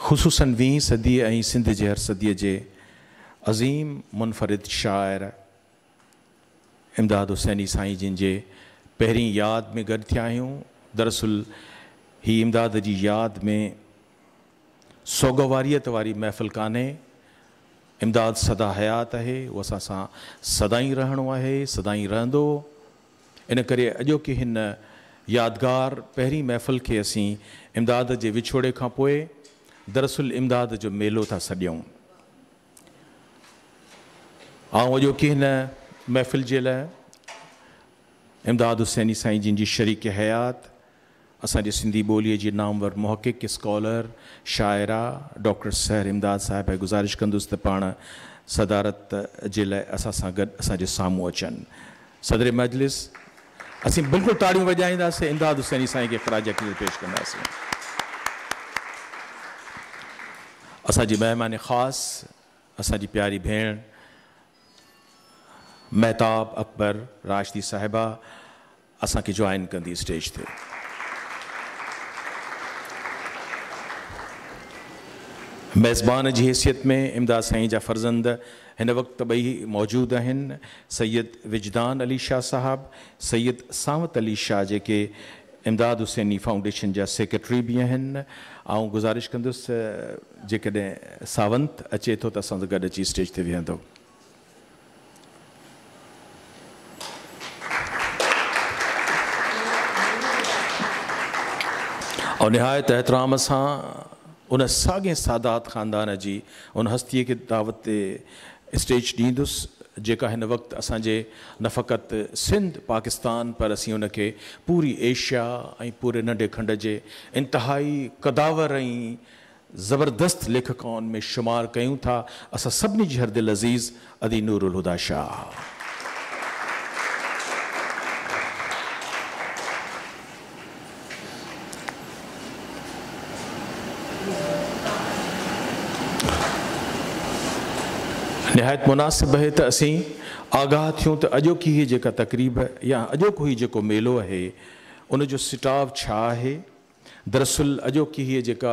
ख़ुसूसन 20 सदी ऐं सिंध जे हर सदीअ जे अज़ीम मुनफ़रिद शाइर इमदाद हुसैनी साईं जिन जे पहिरीं यादि में गॾु थिया आहियूं। दरअसल ही इमदाद जी यादि में सोगवारियत वारी महफ़िल कान्हे। इमदाद सदा हयात आहे, उहो असां सां सदाईं रहणो आहे, सदाईं रहंदो। इन करे अॼोकी हिन यादगार पहिरीं महफ़िल खे असीं इमदाद जे विछोड़े खां पोइ दरअसल इमदाद जो मेलो था सॾियूं। अॼोकी हिन महफ़िल जे लाइ इमदाद हुसैनी साईं जिन जी शरीक हयात असांजे सिंधी ॿोलीअ जी नामवर मुहक़िक़ स्कॉलर शाइरा डॉक्टर सहर इमदाद साहिब ऐं गुज़ारिश कंदुसि त पाण सदारत जे लाइ असां सां गॾु असांजे साम्हूं अचनि। सदर मजलिस असीं बिल्कुलु ताड़ियूं वॼाईंदासीं, इमदाद हुसैनी साईं खे ख़राज अक़ीदत पेश कंदासीं। असांजी महिमान ख़ासि असांजी प्यारी भेण महताब अकबर राशिदी साहिबा असांखे जॉइन कंदी स्टेज ते। मेज़बान जी हैसियत में इमदाद साईं जा फ़र्ज़ंद हिन वक़्तु ॿई मौजूदु आहिनि। सैयद विजदान अली शाह साहब, सैयद सावत अली शाह जेके इमदाद हुसैनी फाउंडेशन जा सेक्रेटरी बि आहिनि। ऐं गुज़ारिश कंदुसि जेकॾहिं सावंत अचे थो त असां सां गॾु अची स्टेज ते विहंदो। और निहायत एहतराम सां उन साॻे सादात ख़ानदान जी उन हस्तीअ खे दावत ते स्टेज ॾींदुसि जेका हिन वक़्तु असांजे न फ़क़ति सिंध पाकिस्तान पर असीं उनखे पूरी एशिया ऐं पूरे नंढे खंड जे इंतिहाई क़दावर ऐं ज़बरदस्त लेखकनि में शुमार कयूं था। असां सभिनी जी हरदिल अज़ीज़ अदी नूरुल हुदा शाह। निहायत मुनासिब है त असीं आगाह थियूं त अॼोकी ही जेका तक़रीब या अॼोको ही जेको मेलो आहे उन जो सिटाव छा आहे। दरअसल अॼोकी ही जेका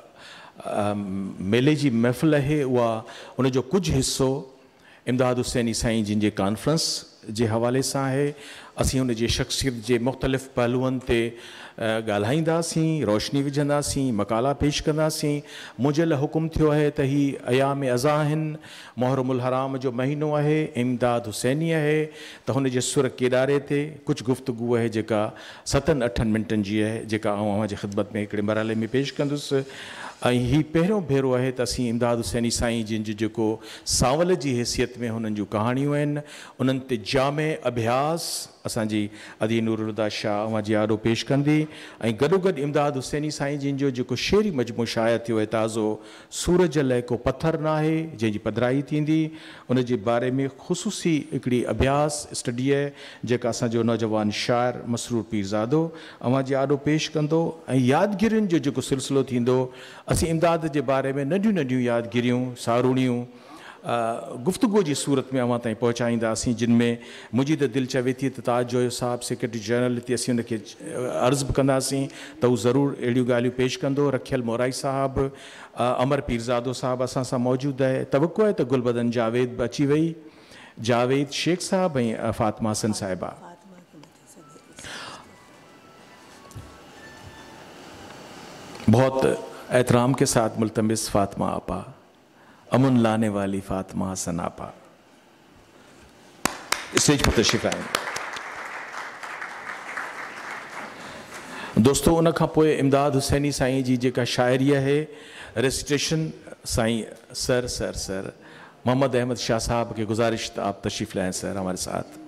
मेले जी महफ़िल आहे उहा उन जो कुझु हिसो इमदाद हुसैनी साईं जिन जे कॉन्फ्रेंस जे हवाले सां आहे। असीं उन जी शख़्सियत जे मुख़्तलिफ़ पहलुअनि ते ॻाल्हाईंदासीं, रोशनी विझंदासीं, मकाला पेश कंदासीं। मुंहिंजे लाइ हुकुम थियो आहे त ही अयाम अज़ा आहिनि, मुहर्रमुल हराम जो महीनो आहे, इमदाद हुसैनी आहे, त हुन जे सुर केॾारे ते कुझु गुफ़्तगू आहे जेका 7-8 मिंटनि जी आहे जेका आउं अव्हां जी ख़िदमत में हिकिड़े मरहले में पेश कंदुसि। ऐं ही पहिरियों भेरो आहे त असीं इमदाद हुसैनी साईं जिन जो जेको सावल जी हैसियत में हुननि जूं कहाणियूं आहिनि उन्हनि ते जामे अभ्यास असांजी अदी नूरुल हुदा शाह अव्हां जी आॾो पेश कंदी। ऐं गॾोगॾु इमदाद हुसैनी साईं जिन जो जेको शेरी मजमू शाया थियो आहे ताज़ो सूरज लाइ को पथर न आहे जंहिंजी पधराई थींदी, उन जे बारे में ख़ुसूसी हिकिड़ी अभ्यास स्टडी आहे जेका असांजो नौजवान शाइर मसरूर पीरज़ादो अव्हां जी आॾो पेश कंदो। ऐं यादगिरियुनि जो जेको सिलसिलो थींदो असीं इमदाद जे बारे में नंढियूं नंढियूं यादगिरियूं सारूणियूं गुफ़्तगू जी सूरत में अव्हां ताईं पहुचाईंदासीं जिन में मुंहिंजी त दिलि चवे थी त ताज जोयो साहब सेक्रेटरी जनरल ते असीं उनखे अर्ज़ बि कंदासीं त हू ज़रूरु अहिड़ियूं ॻाल्हियूं पेश कंदो। रखियल मोराई साहब, अमर पीरज़ादो साहब असां सां मौजूदु आहे। तवक़ो आहे त गुलबदन जावेद बि अची वई, जावेद शेख साहब ऐं फ़ातिमा हसन साहिबा। बहुत एहतराम के साथ मुल्तमिस फ़ातिमा आपा, अमन लाने वाली फ़ातिमा हसन आपा स्टेज पर तशरीफ़ आए। दोस्तों उन खां पोइ इमदाद हुसैनी साईं जी जेका शाइरी आहे रेसिटेशन साईं सर मोहम्मद अहमद शाह साहब के गुजारिश तो आप तशरीफ़ लाएं सर हमारे साथ।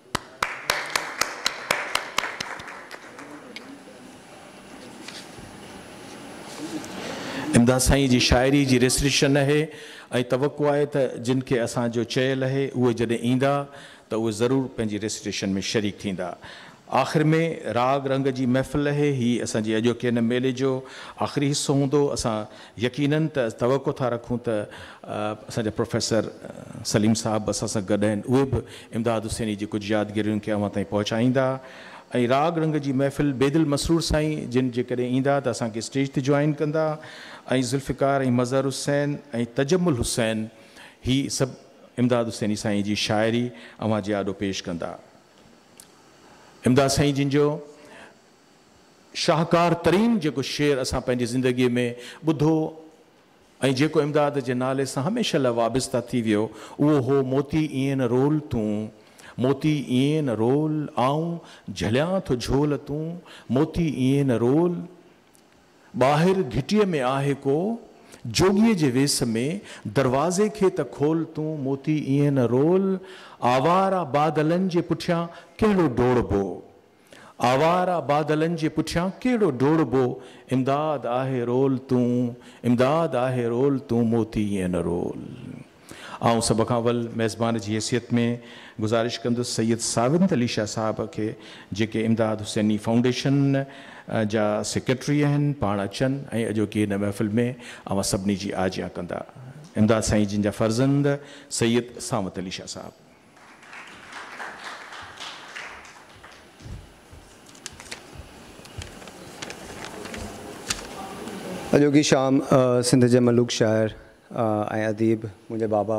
इमदाद साईं जी शाइरी जी रेसिटेशन है ऐं तवक़ो आहे त जिन खे असांजो चयल आहे उहे जॾहिं ईंदा त उहे ज़रूरु पंहिंजी रेसिटेशन में शरीक थींदा। आख़िर में राग रंग जी महफ़िल आहे, ही असांजी अॼोके हिन मेले जो आख़िरी हिसो हूंदो। असां यकीनन त तवक़ो था रखूं त असांजा प्रोफेसर सलीम साहब असां सां गॾु आहिनि, उहे बि इमदाद हुसैनी जी कुझु यादगिरियुनि खे अव्हां ताईं पहुचाईंदा। ऐं राग रंग जी महफ़िल बेदिल मसरूर साईं जिन जे करे ईंदा त असांखे स्टेज ते जॉइन कंदा, ऐं ज़ुल्फ़िकार ऐं मज़हर हुसैन ऐं तजमुल हुसैन ही सभु इमदाद हुसैनी साईं जी शाइरी अवां जे आॾो पेश कंदा। इमदाद साईं जिन जो शाहकार तरीन जेको शेर असां पंहिंजी ज़िंदगीअ में ॿुधो ऐं जेको इमदाद जे नाले सां हमेशह लाइ वाबस्ता थी वियो, उहो हो मोती ईअं न रोल तूं, मोती ईअं न रोल, आऊं झलियां थो झोल तूं, मोती ईअं न रोल, ॿाहिरि घिटीअ में आहे को, जोगीअ जे वेस में दरवाज़े खे त खोल तूं, मोती ईअं न रोल, आवारा बादलनि जे पुठियां कहिड़ो डोड़बो, आवारा बादलनि जे पुठियां कहिड़ो डोड़बो, इमदाद आहे रोल तूं, इमदाद आहे रोल तूं, मोती ईअं न रोल। ऐं सभ खां अवल मेज़बान जी हैसियत में गुज़ारिश कंदुसि सैयद साविंद अली शाह साहब खे, जेके इमदाद हुसैनी फाउंडेशन जा सेक्रेटरी आहिनि, पाण अचनि ऐं अॼोकी हिन महफ़िल में अवां सभिनी जी आजिया कंदा। इमदाद साईं जिन जा फ़र्ज़ंद सैयद सावंत अली शाह साहब। अॼोकी शाम सिंध जे मलूक शाइर ऐं अदीब मुंहिंजे बाबा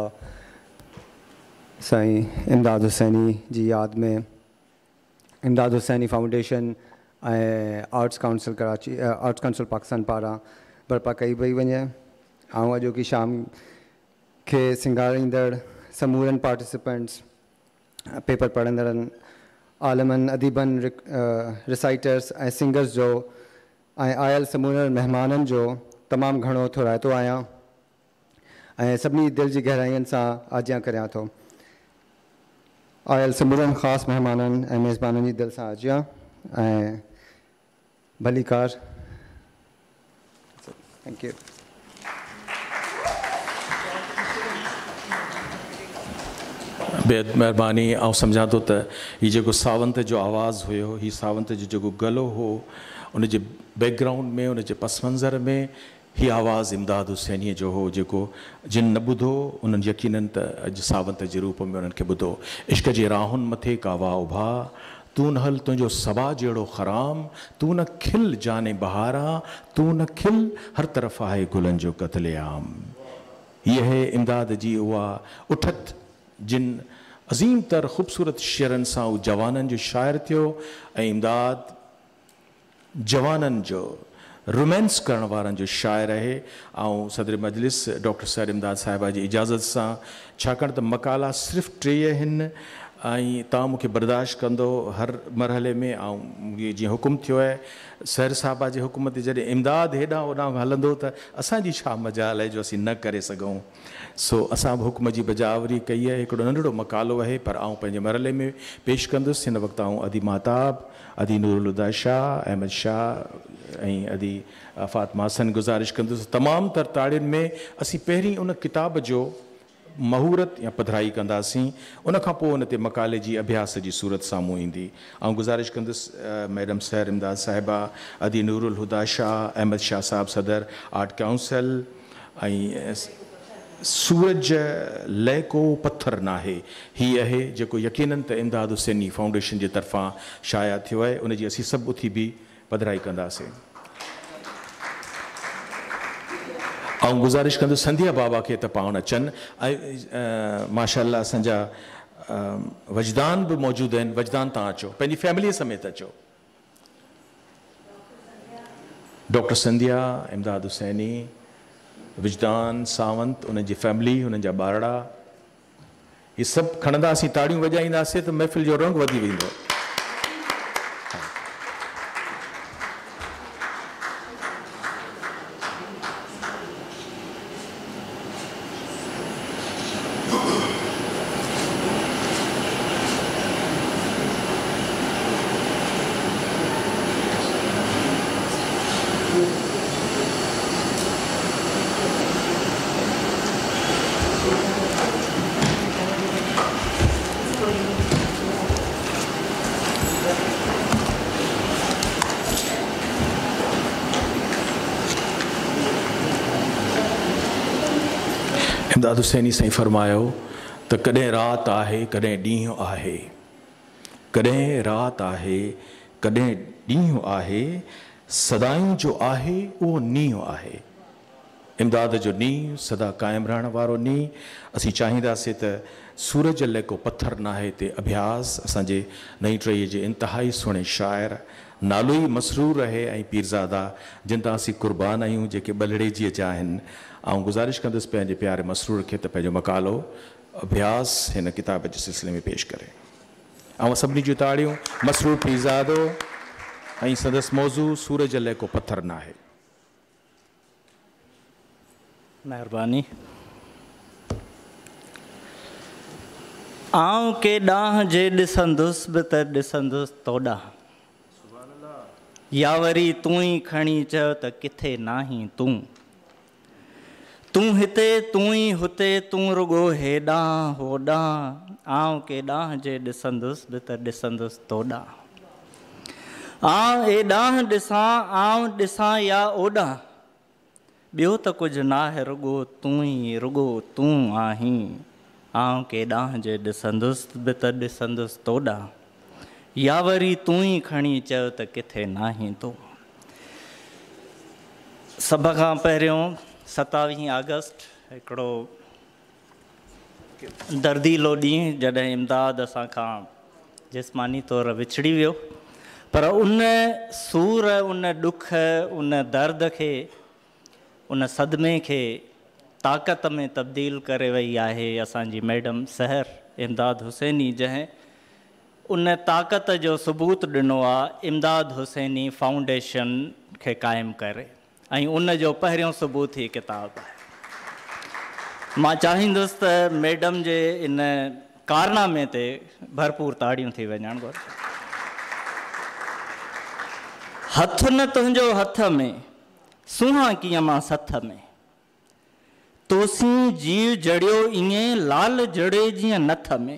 साईं इमदाद हुसैनी जी यादि में इमदाद हुसैनी फाउंडेशन ऐं arts council Karachi, arts council Pakistan पारां बर्पा कई पई वञे। ऐं अॼोकी शाम खे सिंगारींदड़ समूरनि पार्टिसिपेंट्स, पेपर पढ़ंदड़नि, आलमनि, अदीबनि, रिसाइटर्स ऐं सिंगर्स जो ऐं आयल समूरनि महिमाननि जो तमामु घणो थोराइतो आहियां ऐं सभिनी दिलि जी गहराइयुनि सां आजियां करियां थो। आयल समूरनि ख़ासि महिमाननि ऐं मेज़बाननि जी दिलि सां आजियां ऐं भलीकार। Thank U. बेहद महिरबानी। ऐं सम्झां थो त हीउ जेको सावंत जो आवाज़ु हुयो, हीउ सावंत जो जेको गलो हो, उनजे बैकग्राउंड में, उनजे पस मंज़र में हीअ आवाज़ु इमदाद हुसैनीअ जो हो, जेको जिन न ॿुधो उन्हनि यकीननि त अॼु सावंत जे रूप में उन्हनि खे ॿुधो। इश्क जे राहुनि मथे कावा उभा, तूं न हल तुंहिंजो सबा जहिड़ो ख़राम, तूं न खिल जाने बहारा, तूं न खिल हर तरफ़ आहे गुलनि जो क़त्लेआम। हीअ है इमदाद जी उहा उठत जिन अज़ीम तर ख़ूबसूरत शेरनि सां उहो जवाननि जो शाइर थियो ऐं इमदाद जवाननि जो रोमांस करण वारनि जो शाइर आहे। ऐं सदर मजलिस डॉक्टर सैर इमदाद साहिबा जी इजाज़त सां, छाकाणि त मकाला सिर्फ़ु 3 आहिनि ऐं तव्हां मूंखे बर्दाश्त कंदो हर मरहले में। ऐं इहे जीअं हुकुम थियो आहे सैर साहिबा जे हुकुम ते, जॾहिं इमदाद हेॾां होॾां हलंदो त असांजी छा मजाल आहे जो असीं न करे सघूं। सो असां बि हुकुम जी बजावरी कई आहे। हिकिड़ो नंढड़ो मकालो आहे पर आउं पंहिंजे मरहले में पेश कंदुसि। हिन वक़्तु आउं अदी महताब, अदी नूरुल हुदा शाह, अहमद शाह ऐं अदी फातिमा हसन गुज़ारिश कंदुसि तमामु तर ताड़ियुनि में असीं पहिरीं उन किताब जो महूरत या पधराई कंदासीं, उनखां पोइ उन ते मकाले जी अभ्यास जी सूरत साम्हूं ईंदी। ऐं गुज़ारिश कंदुसि मैडम सैर इमदाद साहिबा, अदी नूरुल हुदा शाह, अहमद शाह साहब सदर आर्ट काउंसिल ऐं सूरज लहको पत्थर नाहे, हीअ आहे जेको यकीननि त इमदाद हुसैनी फाउंडेशन जे तरफ़ां शाया थियो आहे। उनजी असीं सभु उथी बि पधराई कंदासीं। ऐं गुज़ारिश कंदुसि संधिया बाबा खे त पाण अचनि ऐं माशाअल्लाह असांजा वजदान बि मौजूदु आहिनि। वजदान तव्हां अचो, पंहिंजी फैमिलीअ समेत अचो। डॉक्टर संधिया, इमदाद हुसैनी, विजदान, सावंत, उन्हनि जी फैमिली, उन्हनि जा ॿारड़ा, इहे सभु खणंदासीं, ताड़ियूं वॼाईंदासीं त महफ़िल जो रंग वधी वेंदो। इमदाद हुसैनी साईं फरमायो त कॾहिं राति आहे, कॾहिं ॾींहुं आहे, कॾहिं राति आहे, कॾहिं ॾींहुं आहे सदायूं जो आहे उहो नींहुं आहे। इमदाद जो नींहुं सदा क़ाइमु रहण वारो नींहुं। असीं चाहींदासीं त सूरज लाइ को पत्थर न आहे ते अभ्यास असांजे नई टईअ जे इंतिहाई सुहिणे शाइर नालो ई मसरूर रहे ऐं पीरज़ादा जिन तां असीं कुर्बान आहियूं जेके ॿलड़ेजीअ जा आहिनि। ऐं गुज़ारिश कंदुसि पंहिंजे प्यारे मसरूर खे त पंहिंजो मकालो अभ्यास हिन किताब जे सिलसिले में पेश करे। ऐं सभिनी जूं ताड़ियूं मसरूर पीरज़ादो ऐं संदसि मौज़ू सूरज लाइ को पत्थर न आहे। महिरबानी। आऊं के ॾांहुं जे ॾिसंदुसि बि त ॾिसंदुसि तोॾां, या वरी तूं ई खणी चयो त किथे नाहीं तूं। तूं हिते तूं ई हुते तूं रुॻो हेॾां होॾां। आऊं के ॾांहुं जे ॾिसंदुसि बि त ॾिसंदुसि तोॾां। आऊं ए ॾांहुं ॾिसां आऊं ॾिसां या ओॾां, ॿियो त कुझु न आहे रुॻो तूं ई रुॻो तूं आहीं। आऊं के ॾांहुं जे ॾिसंदुसि बि त ॾिसंदुसि तोॾां, या वरी तूं ई खणी चयो त किथे नाहीं तूं। सभ खां पहिरियों 27 अगस्त हिकिड़ो दर्दीलो ॾींहुं जॾहिं इमदाद असां खां जिस्मानी तौरु विछड़ी वियो, पर उन सूर उन ॾुख उन दर्द खे उन सदमे खे ताक़त में तब्दील करे वई आहे असांजी मैडम सहर इमदाद हुसैनी, जंहिं उन ताक़त जो सबूत ॾिनो आहे इमदाद हुसैनी फाउंडेशन खे क़ाइमु करे, ऐं उन जो पहिरियों सबूत ही किताब आहे। मां चाहींदुसि त मैडम जे इन कारनामे ते भरपूर ताड़ियूं थी वञणु घुरिजे। हथ न तुंहिंजो हथ में सुहा कीअं मां सथ में, तोसी जीव जड़ियो ईअं लाल जड़े जीअं नथ में।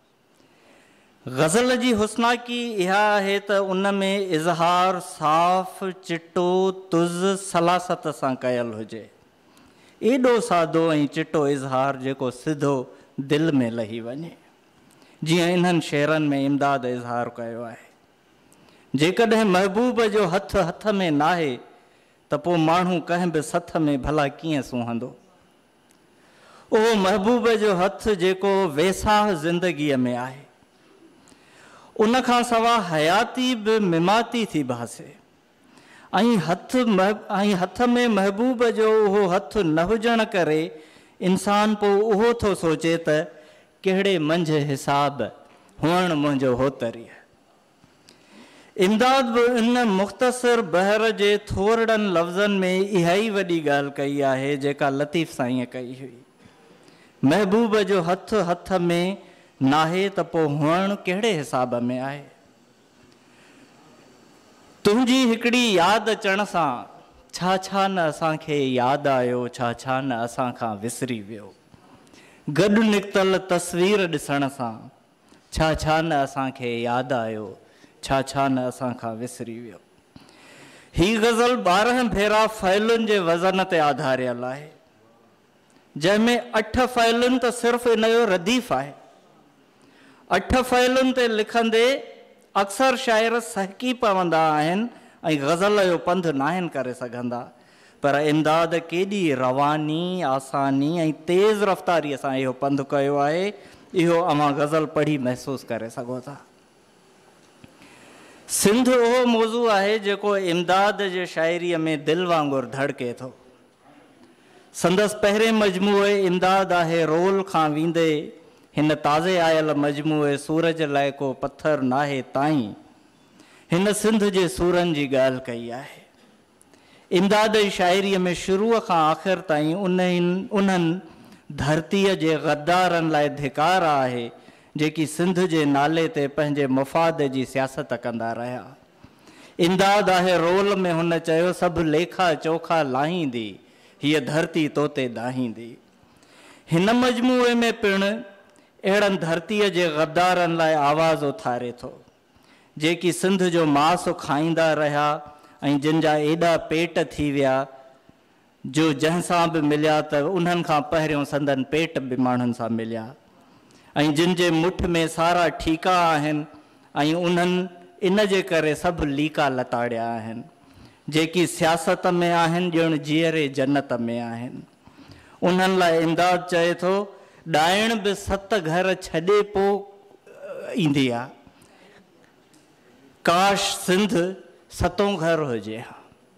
ग़ज़ल जी हुस्नाकी इहा आहे त उन में इज़हार साफ़ चिटो तुज़ सलासत सां कयल हुजे। एॾो सादो ऐं चिटो इज़हार जेको सिधो दिलि में लही वञे, जीअं इन्हनि शेरनि में इमदाद इज़हार कयो आहे। जेकॾहिं महबूब जो हथ हथ में नाहे त पोइ माण्हू कंहिं बि सथ में भला कीअं सूहंदो। उहो महबूब जो हथ जेको वेसाह ज़िंदगीअ में आहे, उन खां सवा हयाती बि मिमाती थी भासे। ऐं हथ में महबूब जो उहो हथ न हुजण करे इंसान पोइ उहो थो सोचे त कहिड़े मंझि हिसाब हुअणु मुंहिंजो होतरीअ। इमदाद बि इन मुख़्तसिर बहर जे थोरड़नि लफ़्ज़नि में इहा ई वॾी ॻाल्हि कई आहे जेका लतीफ़ साईं कई हुई। महबूब जो हथ हथ में नाहे त पोइ हुअणु कहिड़े हिसाब में आहे। तुंहिंजी हिकिड़ी यादि अचण सां छा छा न असांखे यादि आयो, छा छा न असां खां विसरी वियो। गॾु निकितल तस्वीर ॾिसण सां छा छा न असांखे यादि आयो, छा छा न असां खां विसरी वियो। ही ग़ज़ल 12 भेरा फ़इलुनि जे वज़न ते आधारियल आहे, जंहिंमें 8 फ़इलुनि त सिर्फ़ु इन जो रदीफ़ आहे। 8 फ़इलुनि ते लिखंदे अक्सर शाइर सहकी पवंदा आहिनि ऐं ग़ज़ल जो पंधु नाहिनि करे सघंदा, पर इमदाद केॾी रवानी आसानी ऐं तेज़ रफ़्तारीअ सां इहो पंधु कयो आहे, इहो अव्हां ग़ज़ल पढ़ी महसूसु करे सघो था। सिंध उहो मौज़ू आहे जेको इमदाद जे शाइरीअ में दिलि वांगुरु धड़के थो। संदसि पहिरें मजमूए इमदाद आहे रोल खां वेंदे हिन ताज़े आयल मजमूए सूरज लाइ को पत्थर नाहे ताईं हिन सिंध जे सूरनि जी ॻाल्हि कई आहे। इमदाद जी शाइरीअ में शुरूअ खां आख़िर ताईं उन्हनि धरतीअ जे गद्दारनि लाइ धिकार आहे जेकी सिंध जे नाले ते पंहिंजे मुफ़ाद जी सियासत कंदा रहिया। इमदाद आहे रोल में हुन चयो सभु लेखा चोखा लाहींदी हीअ धरती तोते दाहींदी। हिन मजमूए में पिणु अहिड़नि धरतीअ जे गद्दारनि लाइ आवाज़ उथारे थो जेकी सिंध जो मांस खाईंदा रहिया ऐं जिन जा एॾा पेट थी विया जो जंहिंसां बि मिलिया त उन्हनि खां पहिरियों संदन पेट बि माण्हुनि सां मिलिया ऐं जिन जे मुठ में सारा ठीका आहिनि ऐं उन्हनि इन जे करे सभु लीका लताड़िया आहिनि, जेकी सियासत में आहिनि ॼण जीअरे जन्नत में आहिनि। उन्हनि लाइ इमदाद चए थो, ॾाइण बि 7 घर छॾे पोइ ईंदी आहे, काश सिंध 7 घर हुजे हा।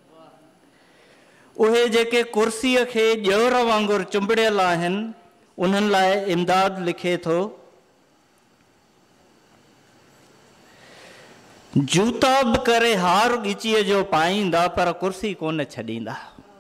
उहे जेके कुर्सीअ खे ॼौर वांगुरु चुंबड़ियल आहिनि, उन्हनि लाइ इमदाद लिखे थो, जूता बि करे हार ॻिचीअ जो पाईंदा पर कुर्सी कोन छॾींदा।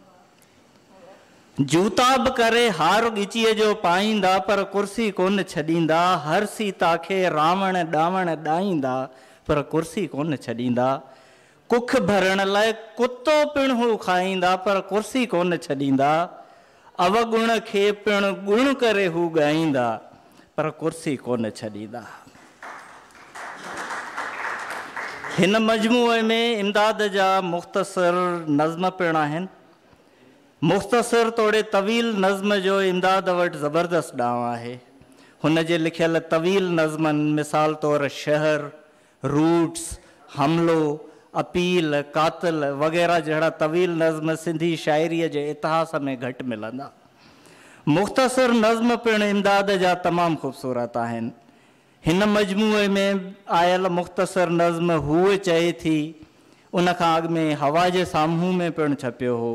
जूता बि करे हार ॻिचीअ जो पाईंदा पर कुर्सी कोन छॾींदा। हर सीता खे रावण ॾावण ॾाईंदा पर कुर्सी कोन छॾींदा। कुख भरण लाइ कुतो पिणु हू खाईंदा पर कुर्सी कोन छॾींदा। अवगुण खे पिणु गुण करे हू ॻाईंदा पर कुर्सी कोन छॾींदा। हिन मजमूए में इमदाद जा मुख़्तसर नज़्म पिणु आहिनि। मुख़्तसर तोड़े तवील नज़्म जो इमदाद वटि ज़बरदस्त ॾांव आहे। हुन जे लिखियल तवील नज़्मनि मिसाल तौरु शहर, रूट्स, हमलो, अपील, कातिल वग़ैरह जहिड़ा तवील नज़्म सिंधी शाइरीअ जे इतिहास में घटि मिलंदा। मुख़्तसर नज़्म पिणु इमदाद जा तमामु ख़ूबसूरत आहिनि। हिन मजमूए में आयल मुख़्तसर नज़्म हूअ चए थी, उन खां अॻु में हवा जे साम्हूं में पिणु छपियो हो।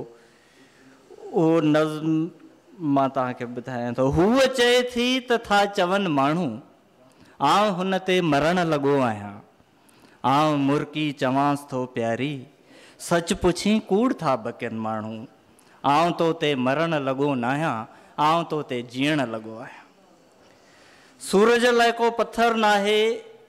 उहो नज़्म मां तव्हांखे ॿुधायां थो। हूअ चए थी त था चवनि माण्हू, आउं हुन ते मरण लॻो आहियां। आउं मुर्की चवांसि थो प्यारी, सच पुछी कूड़ था बकियनि माण्हू। आउं तो ते मरण लॻो न आहियां, आउं तो ते जीअण लॻो आहियां। सूरज लाइ को पथर नाहे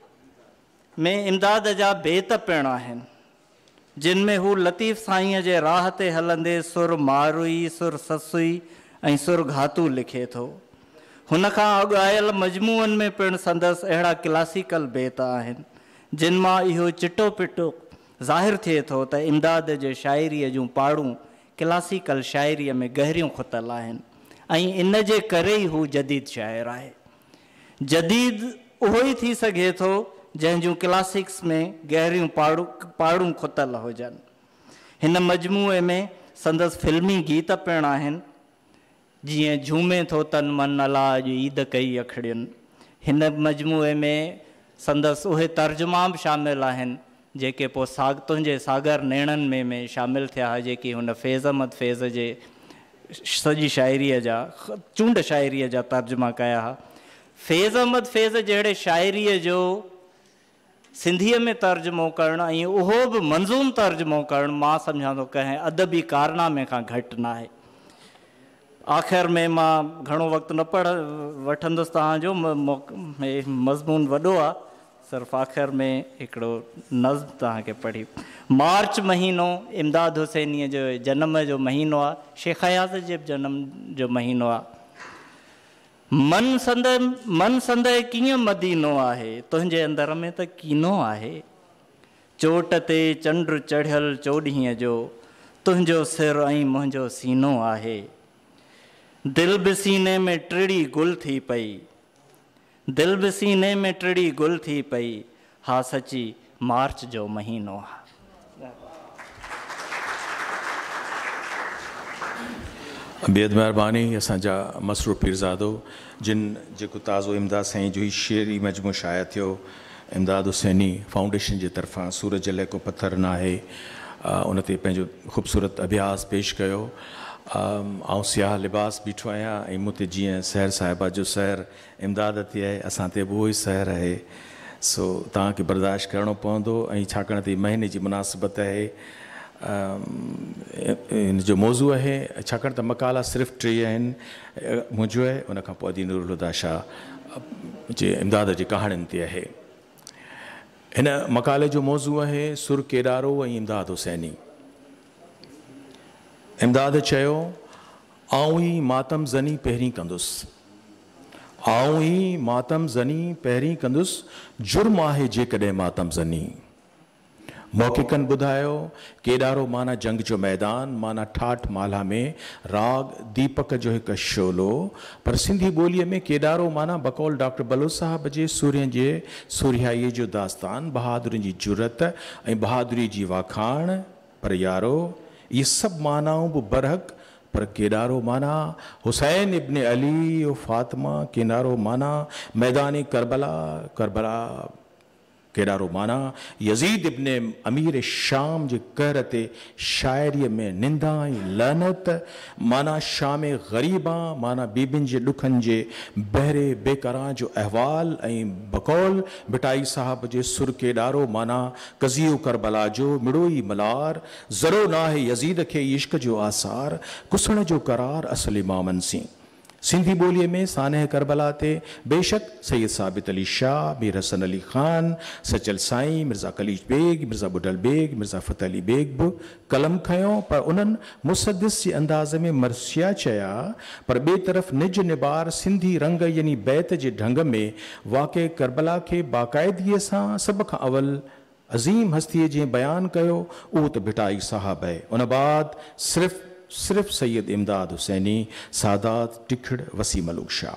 में इमदाद जा बेत पिणु आहिनि, जिन में हू लतीफ़ साईंअ जे राह ते हलंदे सुर मारुई, सुर ससुई ऐं सुर घातू लिखे थो। हुन खां अॻु आयल मजमूअनि में पिणु संदसि अहिड़ा क्लासिकल बेत आहिनि, जिन मां इहो चिटो पिटो ज़ाहिर थिए थो त इमदाद जे शाइरीअ जूं पाड़ूं क्लासिकल शाइरीअ में गहरियूं खुतल आहिनि ऐं इन जे करे ई हू जदीद शाइर आहे। जदीद उहो ई थी सघे थो जंहिंजूं क्लासिक्स में गहरियूं पाड़ूं खुतल हुजनि। हिन मजमूए में संदसि फिल्मी गीत पिणु आहिनि, जीअं झूमे थो तन मन अला अॼु ईद कई अखड़ियुनि। हिन मजमूए में संदसि उहे तर्जुमा बि शामिल आहिनि जेके पोइ तुंहिंजे सागर नेणनि में शामिल थिया हुआ, जेकी हुन फैज़ अहमद फैज़ जे सॼी शाइरीअ जा चूंड शाइरीअ जा तर्जुमा कया हुआ। फैज़ अहमद फैज़ जहिड़े शाइरीअ जो सिंधीअ में तर्जुमो करणु ऐं उहो बि मंज़ूम तर्जुमो करणु मां सम्झां थो कंहिं अदबी कारनामे खां घटि न आहे। आख़िर में मां घणो वक़्तु न वठंदुसि तव्हांजो, मज़मून वॾो आहे, सिर्फ़ु आख़िर में हिकिड़ो नज़्म तव्हांखे पढ़ी। मार्च महीनो इमदाद हुसैनीअ जो जनम जो महीनो आहे, शेख हयात जे जनम जो महीनो आहे। मन संदे कीअं मदीनो आहे, तुंहिंजे अंदर में त कीनो आहे। चोट ते चंड चढ़ियल चोॾींहं जो, तुंहिंजो सिर ऐं मुंहिंजो सीनो आहे। दिलि बि सीने में टिड़ी गुल थी पई, दिलि बि सीने में टिड़ी गुल थी पई। हा सची मार्च जो महीनो आहे। बेहद महिरबानी असांजा मसरूर पीरज़ादो, जिन जेको ताज़ो इमदाद साईं जो ई शेरी मजमू शाया थियो इमदाद हुसैनी फाउंडेशन जे तरफ़ां सूरज लाइ को पथर न आहे, उन ते पंहिंजो ख़ूबसूरत अभ्यास पेश कयो। आउं सियाह लिबास बीठो आहियां ऐं मूं ते जीअं सहर साहिबा जो सहर इमदाद ते आहे, असां ते बि उहो ई सहर आहे। सो तव्हांखे बर्दाश्त करिणो पवंदो। ऐं छाकाणि त महीने जी मुनासिबत आहे, इन जो मौज़ू आहे, छाकाणि त मकाला सिर्फ़ु 3 आहिनि, मुंहिंजो आहे, उन खां पोइ अदी नूरुल हुदा शाह जे इमदाद जी कहाणियुनि ते आहे। हिन मकाले जो मौज़ू आहे सुर केॾारो ऐं इमदाद हुसैनी। इमदाद चयो, आऊं ई मातम ज़नी पहिरीं कंदुसि, आऊं ई मातम ज़नी पहिरीं कंदुसि, जुर्म आहे जेकॾहिं मातम ज़नी। मौक़िक़नि ॿुधायो केॾारो माना जंग जो मैदान माना ठाठ माला में राग दीपक जो हिकु शोलो, पर सिंधी ॿोलीअ में केॾारो माना बकौल डॉक्टर बलोच साहब जे सूर्य जे सूर्याईअ जो दास्तान, बहादुरनि जी जुरत ऐं बहादुरी जी वाखाण। पर यारो ये सभु मानाऊं बि बरहक़, पर केॾारो माना हुसैन इब्न अली और फातिमा, केॾारो माना मैदान करबला, करबला केॾारो माना यज़ीद इब्न अमीर शाम जे कहर ते शाइरीअ में निंदा ऐं लनत, माना शाम ग़रीबा माना बीबियुनि जे ॾुखनि जे बहिरे बेक़रार जो अहवाल ऐं बकौल भिटाई साहब जे सुर केॾारो माना कज़ियो करबला जो मिड़ोई मलार, ज़रो नाहे यज़ीद खे इश्क जो आसार, कुसण जो करार असल इमामनि सी। सिंधी ॿोलीअ में सानह करबला ते बेशक सैयद साबित अली शाह, मीर हसन अली ख़ान, सचल साईं, मिर्ज़ा कलीज बेग, मिर्ज़ा बुडल बेग, मिर्ज़ा फ़तेह अली बेग बि कलम खयो, पर उन्हनि मुसद्दिस जे अंदाज़ में मरसिया चया। पर ॿिए तरफ़ निज निबार सिंधी रंग यानी बैत जे ढंग में वाक़े करबला खे बाक़ाइदगीअ सां सभ खां अवल अज़ीम हस्तीअ जे बयानु कयो, उहो त भिटाई साहब आहे। उन बाद सिर्फ़ सैयद इमदाद हुसैनी, सादात टिखड़, वसीम मलूक शाह।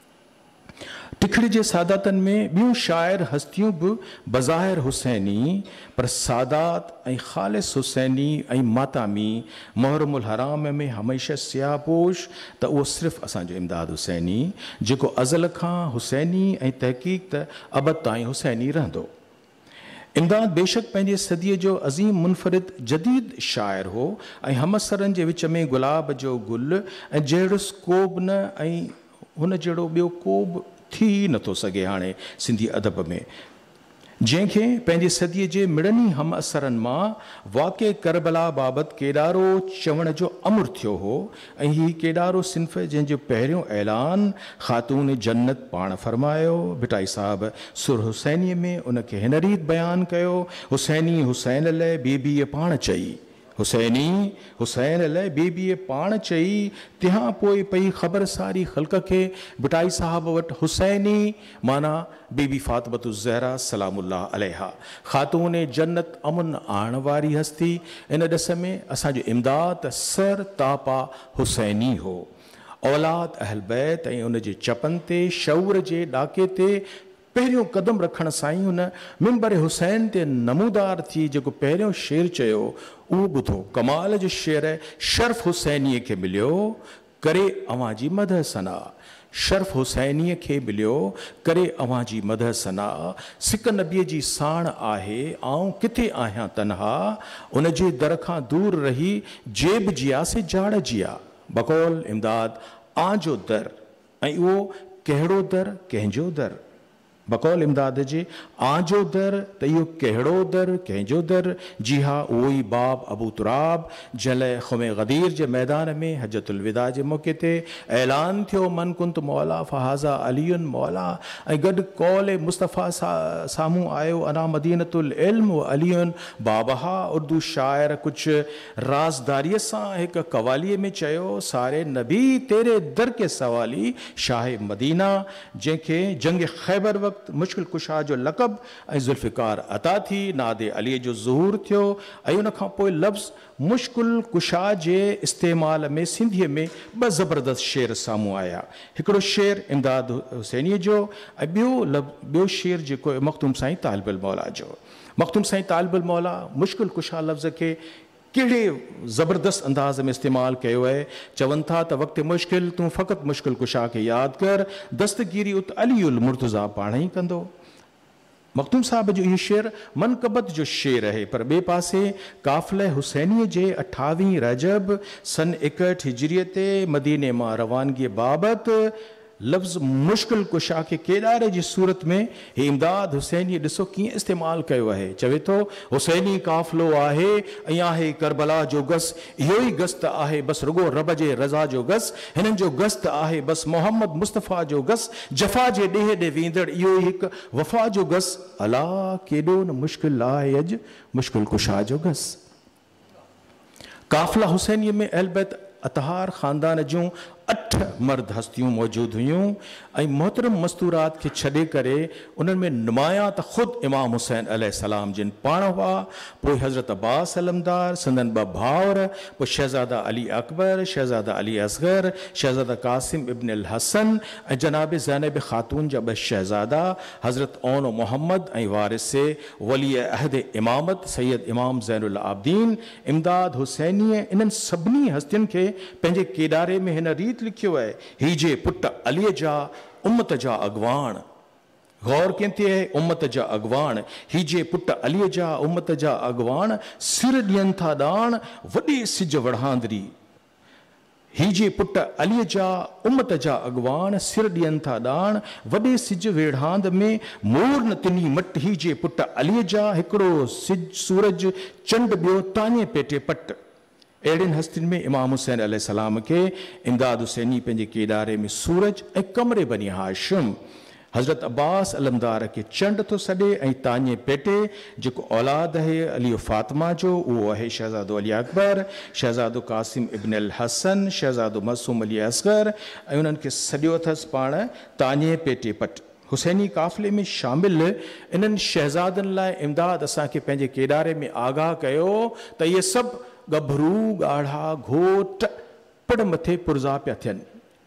टिखड़ जे सादातनि में ॿियूं शाइर हस्तियूं बि बज़ाहिर हुसैनी, पर सादात ऐं ख़ालिस हुसैनी ऐं मातामी मुहर्रमुल हराम में हमेशह सियाहपोश, त उहो सिर्फ़ु असांजो इमदाद हुसैनी, जेको अज़ल खां हुसैनी ऐं तहक़ीक़ त अबद ताईं हुसैनी रहंदो। इमदाद बेशक पंहिंजे सदीअ जो अज़ीम मुनफ़रिद जदीद शाइर हो ऐं हमसरनि जे विच में गुलाब जो गुल ऐं जहिड़ुस को बि न, ऐं हुन जहिड़ो ॿियो को बि थी नथो सघे हाणे सिंधी अदब में, जंहिंखे पंहिंजे सदीअ जे मिड़नी हम असरनि मां वाक़े करबला बाबति केॾारो चवण जो अमुर थियो हो। ऐं हीउ केॾारो सिन्फ़ जंहिंजो पहिरियों ऐलान ख़ातून जन्नत पाण फरमायो। भिटाई साहब सुर हुसैनीअ में उनखे हिन रीत बयानु कयो, हुसैनी हुसैन लाइ बीबीअ पाण चई, हुसैनी हुसैन लाइ बीबीअ पाण चई, तंहिं पोइ पई ख़बर सारी ख़ल्क़ खे भिटाई साहब वटि हुसैनी माना बीबी फातिमतु ज़हरा सलामुल्लाह अलैहा, ख़ातून जन्नत अमुन आण वारी हस्ती। इन ॾिस में असांजो इमदाद सर तापा हुसैनी हो। औलाद अहल बैत ऐं उन जे चपनि ते शऊर जे ॾाके ते पहिरियों कदम रखण सां ई हुन मिंबर हुसैन ते नमूदार थी जेको पहिरियों शेर चयो उहो ॿुधो। कमाल जो शेर शर्फ़ हुसैनीअ खे मिलियो करे अवां जी मदह सना, शर्फ़ हुसैनीअ खे मिलियो करे अवां जी मदह सना, सिक नबीअ जी साण आहे आऊं किथे आहियां तनहा, उन जे दर खां दूर रही जेब जिया से जाड़ जिया। बकौल इमदाद आजो दर, ऐं उहो कहिड़ो दर, कंहिंजो दर। बकौल इमदाद जे आजो दर त इहो कहिड़ो दर, कंहिंजो दर। जी हा, उहो ई बाब अबू तुराब जंहिं ख़ुमे गदीर जे मैदान में हजतुल विदा जे मौक़े ते ऐलान थियो, मन कुंत मौला फ़हाज़ा अलीयुन मौला, ऐं गॾु कौल मुस्तफ़ा साम्हूं आयो अना मदीनतुल इल्म व अलीयुन बाबहा। उर्दू शाइर कुझु राज़दारीअ सां हिकु कवालीअ में चयो, सारे नबी तेरे दर के सवाली शाह मदीना, जंहिंखे जंग ख़ैबर वक़्तु मुश्किल कुशा जो लक़ब ऐं ज़ुल्फ़िकार अता थी, नादे अलीअ जो ज़ुहूर थियो। ऐं उन खां पोइ लफ़्ज़ मुश्किल कुशा जे इस्तेमाल में सिंधीअ में ॿ ज़बरदस्त शेर साम्हूं आया। हिकिड़ो शेर इमदाद हुसैनीअ जो ऐं ॿियो शेर जेको मख़दूम साईं तालिबुल मौला जो। मख़दूम साईं तालिबुल मौला मुश्किल कुशा लफ़्ज़ खे कहिड़े ज़बरदस्त अंदाज़ में इस्तेमालु कयो आहे। चवनि था त वक़्तु मुश्किल तूं फ़क़ति मुश्किल कुशा खे यादि कर, दस्तगीरी उत अली उल मुर्तज़ा पाण ई कंदो। मखदूम साहब जो इहो शेर मनक़बत जो शेर आहे, पर ॿिए पासे काफ़िले हुसैनीअ जे 28 रजब सन 61 हिजरीअ ते मदीने मां रवानगीअ बाबति लफ़्ज़ मुश्किल कुशा खे केॾारे जी सूरत में ही इमदाद हुसैनी ॾिसो कीअं इस्तेमालु कयो आहे। चवे थो हुसैनी काफ़िलो आहे ऐं आहे करबला जो गस, इहो ई गस्त आहे बसि रुगो रब जे रज़ा जो गस, हिननि जो गस्त आहे बसि मोहम्मद मुस्तफ़ा जो गस, जफ़ा जे ॾेह ॾे वेंदड़ इहो ई हिकु वफ़ा जो गस, अला केॾो न मुश्किल आहे अॼु मुश्किल कुशा जो गस। काफ़िला हुसैनीअ में अहल बैत अतहार ख़ानदान जूं 8 मर्द हस्तियूं मौजूद हुयूं ऐं मोहतरम मस्तूरात खे छॾे करे उन्हनि में नुमाया त ख़ुदि इमाम हुसैन अलैहिस्सलाम जिन पाण हुआ, पोइ हज़रत अब्बास अलमदार, संदन 2 भाउर, पोइ शहज़ादा अली अकबर, शहज़ादा अली असगर, शहज़ादा कासिम इब्न अल हसन ऐं जनाब ज़ैनब ख़ातून जा 2 शहज़ादा हज़रत ओन मोहम्मद ऐं वारिस वली अहद इमामत सैयद इमाम ज़ैनुल आबिदीन इमदाद हुसैनी, इन्हनि सभिनी हस्तियुनि खे पंहिंजे केॾारे में हिन रीत लिखियो आहे, हीजे पुट अलीअ जा उम्मत जा अॻवान। गौर कंहिं आहे, उम्मत जा अॻवान, हीजे पुट अलीअ जा उम्मत जा अॻवान, सिर ॾियनि था ॾाण वॾे सिज वढ़ांदरी। हीजे पुट अलीअ जा उम्मत जा अॻवान, सिर ॾियनि था ॾाण वॾे सिज वेढ़ांद में, मोर न तिनी मट, हीजे पुट अलीअ जा हिकिड़ो सिज सूरज चंड ॿियो ताने पेटे पट। अहिड़ियुनि हस्तियुनि में इमाम हुसैन अलैहिस्सलाम खे इमदाद हुसैनी पंहिंजे केॾारे में सूरज ऐं कमरे बनी हाशिम, हज़रत अब्बास अलमदार खे चंड थो सॾे ऐं ताने पेटे जेको औलाद आहे अली फ़ातिमा जो, उहो आहे शहज़ादो अली अकबर, शहज़ादो कासिम इब्न अल हसन, शहज़ादो मसूम अली असगर, ऐं उन्हनि खे सॼो अथसि पाण ताने पेटे पट। हुसैनी काफ़िले में शामिल इन्हनि शहज़ादनि लाइ इमदाद असांखे पंहिंजे केॾारे में आगाह कयो त इहे सभु गभरू ॻाढ़ा घोट पड़ मथे पुरज़ा पिया थियनि।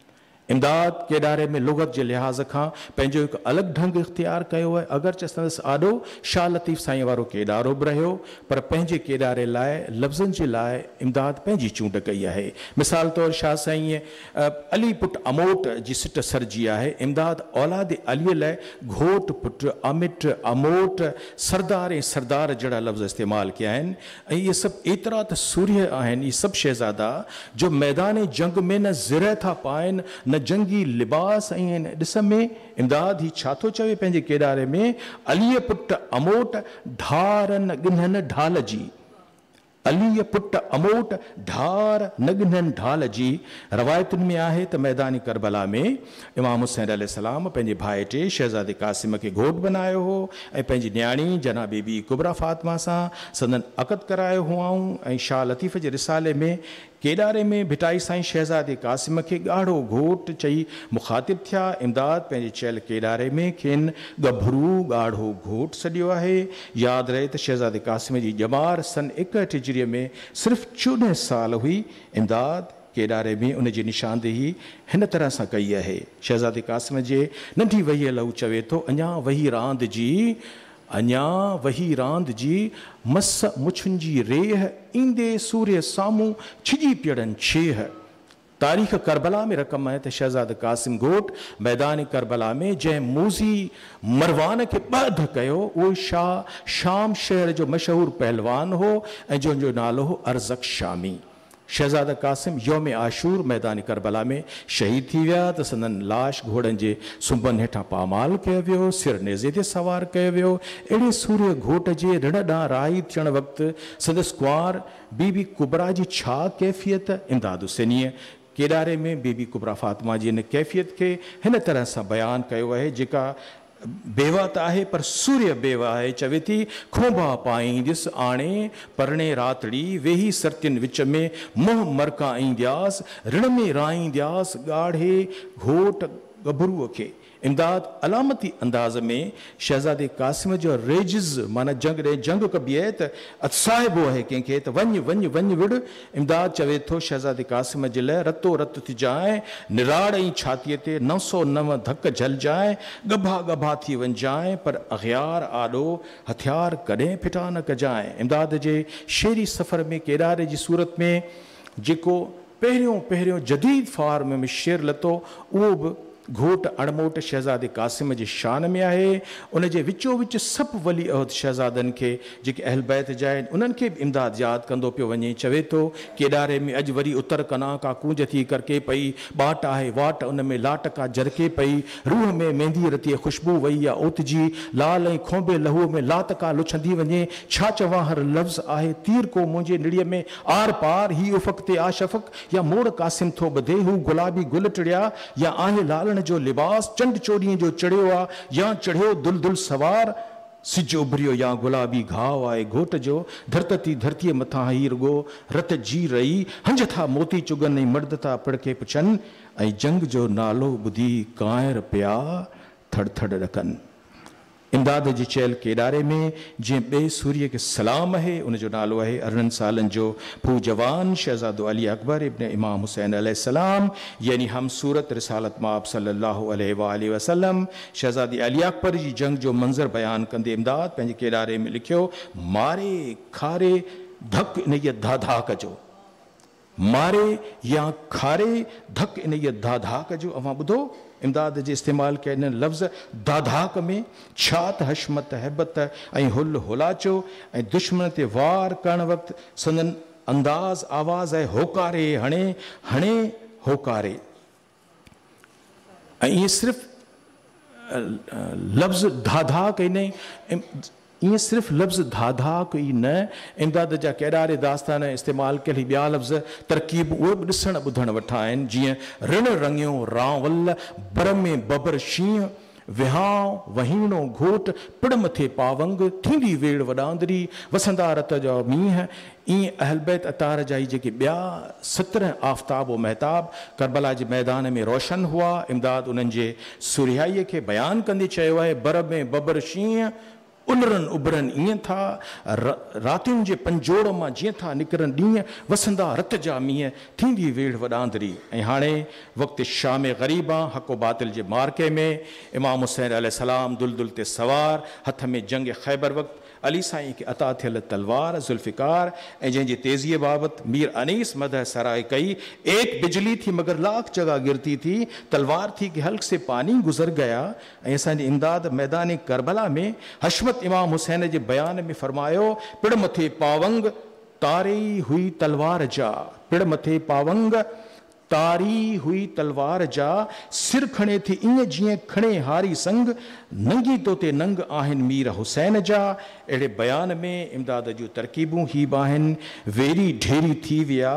इमदाद केॾारे में लुगत जे लिहाज़ खां पंहिंजो हिकु अलॻि ढंग इख़्तियार कयो आहे, अगरचे संदसि आॾो शाह लतीफ़ साईं वारो केॾारो बि रहियो, पर पंहिंजे केॾारे लाइ लफ़्ज़नि जे लाइ इमदाद पंहिंजी चूंड कई आहे। मिसाल तौरु शाह साईं अली पुट अमोट जी सिट सरजी आहे, इमदाद औलाद अलीअ लाइ घोट पुट अमिट अमोट सरदार ऐं सरदार जहिड़ा लफ़्ज़ इस्तेमालु कया आहिनि। ऐं इहे सभु एतिरा त सूर्य आहिनि, इहे सभु शहज़ादा जो मैदान जंग में न ज़िर था पाइनि न जंगी लिबास ऐं ॾिस में इमदाद ही छा थो चवे पंहिंजे केॾारे में, अलीअ पुट अमोट ढार न ॻिन्हनि ढाल जी, अलीअ पुट अमोट ढार न ॻिन्हनि ढाल जी। रवायतुनि में आहे त मैदानी करबला में इमाम हुसैन अलैहिस्सलाम पंहिंजे भाइटे शहज़ादे कासिम खे घोट बनायो हो ऐं पंहिंजी न्याणी जनाब बीबी कुबरा फ़ातिमा सां संदन अक़द करायो हुआऊं। ऐं शाह लतीफ़ जे रिसाले में केॾारे में भिटाई साईं शहज़ादे कासिम खे ॻाढ़ो घोट चई मुखातिब थिया। इमदाद पंहिंजे चयल केॾारे में खेनि गभरू ॻाढ़ो घोट सॾियो आहे। यादि रहे त शहज़ादे कासिम जी ॼमार सन 61 हिजरीअ में सिर्फ़ु 14 साल हुई। इमदाद केॾारे में उन जी निशानदेही हिन तरह सां कई आहे। शहज़ादे कासिम जे नंढी वही लहू चवे थो, अञा वही रांदि जी, अञा वही रांदि जी मस मुछुनि जी रेह, ईंदे सूर्य साम्हूं छिॼी पियड़नि छेह। तारीख़ करबला में रक़म आहे त शहज़ाद कासिम घोट मैदान करबला में जंहिं मूज़ी मरवान खे ॿध कयो, उहो शाम शहर जो मशहूरु पहलवान हो ऐं जंहिंजो नालो हो अरज़क शामी। शहज़ादा कासिम यौम आशूर मैदान करबला में शहीद थी विया त संदन लाश घोड़नि जे सुंबनि हेठां पामाल कयो वियो, सिर नेज़े ते सवार कयो वियो। अहिड़े सूर्य घोट जे ऋण ॾांहुं राही थियण वक़्तु संदसि कुंवार बीबी कुबरा जी छा कैफ़ियत, इमदाद हुसैनीअ केॾारे में बीबी कुबरा फ़ातिमा जी इन कैफ़ियत खे हिन तरह सां बयानु कयो आहे, जेका बेवा त आहे पर सूर्य बेवा आहे। चवे थी, खोंबा पाईंदसि आणे परणे रातड़ी, वेही सर्तियुनि विच में मोह मरका ईंदियासि, ऋण में राईंदियासि ॻाढ़े घोट गभरूअ खे। इमदाद अलामती अंदाज़ में शहज़ादे कासिम जो रेजिज़ माना जंग ॾे जंग कबी आहे त असाइबो आहे कंहिंखे त वञ वञ वञ विड़। इमदाद चवे थो शहज़ादे कासिम जे लाइ रतो रत थी जाए, निराड़ ऐं छातीअ ते 909 धक झल जाए, गभा गभा थी वञजाए, पर अग़ियार आॾो हथियार कॾहिं फिटा न कजाए। इमदाद जे शेरी सफ़र में केॾारे जी सूरत में जेको पहिरियों जदीद फार्म में शेर लतो, उहो बि घोट अणमोट शहज़ादे कासिम जी शान में आहे। उन जे विचो विच सभु वली अहद शहज़ादनि खे जेके अहल बैत जा आहिनि, उन्हनि खे बि इमदाद यादि कंदो पियो वञे। चवे थो, केॾारे में अॼु वरी उतर कना का कूंज थी करके पई, बाट आहे वाट उन में लाट का जरके पई, रूह में मेहंदी रतीअ ख़ुशबू वई या ओतजी, लाल ऐं खोंबे लहूअ में लात का लुछंदी वञे। छा चवां हर लफ़्ज़ आहे तीर को मुंहिंजे निड़ीअ में आर पार, ही उफ़क़ ते आशफ़क़ या मोड़ कासिम थो ॿधे, हू गुलाबी गुल टिड़िया या आहे लाल जो लिबास चंड चोॾीअ जो चढ़ियो आहे, या चढ़ियो दुल दुल सवार। सिज उभरियो या गुलाबी घाव आहे घोट जो धरती धरतीअ मथां ही रुगो रत जी रही हंज था मोती चुगन ऐं मर्द था पिड़के पुछनि ऐं जंग जो नालो ॿुधी कायर पिया थड़ थड़ ॾकनि। इमदाद जी चयल केॾारे में जंहिं ॿिए सूर्य खे सलाम आहे उनजो नालो आहे 18 सालनि जो फू जवान शहज़ादो अली अकबर इब्न इमाम हुसैन अलैहिस्सलाम यानी हम सूरत रिसालत माब सल्लल्लाहु अलैहि वसल्लम शहज़ादी अली अकबर जी जंग जो मंज़र बयान कंदे इमदाद पंहिंजे केॾारे में लिखियो मारे खारे धक इन ये धाधा कजो मारे या खारे धक इन ये धाधा कजो। अवां ॿुधो इमदाद जे इस्तेमालु कयल इन लफ़्ज़ दाधाक में छात हशमत हैबत ऐं हुल हुलाचो ऐं दुश्मन ते वार करण वक़्तु संदन अंदाज़ आवाज़ आहे होकारे हणे हणे होकारे। ऐं इहे सिर्फ़ु लफ़्ज़ दाधाक ई न ईअं सिर्फ़ु लफ़्ज़ दाधाक ई न इमदाद जा केॾारे दास्तान इस्तेमालु कयल ॿिया लफ़्ज़ तरकीब उहे बि ॾिसण ॿुधण वठा आहिनि जीअं ऋण रंगियो रावल बर में बबर शींहं विहांव वहीणो घोट पिड़ मथे पावंग थींदी वेड़ वॾांदरी वसंदा रत जा मींहं। ईअं अहल बैत अतार जा ई जेके ॿिया 17 आफ़ताब व महताब करबला जे मैदान में रोशन हुआ इमदाद उन्हनि जे सुरिहाईअ खे बयानु कंदे चयो आहे बर में बबर शींहं उलरनि उभरनि ईअं था रातियुनि जे पंजोड़ मां जीअं था निकिरनि ॾींहं वसंदा रत जा मींहं थींदी वेड़ वॾांदरी। ऐं हाणे वक़्तु शाम ग़रीबा हक़ो बातिल जे मार्के में इमाम हुसैन अलैहिस्सलाम दुलदुल ते सवार हथ में जंग ख़ैबर वक़्तु अली साईं खे अता थियल तलवार ज़ुल्फ़िकार ऐं जंहिंजी तेज़ीअ बाबति मीर अनीस मदह सराय कई एक बिजली थी मगर लाख जगह गिरती थी तलवार थी कि हल्क से पानी गुज़र गया। ऐं असांजी इमदाद मैदान करबला में हशमत इमाम हुसैन जे बयान में फरमायो पिड़ मथे पावंग तारी हुई तलवार जा पिड़ मथे पावंग तारी हुई तलवार जा सिर खणे थी ईअं जीअं खणे हारी संग नंगी तोते नंग आहिनि मीर हुसैन जा। अहिड़े बयान में इमदाद जूं तरकीबूं ही बि आहिनि वेरी ढेरी थी विया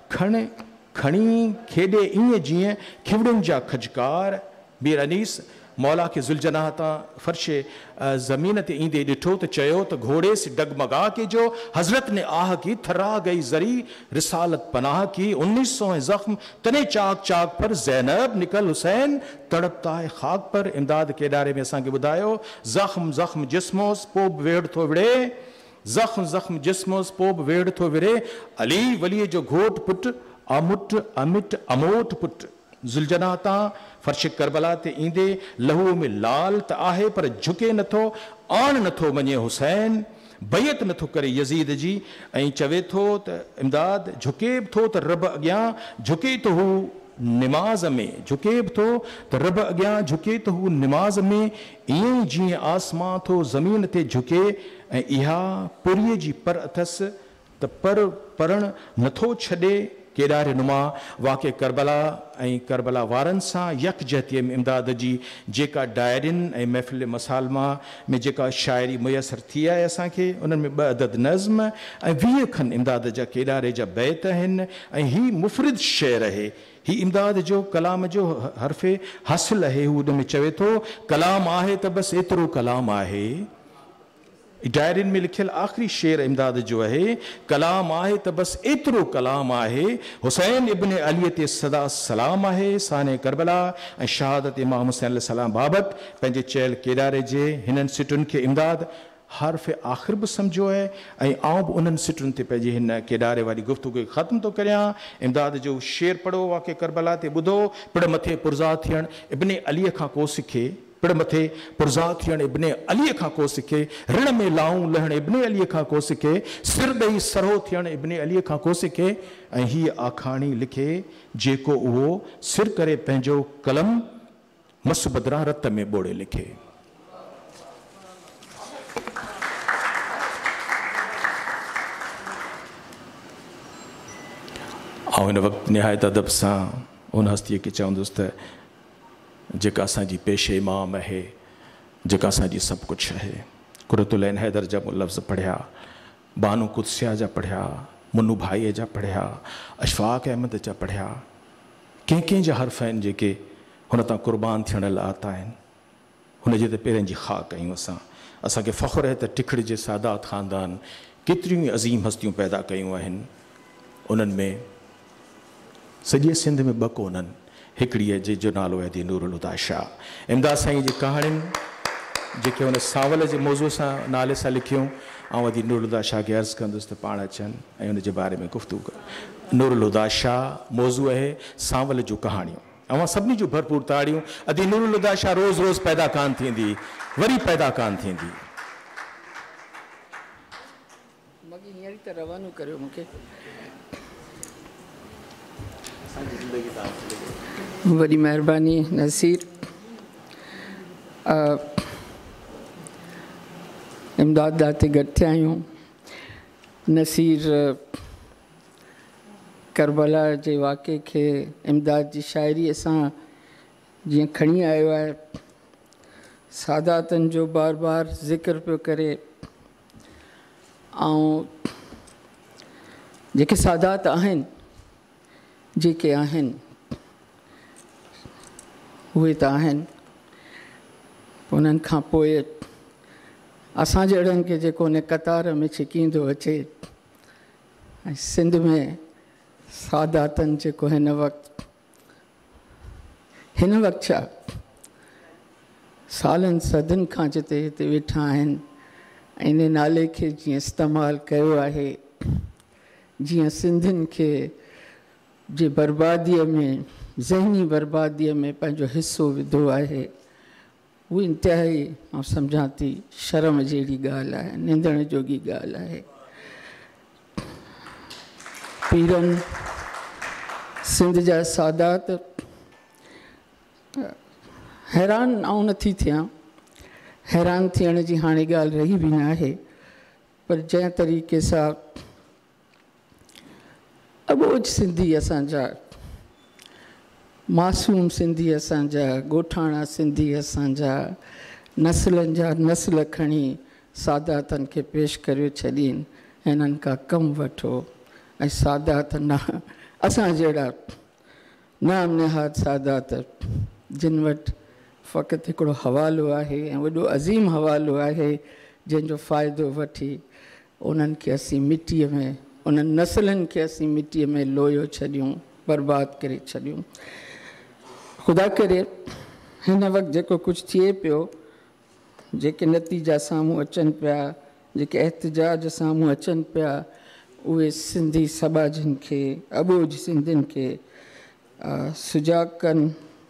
खणी खेॾे ईअं जीअं खिवड़ियुनि जा खजकार। मीर अनीस मौला के ज़ुलजनाह तां फर्शे ज़मीन ते ईंदे ॾिठो त चयो त घोड़े से डगमगा के जो हज़रत ने आह की थर्रा गई जरी रिसालत पनाह की 1900 ज़ख्म तने चाक चाक पर ज़ैनब निकल हुसैन तड़पता है खाक पर। इमदाद केॾारे में असांखे ॿुधायो ज़ख्म ज़ख्म जिस्मोस पोइ वेड़ थो विड़े ज़ख्म ज़ख्म जिस्मोस पोइ वेड़ थो विड़े अली वलीअ जो घोट पुट अमुट अमिट अमोट पुट ज़ुलजना तां फर्श करबला ते ईंदे लहू में लाल त आहे पर झुके नथो आण नथो मञे हुसैन बैत नथो करे यज़ीद जी ऐं चवे थो त इमदाद झुके बि थो त रब अॻियां झुके त हू निमाज़ में झुके बि थो त रब अॻियां झुके त हू निमाज़ में ईअं ई जीअं आसमां थो ज़मीन ते झुके। ऐं इहा पुरीअ जी पर अथसि त पर पढ़णु नथो छॾे। केॾारे नुमा वाक़े करबला ऐं करबला वारनि सां यकजहतीअ में इमदाद जी जेका डायरियुनि ऐं महफ़िल मसालमा में जेका शाइरी मुयसरु थी आहे असांखे उन्हनि में 2 अदद नज़्म ऐं 20 खनि इमदाद जा केॾारे जा बैत आहिनि ऐं हीअ मुफ़रिद शेर आहे। ही इमदाद जो कलाम जो हर्फ़े हासिल आहे। हू उन में चवे थो कलाम आहे त बसि एतिरो कलाम आहे। डायरियुनि में लिखियल आख़िरी शेर इमदाद जो आहे कलाम आहे त बसि एतिरो कलाम आहे हुसैन इब्न अलीअ ते सदा सलाम आहे। साने करबला ऐं शहादत इमाम हुसैन अलैहिस्सलाम बाबति पंहिंजे चयल केॾारे जे हिननि सिटुनि खे इमदाद हर्फ़ आख़िर बि सम्झो आहे ऐं आउं बि उन्हनि सिटुनि ते पंहिंजे हिन केॾारे वारी गुफ़्तगू खे ख़त्म थो करियां। इमदाद जो शेर पढ़ो वाक़े करबला ते ॿुधो पिड़ मथे पुरज़ा थियणु इब्न अलीअ खां को सिखे पिड़ मथे पुरज़ा थियणु इब्न अलीअ खां को सिखे ऋण में लाऊं लहणु इब्न अलीअ खां को सिखे सिर ॾेई सरो थियणु इब्न अलीअ खां को सिखे। ऐं हीअ आखाणी लिखे जेको उहो सिर करे पंहिंजो कलम मस बदिरां रत में ॿोड़े लिखे। ऐं हिन वक़्तु निहायत अदब सां उन हस्तीअ खे चवंदुसि त जेका असांजी पेशे इमाम आहे जेका असांजी सभु कुझु आहे कुरतुलैन हैदर जा लफ़्ज़ पढ़िया बानू कुदसिया जा पढ़िया मुन्नू भाईअ जा पढ़िया अशफाक अहमद जा पढ़िया कंहिं जा हर्फ़ आहिनि जेके हुन तां क़ुर्बान थियण लाइ आता आहिनि हुनजे त पेरनि जी ख़ाक कयूं असां असांखे फ़ख्रु आहे त टिखड़ जे सादात ख़ानदान केतिरियूं ई अज़ीम हस्तियूं पैदा कयूं आहिनि। उन्हनि में सॼे सिंध में 2 कोन्हनि, हिकिड़ीअ जो नालो आहे नूरुल हुदा शाह। इमदाद साईं जी कहाणियूं जेके हुन सावल जे मौज़ूअ सां नाले सां लिखियूं, ऐं नूरुल हुदा शाह खे अर्ज़ु कंदुसि त पाण अचनि ऐं हुन जे बारे में गुफ़्तगू कनि। नूरुल हुदा शाह मौज़ू आहे सावल जूं कहाणियूं। अवां सभिनी जूं भरपूर ताड़ियूं। नूरुल हुदा शाह रोज़ रोज़ पैदा कान थींदी, वरी पैदा कान थींदी। रवानो करियो मूंखे। वॾी महिरबानी नसीर। इमदाद दाते गॾु थिया आहियूं। नसीर करबला जे वाक़े खे इमदाद जी शाइरीअ सां जीअं खणी आयो आहे, सादातनि जो बार बार ज़िक्र पियो करे, ऐं जेके सादात आहिनि, जेके आहिनि उहे त आहिनि, उन्हनि खां पोइ असां जहिड़नि खे जेको उन कतार में छिकींदो अचे। ऐं सिंध में सादातनि जेको हिन वक़्तु छा सालनि सदियुनि खां जिते हिते वेठा आहिनि, इन नाले खे जीअं इस्तेमालु कयो आहे, जीअं सिंधियुनि खे जे बर्बादीअ में, ज़हनी बर्बादीअ में पंहिंजो हिसो विधो आहे, उहा इंतिहाई मां सम्झां थी शर्म जहिड़ी ॻाल्हि आहे, निंदण जोगी ॻाल्हि आहे। पीरनि सिंध जा सादात हैरान आऊं नथी थियां, हैरान थियण जी हाणे ॻाल्हि रही बि न आहे, पर जंहिं तरीक़े सां अॻोज सिंधी असांजा, मासूम सिंधी असांजा, ॻोठाणा सिंधी असांजा, नस्लनि जा नस्ल खणी सादातनि खे पेश करे छॾीनि, हिननि खां कमु वठो। ऐं सादात न असां जहिड़ा नाम निहाद सादात, जिन वटि फ़क़ति हिकिड़ो हवालो आहे ऐं वॾो अज़ीम हवालो आहे, जंहिंजो फ़ाइदो वठी उन्हनि खे असीं मिटीअ में, उन्हनि नस्लनि खे असीं मिटीअ में लोयो छॾियूं, बर्बादु करे छॾियूं। ख़ुदा करे हिन वक़्तु जेको कुझु थिए पियो, जेके नतीजा साम्हूं अचनि पिया, जेके एहतिजाज साम्हूं अचनि पिया, उहे सिंधी समाजनि खे, अॿोज सिंधियुनि खे सुजाॻ कनि।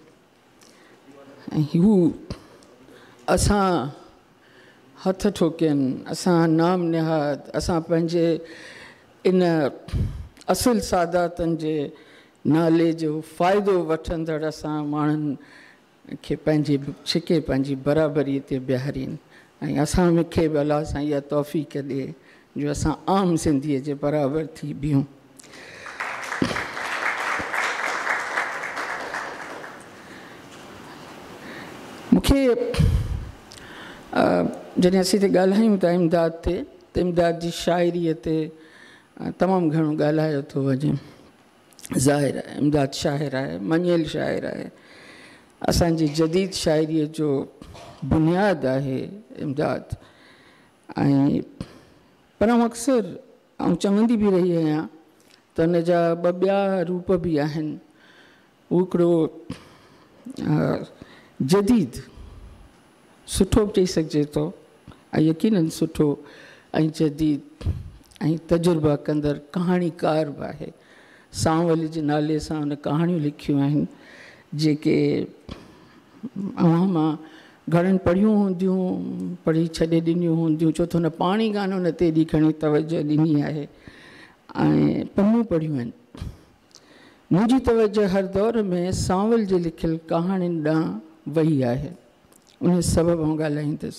ऐं हू असां हथ ठोकियनि, असां नाम निहाद, असां पंहिंजे इन असुल सादातनि जे नाले जो फ़ाइदो वठंदड़ असां माण्हुनि खे पंहिंजे छिके पंहिंजी बराबरीअ ते बीहारीनि। ऐं असां मूंखे बि अलाह सां इहा तौफ़ीक़ ॾिए जो असां आम सिंधीअ जे बराबरि थी बीहूं। मूंखे जॾहिं असीं ते ॻाल्हायूं था इमदाद ते, त इमदाद जी शाइरीअ ते तमामु घणो ॻाल्हायो थो वञे। ज़ाहिर आहे इमदाद शाइर आहे, मञियल शाइर आहे, असांजी जदीद शाइरीअ जो बुनियादु आहे इमदाद। ऐं पर आउं अक्सर चवंदी बि रही आहियां त हुन जा ॿ ॿिया रूप बि आहिनि। हू हिकिड़ो जदीद सुठो बि चई सघिजे थो, ऐं यकीननि सुठो ऐं जदीद ऐं तजुर्बा कंदड़ कहाणीकार बि आहे। सांवल जे नाले सां हुन कहाणियूं लिखियूं आहिनि, जेके मां घणनि पढ़ियूं हूंदियूं, पढ़ी छॾे ॾिनियूं हूंदियूं, छो त हुन पाणी कान हुन ते एॾी घणी तवजो ॾिनी आहे, ऐं पन्नूं पढ़ियूं आहिनि। मुंहिंजी तवजो हर दौर में सांवल जे लिखियल कहाणियुनि ॾांहुं वई आहे। उन सबबु आउं ॻाल्हाईंदुसि।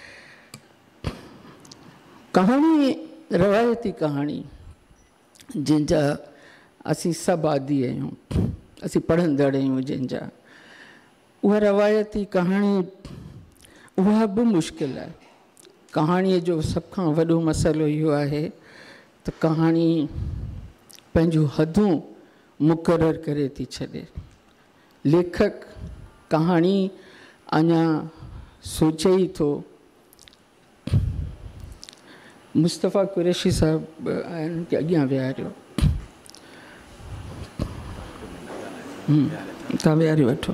कहाणी रवायती कहाणी जंहिंजा असीं सभु आदी आहियूं, असीं पढ़ंदड़ आहियूं, जंहिंजा उहा रवायती कहाणी, उहा बि मुश्किल आहे। कहाणीअ जो सभ खां वॾो मसइलो इहो आहे त कहाणी पंहिंजूं हदूं मुक़ररु करे थी छॾे। लेखक कहाणी अञा सोचे ई थो मुस्तफ़ा कुरैशी साहब आहिनि की अॻियां विहारियो। तव्हां विहारे वठो।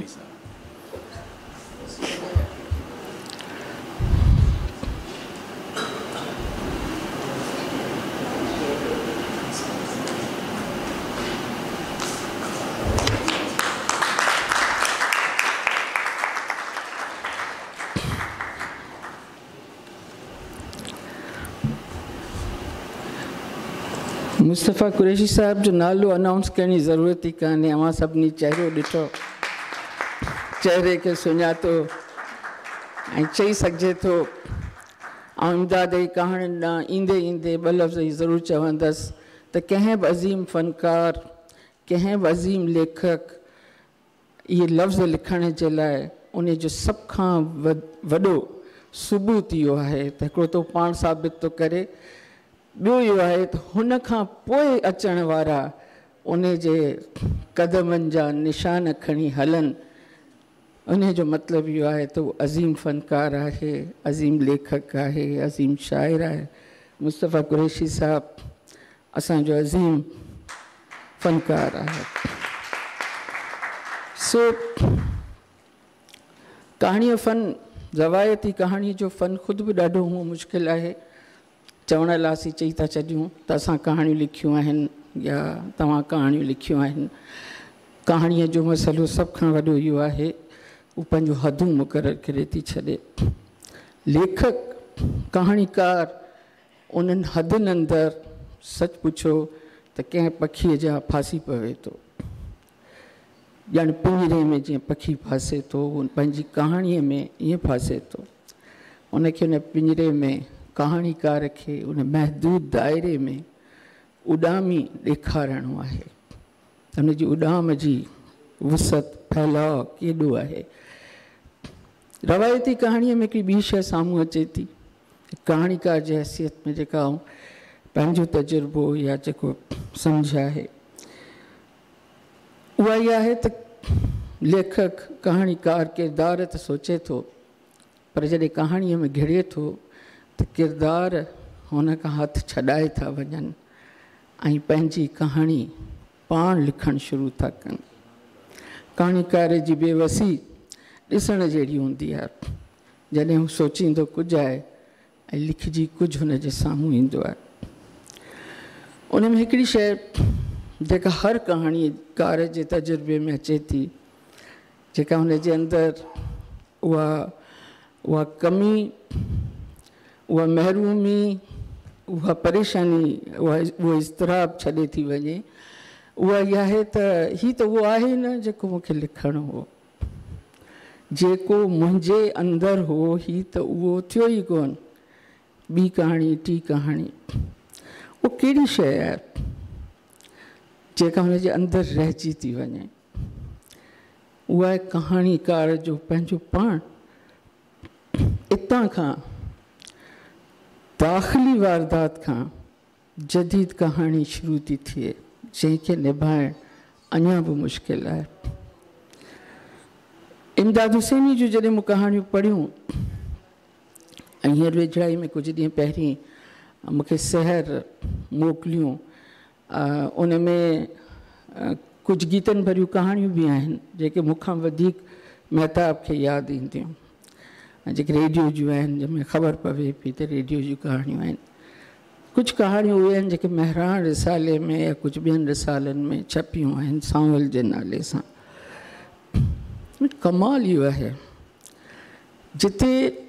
मुस्तफ़ा कुरैशी साहब जो नालो अनाउंस करण जी ज़रूरत ई कान्हे, अवां सभिनी चहिरो ॾिठो, चहिरे खे सुञातो ऐं चई सघिजे थो। ऐं इमदाद जी कहाणियुनि ॾांहुं ईंदे ईंदे ॿ लफ़्ज़ ज़रूरु चवंदसि त कंहिं बि अज़ीम फ़नकार, कंहिं बि अज़ीम लेखक इहे लफ़्ज़ लिखण जे लाइ उन जो सभ खां वॾो सबूत इहो आहे त हिकिड़ो तो पाण साबित थो करे, ॿियो इहो आहे त हुन खां पोइ अचण वारा उन जे क़दमनि जा निशान खणी हलनि। उन जो मतिलबु इहो आहे त उहो अज़ीम फ़नकार आहे, अज़ीम लेखक आहे, अज़ीम शाइर आहे। मुस्तफ़ा कुरैशी साहब असांजो अज़ीम फ़नकार आहे। सो कहाणीअ फ़न, रवायती कहाणी जो फ़न ख़ुदि बि ॾाढो हूअं मुश्किल आहे। चवण लाइ असीं चई था छॾियूं त असां कहाणियूं लिखियूं आहिनि या तव्हां कहाणियूं लिखियूं आहिनि। कहाणीअ जो मसइलो सभ खां वॾो इहो आहे, उहो पंहिंजो हदूं मुक़ररु करे थी छॾे। लेखक, कहाणीकार उन्हनि हदुनि अंदरि सच पुछो त कंहिं पखीअ जा फासी पवे थो, ॼण पिंजरे में जीअं पखी फासे थो, उन पंहिंजी कहाणीअ में ईअं फासे थो। उनखे उन पिंजरे में, कहाणीकार खे उन महदूद दायरे में उॾामी ॾेखारणो आहे त उनजी उॾाम जी वुसत, फैलाव केॾो आहे। रवायती कहाणीअ में हिकिड़ी ॿी शइ साम्हूं अचे थी, कहाणीकार जी हैसियत में जेका आऊं पंहिंजो तजुर्बो या जेको सम्झ आहे उहा इहा आहे त लेखक, कहाणीकार किरदार त सोचे थो, पर जॾहिं कहाणीअ में घिड़े थो त किरदार हुन खां हथ छॾाए था वञनि ऐं पंहिंजी कहाणी पाण लिखणु शुरू था कनि। कहाणीकार जी बेवसी ॾिसण जहिड़ी हूंदी आहे, जॾहिं हू सोचींदो कुझु आहे ऐं लिखिजी कुझु हुन जे साम्हूं ईंदो आहे। उन में हिकिड़ी शइ जेका हर कहाणीकार जे तजुर्बे में अचे थी, जेका हुन जे अंदरि उहा कमी, उहा महरूमी, उहा परेशानी, उहो इज़तिराब छॾे थी वञे, उहा इहा आहे त हीअ त उहो आहे न जेको मूंखे लिखणो हो, जेको मुंहिंजे अंदरि हो हीअ त उहो थियो ई कोन। ॿी कहाणी, टी कहाणी, उहा कहिड़ी शइ आहे जेका हुन जे अंदरि रहिजी थी वञे? उहा आहे कहाणीकार जो पंहिंजो पाण इतां खां दाख़िली वारदात खां जदीद कहाणी शुरू थी थिए, जंहिंखे निभाइणु अञा बि मुश्किल आहे। इमदाद हुसैनी जूं जॾहिं मूं कहाणियूं पढ़ियूं, ऐं हींअर वेझड़ाई में कुझु ॾींहं पहिरीं मूंखे सहर मोकिलियूं, उन में कुझु गीतनि भरियूं कहाणियूं बि आहिनि जेके मूंखां वधीक महताब खे यादि ईंदियूं, जेके रेडियो जूं आहिनि, जंहिंमें ख़बर पवे पई त रेडियो जूं कहाणियूं आहिनि। कुझु कहाणियूं उहे आहिनि जेके महराण रिसाले में या कुझु ॿियनि रिसालनि में छपियूं आहिनि सांवल जे नाले सां। कमाल इहो आहे जिते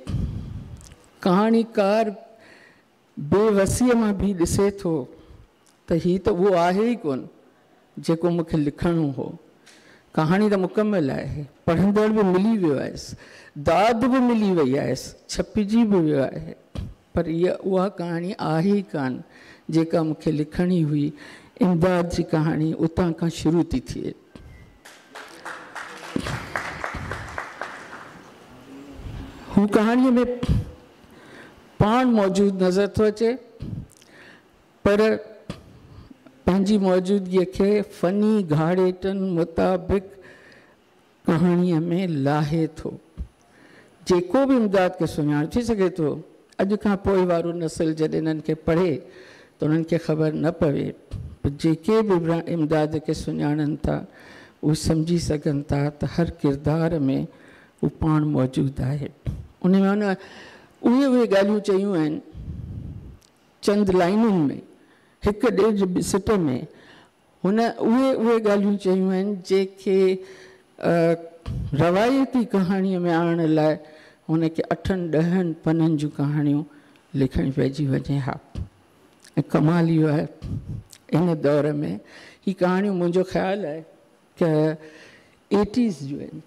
कहाणीकार बेवसीअ मां बि ॾिसे थो त हीअ त उहो आहे ई कोन जेको मूंखे लिखणो हो। कहाणी त मुकमल आहे, पढ़ंदड़ बि मिली वियो आहेसि, दाद बि मिली वई आहेसि, छपिजी बि वियो आहे, पर उहा कहाणी आहे ई कान जेका मूंखे लिखणी हुई। इमदाद जी कहाणी उतां खां शुरू थी थिए। हू कहाणीअ में पाण मौजूदु नज़र थो अचे, पर पंहिंजी मौजूदगीअ खे फ़नी घाड़ेटनि मुताबिक़ कहाणीअ में लाहे थो। जेको बि इमदाद खे सुञाणे थी सघे थो अॼु खां पोइ वारो नस्ल जॾहिं इन्हनि खे पढ़े त उन्हनि खे ख़बर न पवे, पर जेके बि इमदाद खे सुञाणनि था उहे सम्झी सघनि था त हर किरदार में उहो पाण मौजूदु आहे। उन में उहे ॻाल्हियूं चयूं आहिनि चंद लाइनुनि में, हिकु ॾेढ सिट में। हुन उहे ॻाल्हियूं चयूं आहिनि जेके रवायती कहाणीअ में आणण लाइ हुनखे 8-10 पननि जूं कहाणियूं लिखणी पइजी वञे। हा, ऐं कमाल इहो आहे इन दौर में ही कहाणियूं मुंहिंजो ख़्यालु आहे कि 80s जूं आहिनि,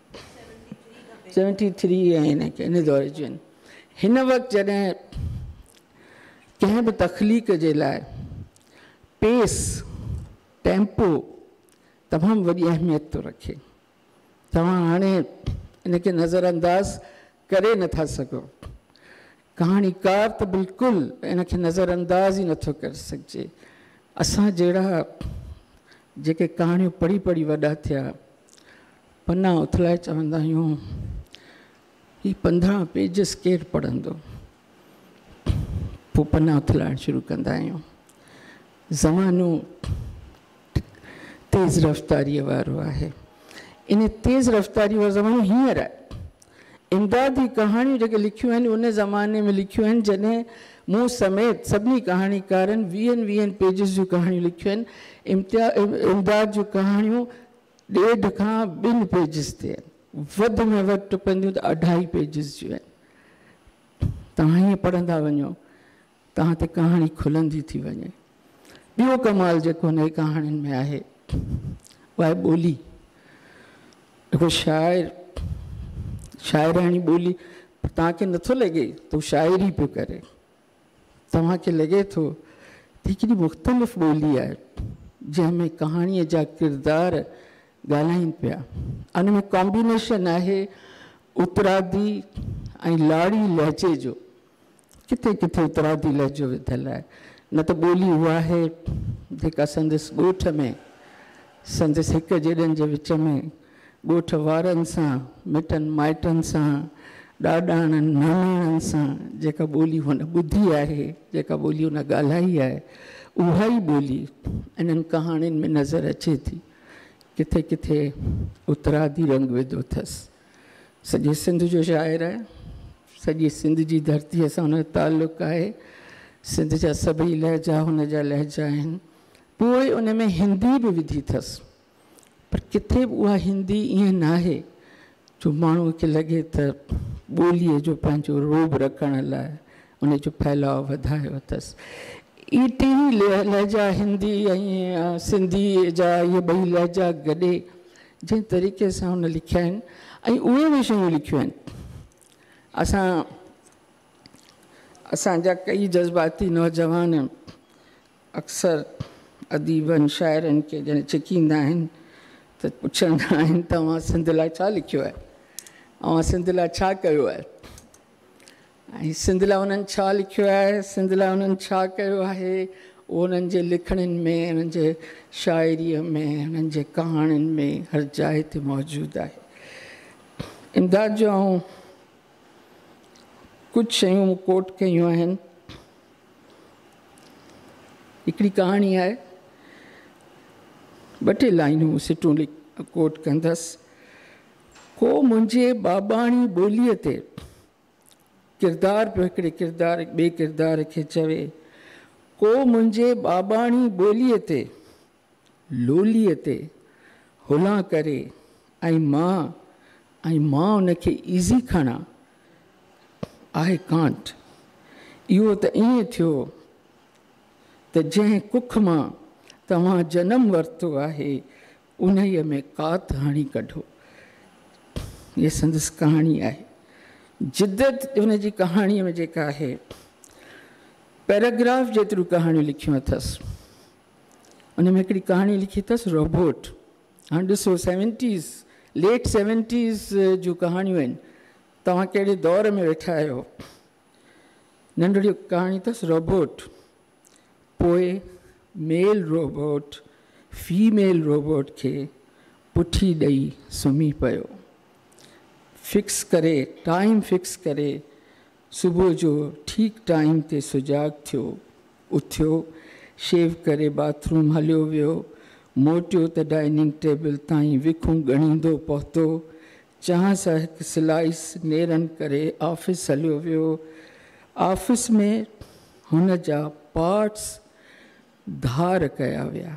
73 ऐं इन दौर जूं आहिनि। हिन वक़्तु जॾहिं कंहिं बि तख़लीक़ जे लाइ पेस टेम्पो तमामु वॾी अहमियत थो रखे। तव्हां हाणे इनखे नज़रअंदाज़ करे नथा सघो। कहाणीकार त बिल्कुलु इनखे नज़रअंदाज़ ई नथो करे सघिजे। असां जहिड़ा जेके कहाणियूं पढ़ी पढ़ी वॾा थिया, पना उथलाए चवंदा आहियूं ही 15 पेजिस केरु पढ़ंदो, पोइ पना उथलाइण शुरू कंदा आहियूं। ज़मानो तेज़ रफ़्तारीअ वारो आहे। इन तेज़ रफ़्तारी वारो ज़मानो हींअर आहे। इमदादी कहाणियूं जेके लिखियूं आहिनि उन ज़माने में लिखियूं आहिनि जॾहिं मूं समेत सभिनी कहाणीकारनि 20 पेजिस जूं कहाणियूं लिखियूं आहिनि। इमदाद जूं कहाणियूं 1.5 खां 2 पेजिस ते आहिनि, वधि में वधि टुपंदियूं त 2.5 पेजिस जूं आहिनि। तव्हां हीअं पढ़ंदा वञो तव्हां ते कहाणी खुलंदी थी वञे। ॿियो कमाल जेको हुन कहाणियुनि में आहे उहा आहे ॿोली। हिकिड़ो शाइराणी ॿोली, तव्हांखे नथो लॻे त हू शाइरी पियो करे, तव्हांखे लॻे थो त हिकिड़ी मुख़्तलिफ़ ॿोली आहे जंहिंमें कहाणीअ जा किरदार ॻाल्हाइनि पिया। उन में कॉम्बिनेशन आहे उतरादी ऐं लाड़ी लहजे जो। किथे किथे उतरादी लहजो विधियलु आहे, न त ॿोली उहा आहे जेका संदसि ॻोठ में, संदसि हिक जहिड़नि जे विच में, ॻोठ वारनि सां, मिटनि माइटनि सां, ॾाॾाणनि नानाणनि सां जेका ॿोली हुन ॿुधी आहे, जेका ॿोली हुन ॻाल्हाई आहे, उहा ई ॿोली इन्हनि कहाणियुनि में नज़र अचे थी। किथे किथे उतरादी रंग विधो अथसि। सॼे सिंध जो शाइर आहे, सॼी सिंध जी धरतीअ सां हुन जो तालुक़ु आहे। सिंध जा सभई लहजा हुन जा लहजा आहिनि। पोइ उन में हिंदी बि विधी अथसि, पर किथे बि उहा हिंदी ईअं न आहे जो माण्हूअ खे लॻे त ॿोलीअ जो पंहिंजो रोब रखण लाइ उन जो फैलाव वधायो अथसि। इहे टेई लहजा हिंदी ऐं सिंधी जा इहे ॿई लहजा गॾे जंहिं तरीक़े सां हुन लिखिया आहिनि ऐं उहे बि शयूं लिखियूं आहिनि। असांजा कई जज़्बाती नौजवान अक्सर अदीबनि शाइरनि खे जॾहिं छिकींदा आहिनि त पुछंदा आहिनि तव्हां सिंध लाइ छा लिखियो आहे, ऐं सिंध लाइ छा कयो आहे, ऐं सिंध लाइ उन्हनि छा लिखियो आहे, सिंध लाइ उन्हनि छा कयो आहे, उहो उन्हनि जे लिखणनि में, उन्हनि जे शाइरीअ में, उन्हनि जे कहाणियुनि में हर जाइ ते मौजूदु आहे। इमदाद जो ऐं कुझु शयूं कोट कयूं आहिनि। हिकिड़ी कहाणी आहे, 2 लाइनूं सिटूं कोट कंदसि। को मुंहिंजे बाबाणी ॿोलीअ ते किरदार पियो हिकिड़े किरदार ॿिए किरदार खे चवे, को मुंहिंजे बाबाणी ॿोलीअ ते लोलीअ ते हुला करे ऐं मां उनखे ईज़ी खणा, आई कांट। इहो त ईअं थियो त जंहिं कुख मां तव्हां जनम वरितो आहे उन्हीअ में कात हणी कढो। इहा संदसि कहाणी आहे। जिद्दत उनजी कहाणीअ में जेका आहे, पैराग्राफ जेतिरियूं कहाणियूं लिखियूं अथसि। उन में हिकिड़ी कहाणी लिखी अथसि रोबोट। हाणे ॾिसो लेट 70s जूं कहाणियूं आहिनि। तव्हां कहिड़े दौर में वेठा आहियो। नंढड़ी कहाणी अथसि रोबोट। पोइ मेल रोबोट फीमेल रोबोट खे पुठी ॾेई सुम्ही पियो। फिक्स करे, टाइम फिक्स करे सुबुह जो ठीक टाइम ते सुजाग थियो, उथियो, शेव करे बाथरूम हलियो वियो, मोटियो त डाइनिंग टेबल ताईं विखूं ॻणींदो पहुतो, चांहि सां हिकु स्लाइस नेरनि करे ऑफिस हलियो वियो। ऑफिस में हुन जा पार्ट्स धार कया विया।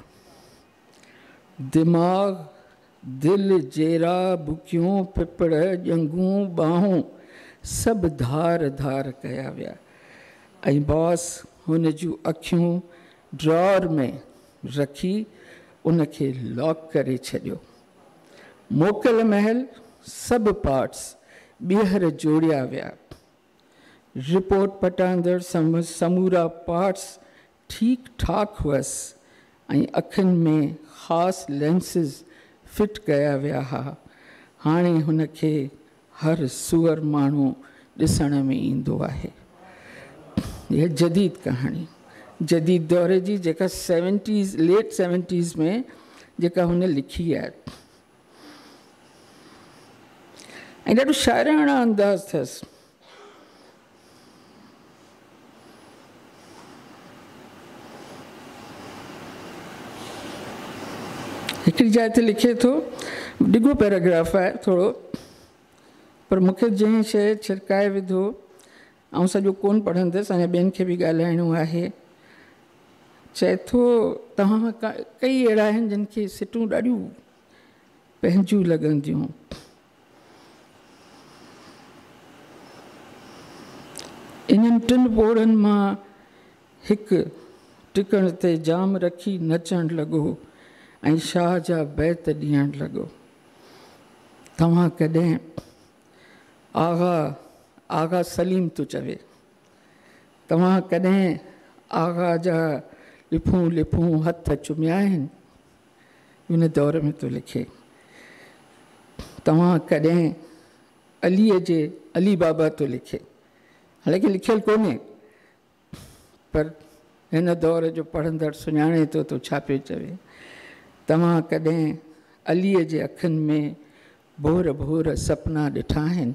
दिमाग़, दिलि, जेरा, बुकियूं, पिपड़, ॼंगूं, ॿाहूं सभु धार धार कया विया। ऐं बॉस हुन जूं अखियूं ड्रॉर में रखी उनखे लॉक करे छॾियो। मोकल महल सभु पार्ट्स ॿीहर जोड़िया विया। रिपोर्ट पटाईंदड़ समूरा पार्ट्स ठीक ठाक हुअसि ऐं अखियुनि में ख़ासि लेंसिस फिट कया विया हुआ। हाणे हुनखे हर सूअर माण्हू ॾिसण में ईंदो आहे। इहा जदीद कहाणी, जदीद दौर जी, जेका लेट 70s में जेका हुन लिखी आहे। ऐं ॾाढो शाइराणा अंदाज़ अथसि। हिकिड़ी जाइ ते लिखे थो, डिघो पैराग्राफ आहे थोरो, पर मूंखे जंहिं शइ छिरकाए विधो, ऐं सॼो कोन पढ़ंदसि, अञा ॿियनि खे बि ॻाल्हाइणो आहे। चए थो, तव्हां कई अहिड़ा आहिनि जिन खे सिटूं ॾाढियूं पंहिंजूं लॻंदियूं। इन्हनि टिनि पोड़नि मां हिकु टिकण ते जाम रखी नचणु लॻो ऐं शाह जा बैत ॾियणु लॻो। तव्हां कॾहिं आगा सलीम थो चवे, तव्हां कॾहिं आगा जा लिफूं लिफूं हथ चुमिया आहिनि? हुन दौर में थो लिखे। तव्हां कॾहिं अलीअ जे, अली बाबा थो लिखे, हालांकि लिखियलु कोन्हे, पर हिन दौर जो पढ़ंदड़ सुञाणे थो त छा पियो चवे। तव्हां कॾहिं अलीअ जे अखियुनि में भोर भोर सपना ॾिठा आहिनि?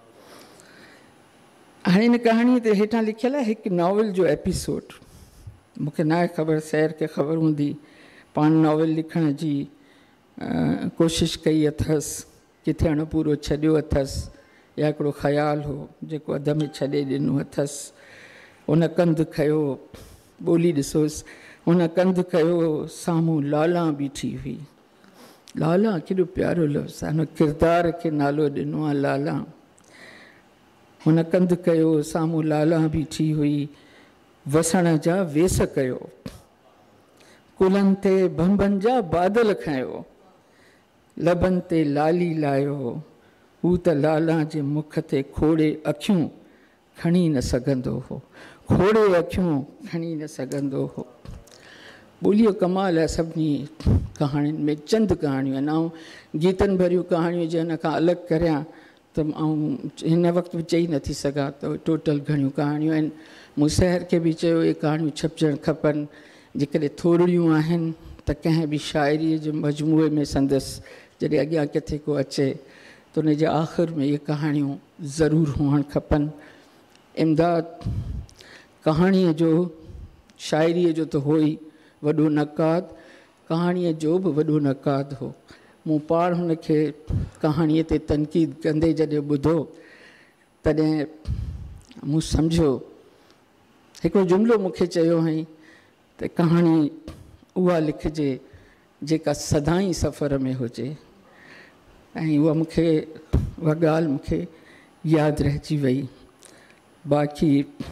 हाणे हिन कहाणीअ ते हेठां लिखियलु आहे हिकु नॉवल जो एपिसोड। मूंखे न आहे ख़बर, सैर खे ख़बर हूंदी, पाण नॉवल लिखण जी कोशिशि कई अथसि, किथे अण पूरो छॾियो अथसि, या हिकिड़ो ख़्यालु हो जेको अध में छॾे ॾिनो अथसि। हुन कंधु खयो, ॿोली ॾिसोसि, हुन कंधु कयो, साम्हूं लाला बीठी हुई। लाला केॾो प्यारो लफ़्ज़ आहे, हुन किरदार खे नालो ॾिनो आहे लाला। हुन कंधु कयो, साम्हूं लाला बीठी हुई, वसण जा वेस कयो, कुलनि ते भंभनि जा बादल खयो, लबनि ते लाली लायो, हू त लाला जे मुख ते खोड़े अखियूं खणी न सघंदो हो, खोड़े अखियूं खणी न सघंदो हो। ॿोलीअ कमाल आहे सभिनी कहाणियुनि में, चंद कहाणियूं आहिनि। ऐं गीतनि भरियूं कहाणियूं जे हिन खां अलॻि करियां त हिन वक़्तु बि चई नथी सघां त टोटल घणियूं कहाणियूं आहिनि। मूं शहर खे बि चयो इहे कहाणियूं छपजणु खपनि, जेकॾहिं थोरियूं आहिनि त कंहिं बि शाइरीअ जे मजमूए में संदसि जॾहिं अॻियां किथे को अचे त उन जे आख़िर में इहे कहाणियूं ज़रूरु हुअणु खपनि। इमदाद कहाणीअ जो, शाइरीअ जो त हो ई वॾो नक़ाद, कहाणीअ जो बि वॾो नक़ाद हो। मूं पाण हुनखे कहाणीअ ते तनक़ीद कंदे जॾहिं ॿुधो तॾहिं मूं सम्झो, हिकिड़ो जुमिलो मूंखे चयो हुअईं त कहाणी उहा लिखिजे जेका सदाईं सफ़र में हुजे, ऐं उहा ॻाल्हि मूंखे यादि रहिजी वई। बाक़ी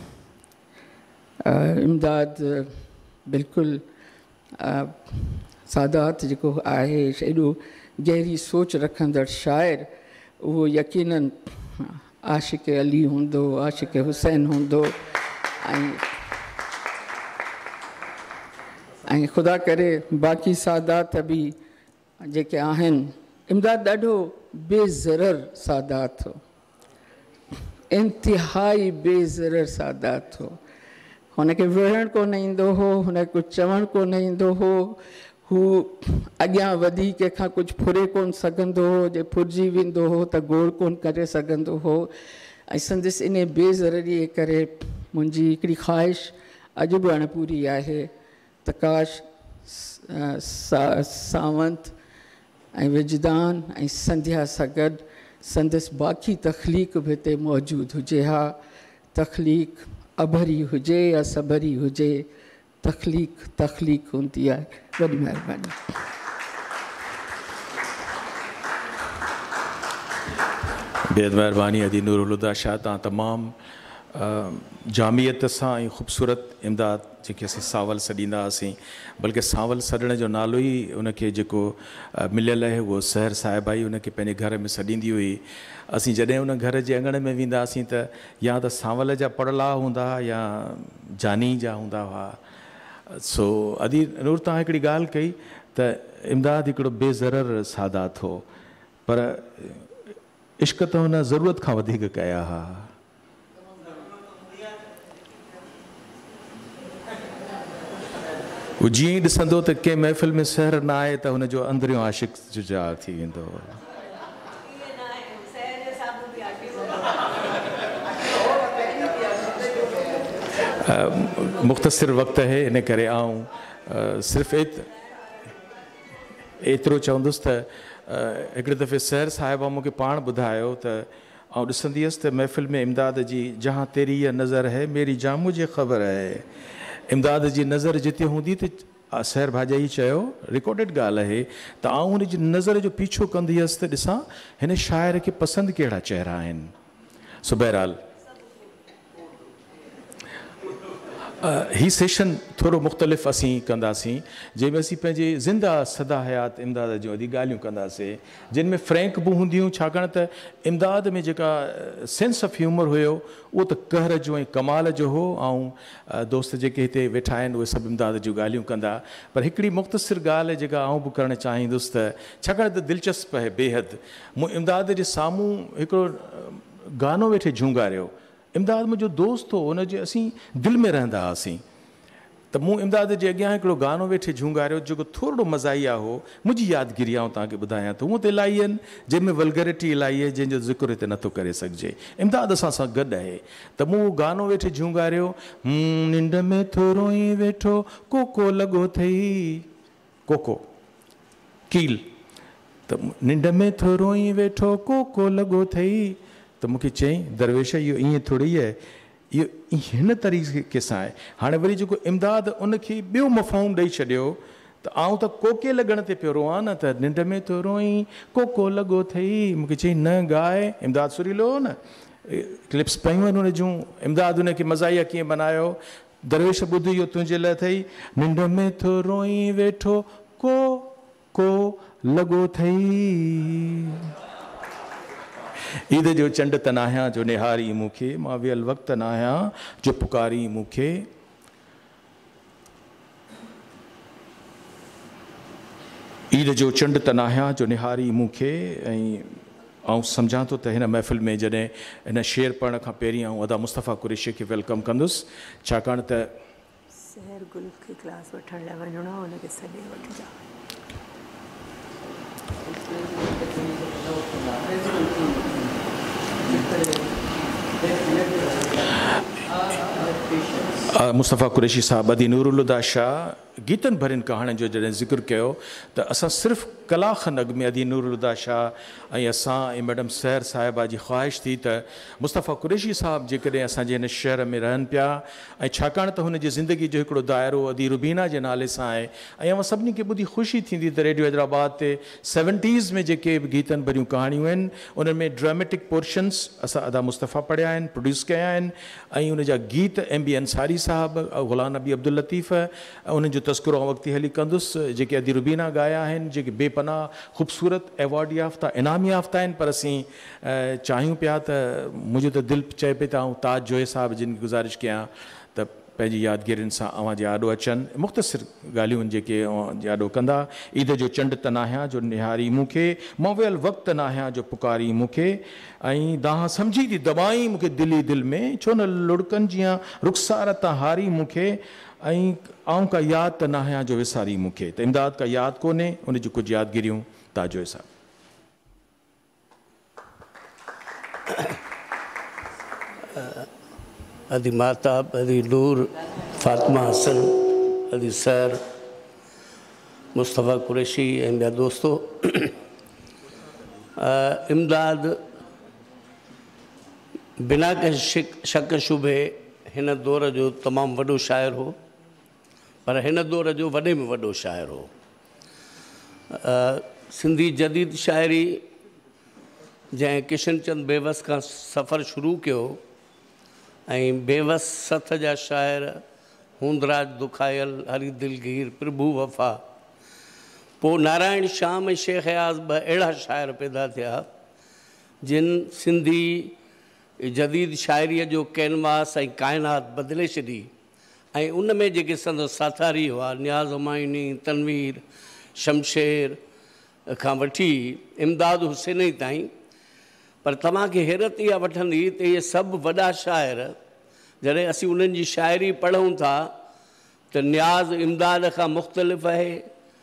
इमदाद बिल्कुलु सादात जेको आहे, एॾो गहरी सोच रखंदड़ शाइर, उहो यकीनन आशिक़ अली हूंदो, आशिक़ हुसैन हूंदो। ऐं ख़ुदा करे बाक़ी सादात बि जेके आहिनि, इमदाद ॾाढो बेज़रर सादात हो, इंतिहाई बेज़रर सादात हो। हुनखे विढ़णु कोन ईंदो हो, हुनखे कुझु चवणु कोन ईंदो हो, हू अॻियां वधी कंहिंखां कुझु फुरे कोन सघंदो हो, जे फुरिजी वेंदो हो त गोड़ कोन करे सघंदो हो। ऐं संदसि इन बेज़ररीअ करे मुंहिंजी हिकिड़ी ख़्वाहिश अॼु बि अणपूरी आहे त काश सावंत ऐं विजदान ऐं संध्या सां गॾु संदसि बाक़ी तख़लीक़ बि हिते मौजूदु हुजे। हा, तख़लीक़ अभरी हुजे या सबरी हुजे, तख़लीक़ हूंदी आहे। वॾी महिरबानी। बेहद महिरबानी अदी नूरुल हुदा शाह, तव्हां तमामु जामियत सां ऐं ख़ूबसूरत इमदाद जेके असीं सावल सॾींदा हुआसीं, बल्कि सावल सॾण जो नालो ई उनखे जेको मिलियल आहे उहो सहर साहिबा ई उनखे पंहिंजे घर में सॾींदी हुई। असीं जॾहिं उन घर जे अङण में वेंदा हुआसीं त या त सावल जा पड़ला हूंदा या जानी जा हूंदा हुआ। सो अदी नूर तव्हां हिकिड़ी ॻाल्हि कई त इमदाद हिकिड़ो बेज़रर सादात हो, पर इश्क त हुन ज़रूरत खां वधीक कया हुआ। हू जीअं ई ॾिसंदो त कंहिं महफ़िल में सहर न आहे त हुनजो अंदरियों आशिक़ जुजा थी वेंदो। मुख़्तसिर वक़्तु आहे, इन करे आउं सिर्फ़ु एतिरो चवंदुसि त हिकिड़े दफ़े सहर साहिबा मूंखे पाण ॿुधायो त आउं ॾिसंदी हुअसि त महफ़िल में इमदाद जी जहाँ तेरी इहा नज़र है मेरी जान मुझे ख़बर है। इमदाद जी नज़र जिते हूंदी त सहर भाॼाई चयो, रिकॉर्डेड ॻाल्हि आहे, त आउं हुनजी नज़र जो पीछो कंदी हुअसि त ॾिसां हिन शाइर खे पसंदि कहिड़ा चहिरा आहिनि। सो बहरहाल ही सेशन थोरो मुख़्तलिफ़ असीं कंदासीं, जंहिंमें असीं पंहिंजे ज़िंदा सदा हयात इमदाद जूं वॾी ॻाल्हियूं कंदासीं, जिन में फ्रैंक बि हूंदियूं, छाकाणि त इमदाद में जेका सेंस ऑफ ह्यूमर हुयो उहो त कहर जो ऐं कमाल जो हो। ऐं दोस्त जेके हिते वेठा आहिनि उहे सभु इमदाद जूं ॻाल्हियूं कंदा, पर हिकिड़ी मुख़्तसिर ॻाल्हि जेका आउं बि करणु चाहींदुसि त छाकाणि त दिलचस्प आहे बेहद, मूं इमदाद जे साम्हूं हिकिड़ो गानो वेठे झूंगारियो। इमदाद मुंहिंजो दोस्त हो, हुनजे असीं दिलि में रहंदा हुआसीं, त मूं इमदाद जे अॻियां हिकिड़ो गानो वेठे झूंगारियो जेको थोरो मज़ाइया हो। मुंहिंजी यादगिरी आऊं तव्हांखे ॿुधायां त हूअं त इलाही आहिनि जंहिंमें वल्गरिटी इलाही आहे, जंहिंजो ज़िक्र हिते नथो करे सघिजे। इमदाद असां सां गॾु आहे, त मूं उहो गानो वेठे झूंगारियो, निंड में थोरो ई वेठो कोको लॻो अथई, कोको कील, त निंड में थोरो ई वेठो कोको लॻो अथई, त मूंखे चयईं दरवेश इहो ईअं थोरी आहे, इहो हिन तरीक़े सां आहे। हाणे वरी जेको इमदाद उनखे ॿियो मफ़हूम ॾेई छॾियो त आउं त कोके लॻण ते पियो रोआं न, त निंड में थोरो ई कोको लॻो अथई। मूंखे चयईं न ॻाए, इमदाद सुरीलो हो न, क्लिप्स पयूं आहिनि हुन जूं, इमदाद उनखे मज़ाइया कीअं बनायो। दरवेश ॿुध इहो तुंहिंजे लाइ अथई, निंड में थोरो ई वेठो को लॻो अथई। ईद जो चंड तनाहियां जो निहारी मूंखे, मां वियल वक़्त नाहियां जो पुकारी मूंखे। ईद जो चंड तनाहियां जो निहारी मूंखे। ऐं आउं सम्झां थो त हिन महफ़िल में जॾहिं हिन शेर पढ़ण खां पहिरीं आउं अदा मुस्तफ़ा कुरैशी खे वेलकम कंदुसि, छाकाणि त सहर गुल खे क्लास वठण लाइ वञिणो आहे, हुनखे सॾे वठिजां। मुस्तफ़ा कुरैशी साहब अदी नूरुल हुदा शाह गीतनि भरियुनि कहाणियुनि जो जॾहिं ज़िक्र कयो त असां सिर्फ़ु कलाक खनि अॻु में अदी नूरुल हुदा शाह ऐं असां ऐं मैडम सहर साहिबा जी ख़्वाहिश थी त मुस्तफ़ा कुरैशी साहब जेकॾहिं असांजे हिन शहर में रहनि पिया, ऐं छाकाणि त हुनजी ज़िंदगी जो हिकिड़ो दाइरो अदी रुबीना जे नाले सां आहे, ऐं अवां सभिनी खे ॿुधी ख़ुशी थींदी त रेडियो हैदराबाद ते 70s में जेके बि गीतनि भरियूं कहाणियूं आहिनि उन्हनि में ड्रामेटिक पोर्शन्स असां अदा मुस्तफ़ा पढ़िया आहिनि, प्रोड्यूस कया आहिनि, ऐं उनजा गीत MB अंसारी साहब, ग़ुलाम नबी अब्दुल लतीफ़, उन्हनि जो तस्करो वक़्तु हली कंदुसि, जेके अदी रुबीना ॻाया आहिनि, जेके बेपनाह ख़ूबसूरत एवॉर्ड याफ़्ता इनाम याफ़्ता आहिनि। पर असीं चाहियूं पिया त मुंहिंजो त दिलि चए पई त आउं ताज जोए साहब जिन गुज़ारिश कयां त पंहिंजी यादगिरियुनि सां अवां जे आॾो अचनि, मुख़्तसिर ॻाल्हियूं जेके यादो कंदा। ईद जो चंड तनाहियां जो निहारी मूंखे, मां वियल वक़्तु नाहियां जो पुकारी मूंखे, ऐं दाह सम्झी थी दॿाई मूंखे दिली दिलि में, छो न लुड़कनि जीअं रुख़सार तां हारी मूंखे, ऐं आऊं का यादि त नाहियां जो विसारी मूंखे। त इमदाद का यादि कोन्हे, उन जी कुझु यादगिरियूं ताजो साहब। अदी माताब, अदी नूर, फातिमा हसन, अदी सर, मुस्तफ़ा कुरैशी ऐं ॿिया दोस्तो। इमदाद बिना कंहिं शक शुबे हिन दौर जो तमामु वॾो शाइर हो, पर हिन दौर जो वॾे में वॾो शाइर हो। सिंधी जदीद शाइरी जंहिं किशनचंद बेवस खां सफ़र शुरू कयो ऐं बेवस सथ जा शाइर हूंदराज दुखायल, हरी दिलगीर, प्रभु वफ़ा, पोइ नारायण श्याम ऐं शेख अयाज़ ॿ अहिड़ा शाइर पैदा थिया जिन सिंधी जदीद शाइरीअ जो कैनवास ऐं काइनात बदिले छॾी। ऐं उन में जेके संदसि साथारी हुआ, नियाज़ हुमायूनी, तनवीर, शमशेर खां वठी इमदाद हुसैनी ताईं। पर तव्हांखे हैरत इहा वठंदी त इहे सभु वॾा शाइर जॾहिं असीं उन्हनि जी शाइरी पढ़ूं था त नियाज़ इमदाद खां मुख़्तलिफ़ आहे,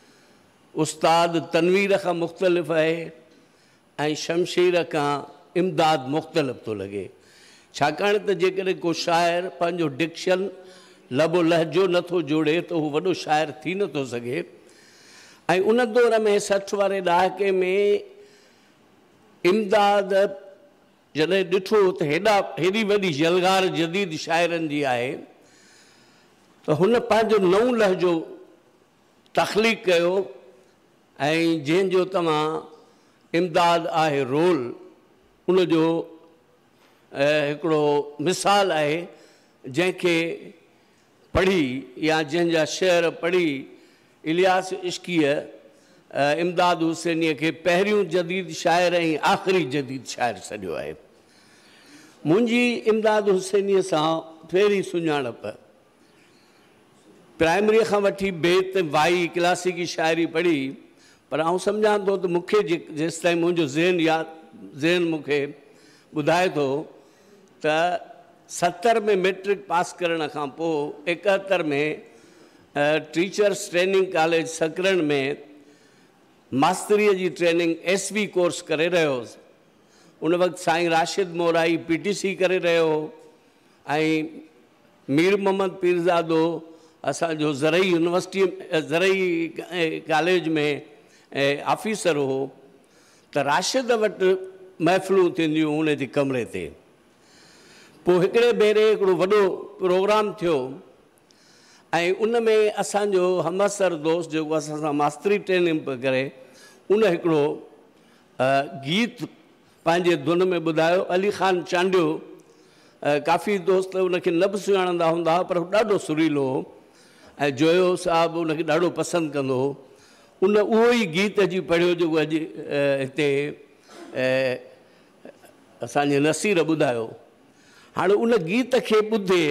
उस्ताद तनवीर खां मुख़्तलिफ़ आहे ऐं शमशेर खां इमदाद मुख़्तलिफ़ थो लॻे। छाकाणि त जेकॾहिं को शाइर पंहिंजो डिक्शन लबो लहजो नथो जोड़े त उहो वॾो शाइर थी नथो सघे। ऐं उन दौर में 60 वारे ॾहाके में इमदाद जॾहिं ॾिठो त हेॾी वॾी यलगार जदीद शाइरनि जी आहे त हुन पंहिंजो नओं लहजो तख़लीक़ कयो ऐं जंहिंजो तव्हां इमदाद आहे रोल उनजो हिकिड़ो मिसाल आहे, जंहिंखे पढ़ी या जंहिंजा शेर पढ़ी इलियास इश्कीअ इमदाद हुसैनीअ खे पहिरियों जदीद शाइर ऐं आख़िरी जदीद शाइर सॾियो आहे। मुंहिंजी इमदाद हुसैनीअ सां पहिरीं सुञाणप प्राइमरीअ खां वठी बेत वाई क्लासिकी शाइरी पढ़ी, पर आउं सम्झां थो त मूंखे जेसिताईं मुंहिंजो ज़हन मूंखे ॿुधाए थो त 70 में मैट्रिक पास करण खां पोइ 71 में टीचर्स ट्रेनिंग कॉलेज सकरन में मास्तरीअ जी ट्रेनिंग SV कोर्स करे रहियो हुउसि। उन वक़्तु साईं राशिद मोराई PTC करे रहियो ऐं मीर मोहम्मद पीरज़ादो असांजो ज़रई यूनिवर्सिटी ज़रई कॉलेज में ऑफिसर हो। त राशिद वटि महफ़िलूं थींदियूं उन जे कमरे ते। पोइ हिकिड़े भेरे हिकिड़ो वॾो प्रोग्राम थियो ऐं उन में असांजो हमअसर दोस्त जेको असां सां मास्तरी ट्रेनिंग पियो करे उन हिकिड़ो गीत पंहिंजे धुन में ॿुधायो। अली ख़ान चांडियो, काफ़ी दोस्त उनखे न बि सुञाणंदा हूंदा पर ॾाढो सुरीलो हो ऐं जोयो साहिबु उनखे ॾाढो पसंदि कंदो हो। उन उहो ई गीत अची पढ़ियो जेको अॼु हिते असांजे नसीर ॿुधायो। हाणे उन गीत खे ॿुधे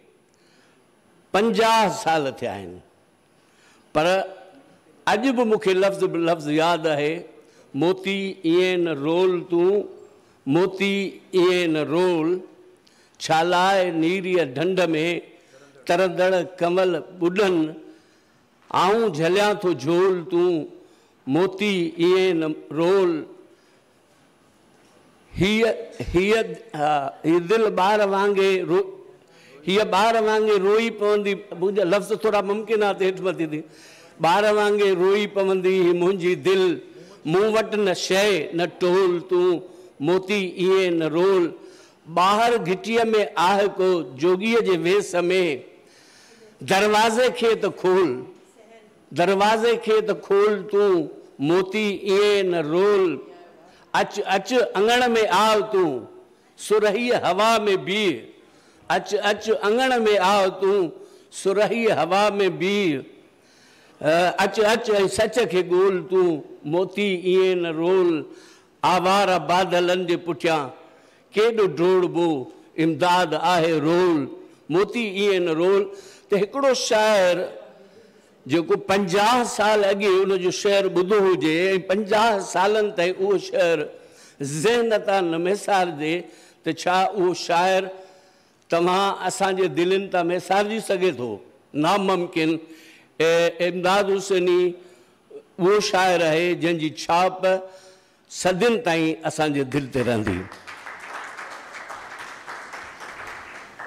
50 साल थिया आहिनि, पर अॼु बि मूंखे लफ़्ज़ बि लफ़्ज़ यादि आहे। मोती ईअं न रोल तूं, मोती ईअं न रोल, छालाए नीरीअ ढंढ में तरंदड़ कमल ॿुॾनि, आऊं झलियां थो झोल तूं, मोती ईअं न रोल। हीअ दिलि ॿार वांगुरु हीअ ॿार वांगुरु रोई पवंदी। मुंहिंजा लफ़्ज़ थोरा मुमकिन आहे त हेठि मथे थी। ॿार वांगुरु रोई पवंदी मुंहिंजी दिलि, मूं वटि न शइ न टोल तूं, मोती ईअं न रोल। ॿाहिरि घिटीअ में आहे को जोगीअ जे वेस में, दरवाज़े खे त खोल, दरवाज़े खे त खोल तूं, मोती ईअं न रोल। अच अच अंगण में आव तूं, सुरही हवा में बीह, अच अच अंगण में आव तूं, सुरही हवा में बीह। अच अच ऐं सच खे ॻोल्ह तूं, मोती ईअं न रोल। आवारा बादलनि जे पुठियां केॾो डोड़बो, इमदाद आहे रोल, मोती ईअं न रोल। त हिकिड़ो शाइर जेको 50 साल अॻे उनजो शेर ॿुधो हुजे ऐं 50 सालनि ताईं उहो शेर ज़हन तां न मेसारिजे त छा उहो शाइर तव्हां असांजे दिलनि तां मेसारिजी सघे थो? नामुमकिन। इमदाद हुसैनी उहो शाइर आहे जंहिंजी छाप सदियुनि ताईं असांजे दिलि ते रहंदी।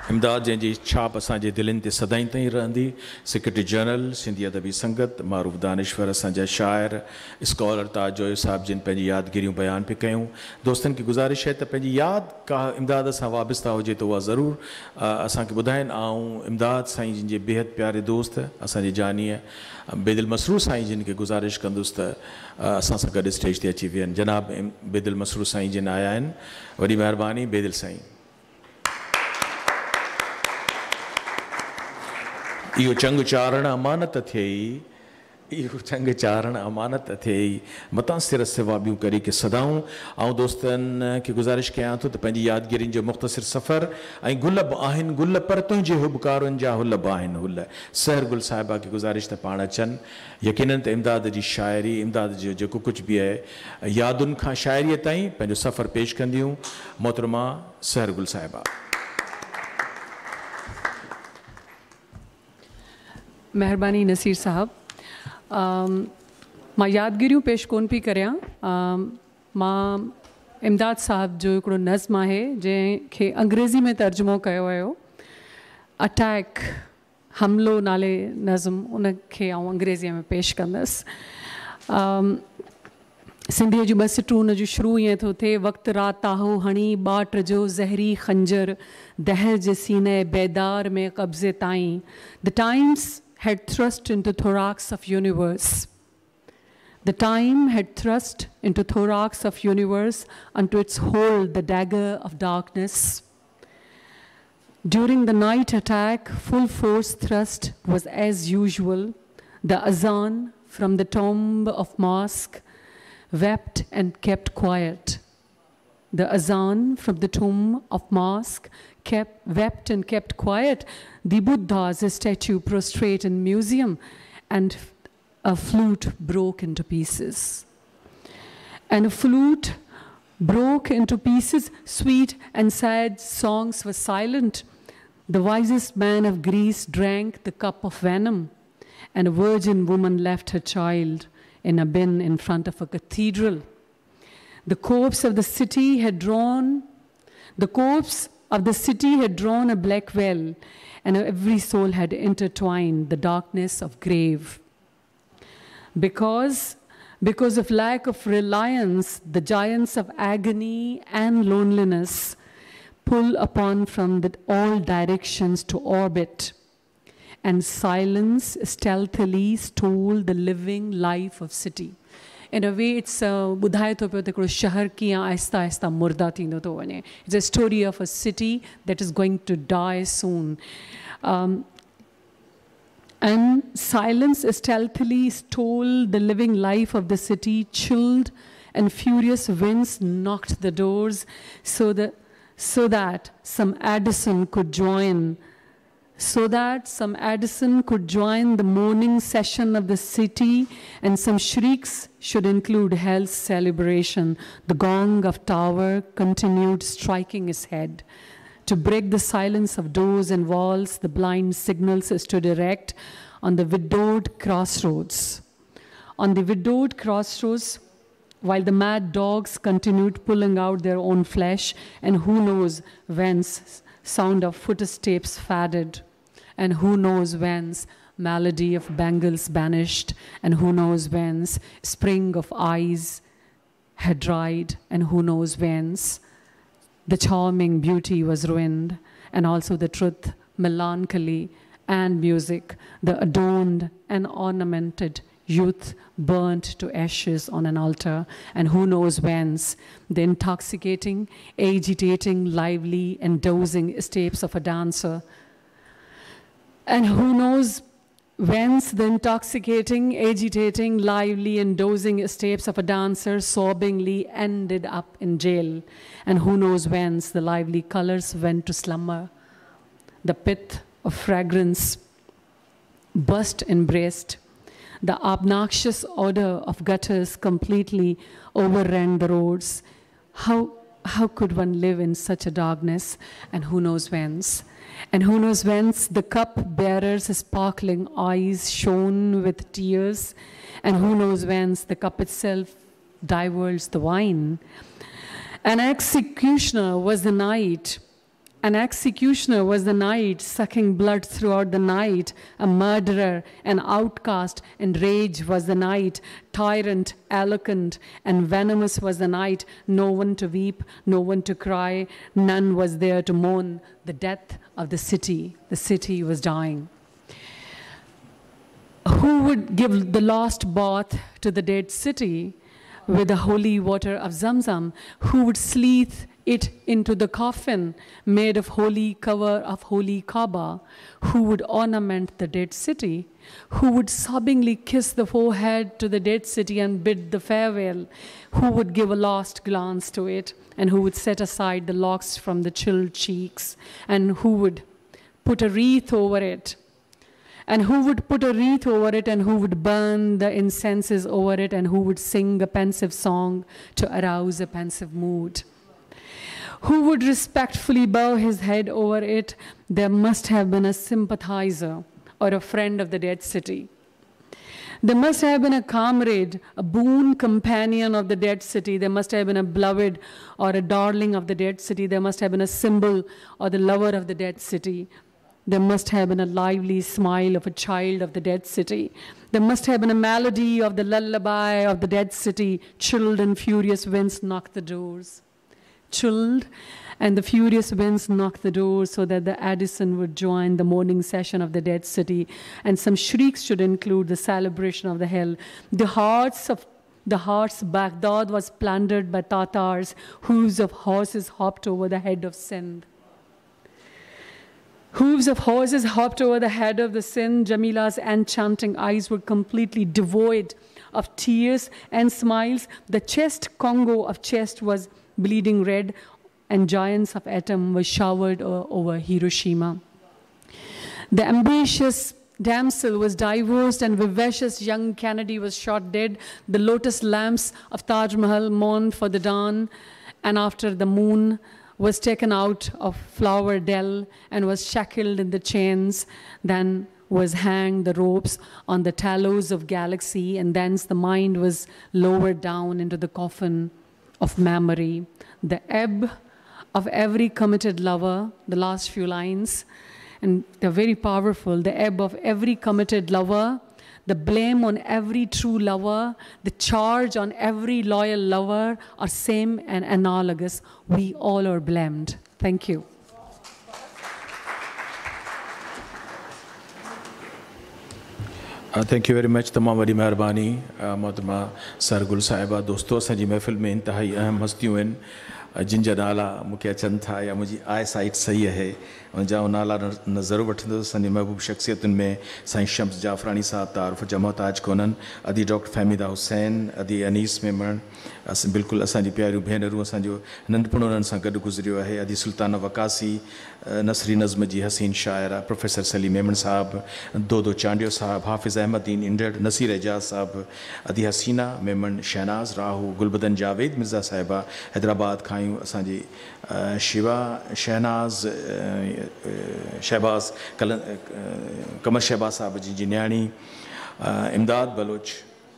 इमदाद जंहिंजी छाप असांजे दिलनि ते सदाईं ताईं रहंदी। सेक्रेटरी जनरल सिंधी अदबी संगत मारूफ दानिश्वर, असांजा शाइर स्कॉलर ताज जोयो साहिब जिन पंहिंजी यादगिरियूं बयान पे कयूं। दोस्तनि खे गुज़ारिश है त पंहिंजी यादि का इमदाद सां वाबस्ता हुजे त उहा ज़रूरु असांखे ॿुधाइनि। ऐं इमदाद साईं जिन जे बेहद प्यारे दोस्त असांजे जानीअ बेदिल मसरूर साईं जिन खे गुज़ारिश कंदुसि त असां सां गॾु स्टेज ते अची वियनि। जनाब बेदिल मसरूर साईं जिन आया आहिनि, वॾी महिरबानी बेदिल साईं। इहो चंग चारण अमानत थिए, इहो चंग चारण अमानत थिए, मतां सिर सिवा ॿियूं करी के सदाऊं। ऐं दोस्तनि खे गुज़ारिश कयां थो त पंहिंजी यादगिरियुनि जो मुख़्तसिर सफ़र ऐं गुल बि आहिनि गुल पर तुंहिंजे हुबकारुनि जा हुल बि आहिनि हुल। सहर गुल साहिबा खे गुज़ारिश त पाण अचनि। यकीननि त इमदाद जी शाइरी, इमदाद जो जेको कुझु बि आहे यादुनि खां शाइरीअ ताईं पंहिंजो सफ़र पेश कंदियूं। मोहतरमा सहर गुल साहिबा। महिरबानी नसीर साहब। मां यादगिरियूं पेश कोन पई करियां। मां इमदाद साहब जो हिकिड़ो नज़्म आहे जंहिंखे अंग्रेज़ी में तर्जुमो कयो वियो, अटैक हमलो नाले नज़्म, उनखे आउं अंग्रेज़ीअ में पेश कंदसि। सिंधीअ जूं ॿ सिटूं उन जूं शुरू ईअं थो थिए। वक़्तु रात आहो हणी बाट जो ज़हरी खंजर, दहर जे सीने बेदार में कब्ज़े ताईं। The Times had thrust into thorax of universe. The time had thrust into thorax of universe, unto its hold the dagger of darkness. During the night attack, full force thrust was as usual. The azan from the tomb of mosque wept and kept quiet. The azan from the tomb of mosque wept and kept quiet. The Buddha's statue prostrate in museum, and a flute broke into pieces. And a flute broke into pieces. Sweet and sad songs were silent. The wisest man of Greece drank the cup of venom, and a virgin woman left her child in a bin in front of a cathedral. The corpse of the city had drawn a black veil, and every soul had intertwined the darkness of grave. Because of lack of reliance, the giants of agony and loneliness pull upon from all directions to orbit, and silence stealthily stole the living life of city. In a way, it's ॿुधाए थो पियो त हिकिड़ो शहर कीअं आहिस्ता आहिस्ता मुर्दा थींदो थो वञे. It's a story of a city that is going to die soon. And silence stealthily stole the living life of the city. Chilled and furious winds knocked the doors so that some Addison could join the morning session of the city, and some shrieks should include hell's celebration. The gong of tower continued striking his head. To break the silence of doors and walls, the blind signals stood erect on the widowed crossroads. On the widowed crossroads, while the mad dogs continued pulling out their own flesh, and who knows whence sound of footsteps faded, and who knows whence melody of bangles banished, and who knows whence spring of eyes had dried, and who knows whence the charming beauty was ruined, and also the truth, melancholy, and music, the adorned and ornamented youth burnt to ashes on an altar, and who knows whence the intoxicating, agitating, lively, and dozing steps of a dancer, and who knows whence the intoxicating, agitating, lively, and dozing steps of a dancer sobbingly ended up in jail, and who knows whence the lively colors went to slumber. The pith of fragrance burst in breast. The obnoxious odor of gutters completely overran the roads. How could one live in such a darkness? And who knows whence? And who knows whence the cup bearer's sparkling eyes shone with tears? And who knows whence the cup itself divulged the wine? An executioner was the night, An executioner was the night, sucking blood throughout the night. A murderer, an outcast, and rage was the night. Tyrant, eloquent, and venomous was the night. No one to weep, no one to cry. None was there to mourn the death of the city. The city was dying. Who would give the lost bath to the dead city with the holy water of Zamzam? Who would sleeth it into the coffin made of holy cover of holy Kaaba? Who would ornament the dead city? Who would sobbingly kiss the forehead to the dead city and bid the farewell? Who would give a last glance to it? And who would set aside the locks from the chilled cheeks? And who would put a wreath over it? And who would put a wreath over it, and who would burn the incenses over it, and who would sing a pensive song to arouse a pensive mood? Who would respectfully bow his head over it? There must have been a sympathizer or a friend of the dead city. There must have been a comrade, a boon companion of the dead city. There must have been a beloved or a darling of the dead city. There must have been a symbol or the lover of the dead city. There must have been a lively smile of a child of the dead city. There must have been a melody of the lullaby of the dead city. Chilled and furious winds knock the doors. Chilled and the furious winds knock the doors so that the Addison would join the morning session of the dead city, and some shrieks should include the celebration of the hell. The hearts Baghdad was plundered by Tatars. Hooves of horses hopped over the head of Sindh. Hooves of horses hopped over the head of the Sindh. Jamila's enchanting eyes were completely devoid of tears and smiles. The chest, Congo of chest, was bleeding red, and giants of atom were showered over Hiroshima. The ambitious damsel was divorced, and vivacious young Kennedy was shot dead. The lotus lamps of Taj Mahal mourned for the dawn, and after the moon was taken out of Flower Dell and was shackled in the chains, then was hanged the ropes on the tallows of galaxy, and thence the mind was lowered down into the coffin of memory. The ebb of every committed lover, the last few lines, and they're very powerful. The ebb of every committed lover, the blame on every true lover, the charge on every loyal lover are same and analogous. We all are blamed. Thank you. Thank you very much. तमाम वॾी महिरबानी मोहतरमा सरगुल साहिबा। दोस्तों, असांजी महफ़िल में इंतहाई अहम हस्तियूं आहिनि जिन जा नाला मूंखे अचनि था या मुंहिंजी आई साइट सही आहे, उनजा नाला न ज़रूरु वठंदुसि। असांजी महबूब शख़्सियतुनि में साईं शम्स जाफ़रानी साहब तारुफ़ जा मोहताज कोन्हनि, अदी डॉक्टर फ़हमीदा हुसैन, अदी अनीस मेमण, बिल्कुलु असांजी प्यारियूं भेनरूं, असांजो नंढपण उन्हनि सां गॾु गुज़रियो आहे। अदी सुल्ताना वकासी, नसरी नज़्म जी हसीन शाइरा, प्रोफेसर सलीम मेमण साहब, दो चांडियो साहब, हाफ़िज़ अहमदीन इंडड़, नसीर एजाज साहब, अदी हसीना मेमण, शहनाज राहू, गुलबदन जावेद मिर्ज़ा साहिबा हैदराबाद खां आहियूं। असांजी शिवा शहनाज शहबाज़ कमर शहबाज़ साहब जी न्याणी, इमदाद बलोच,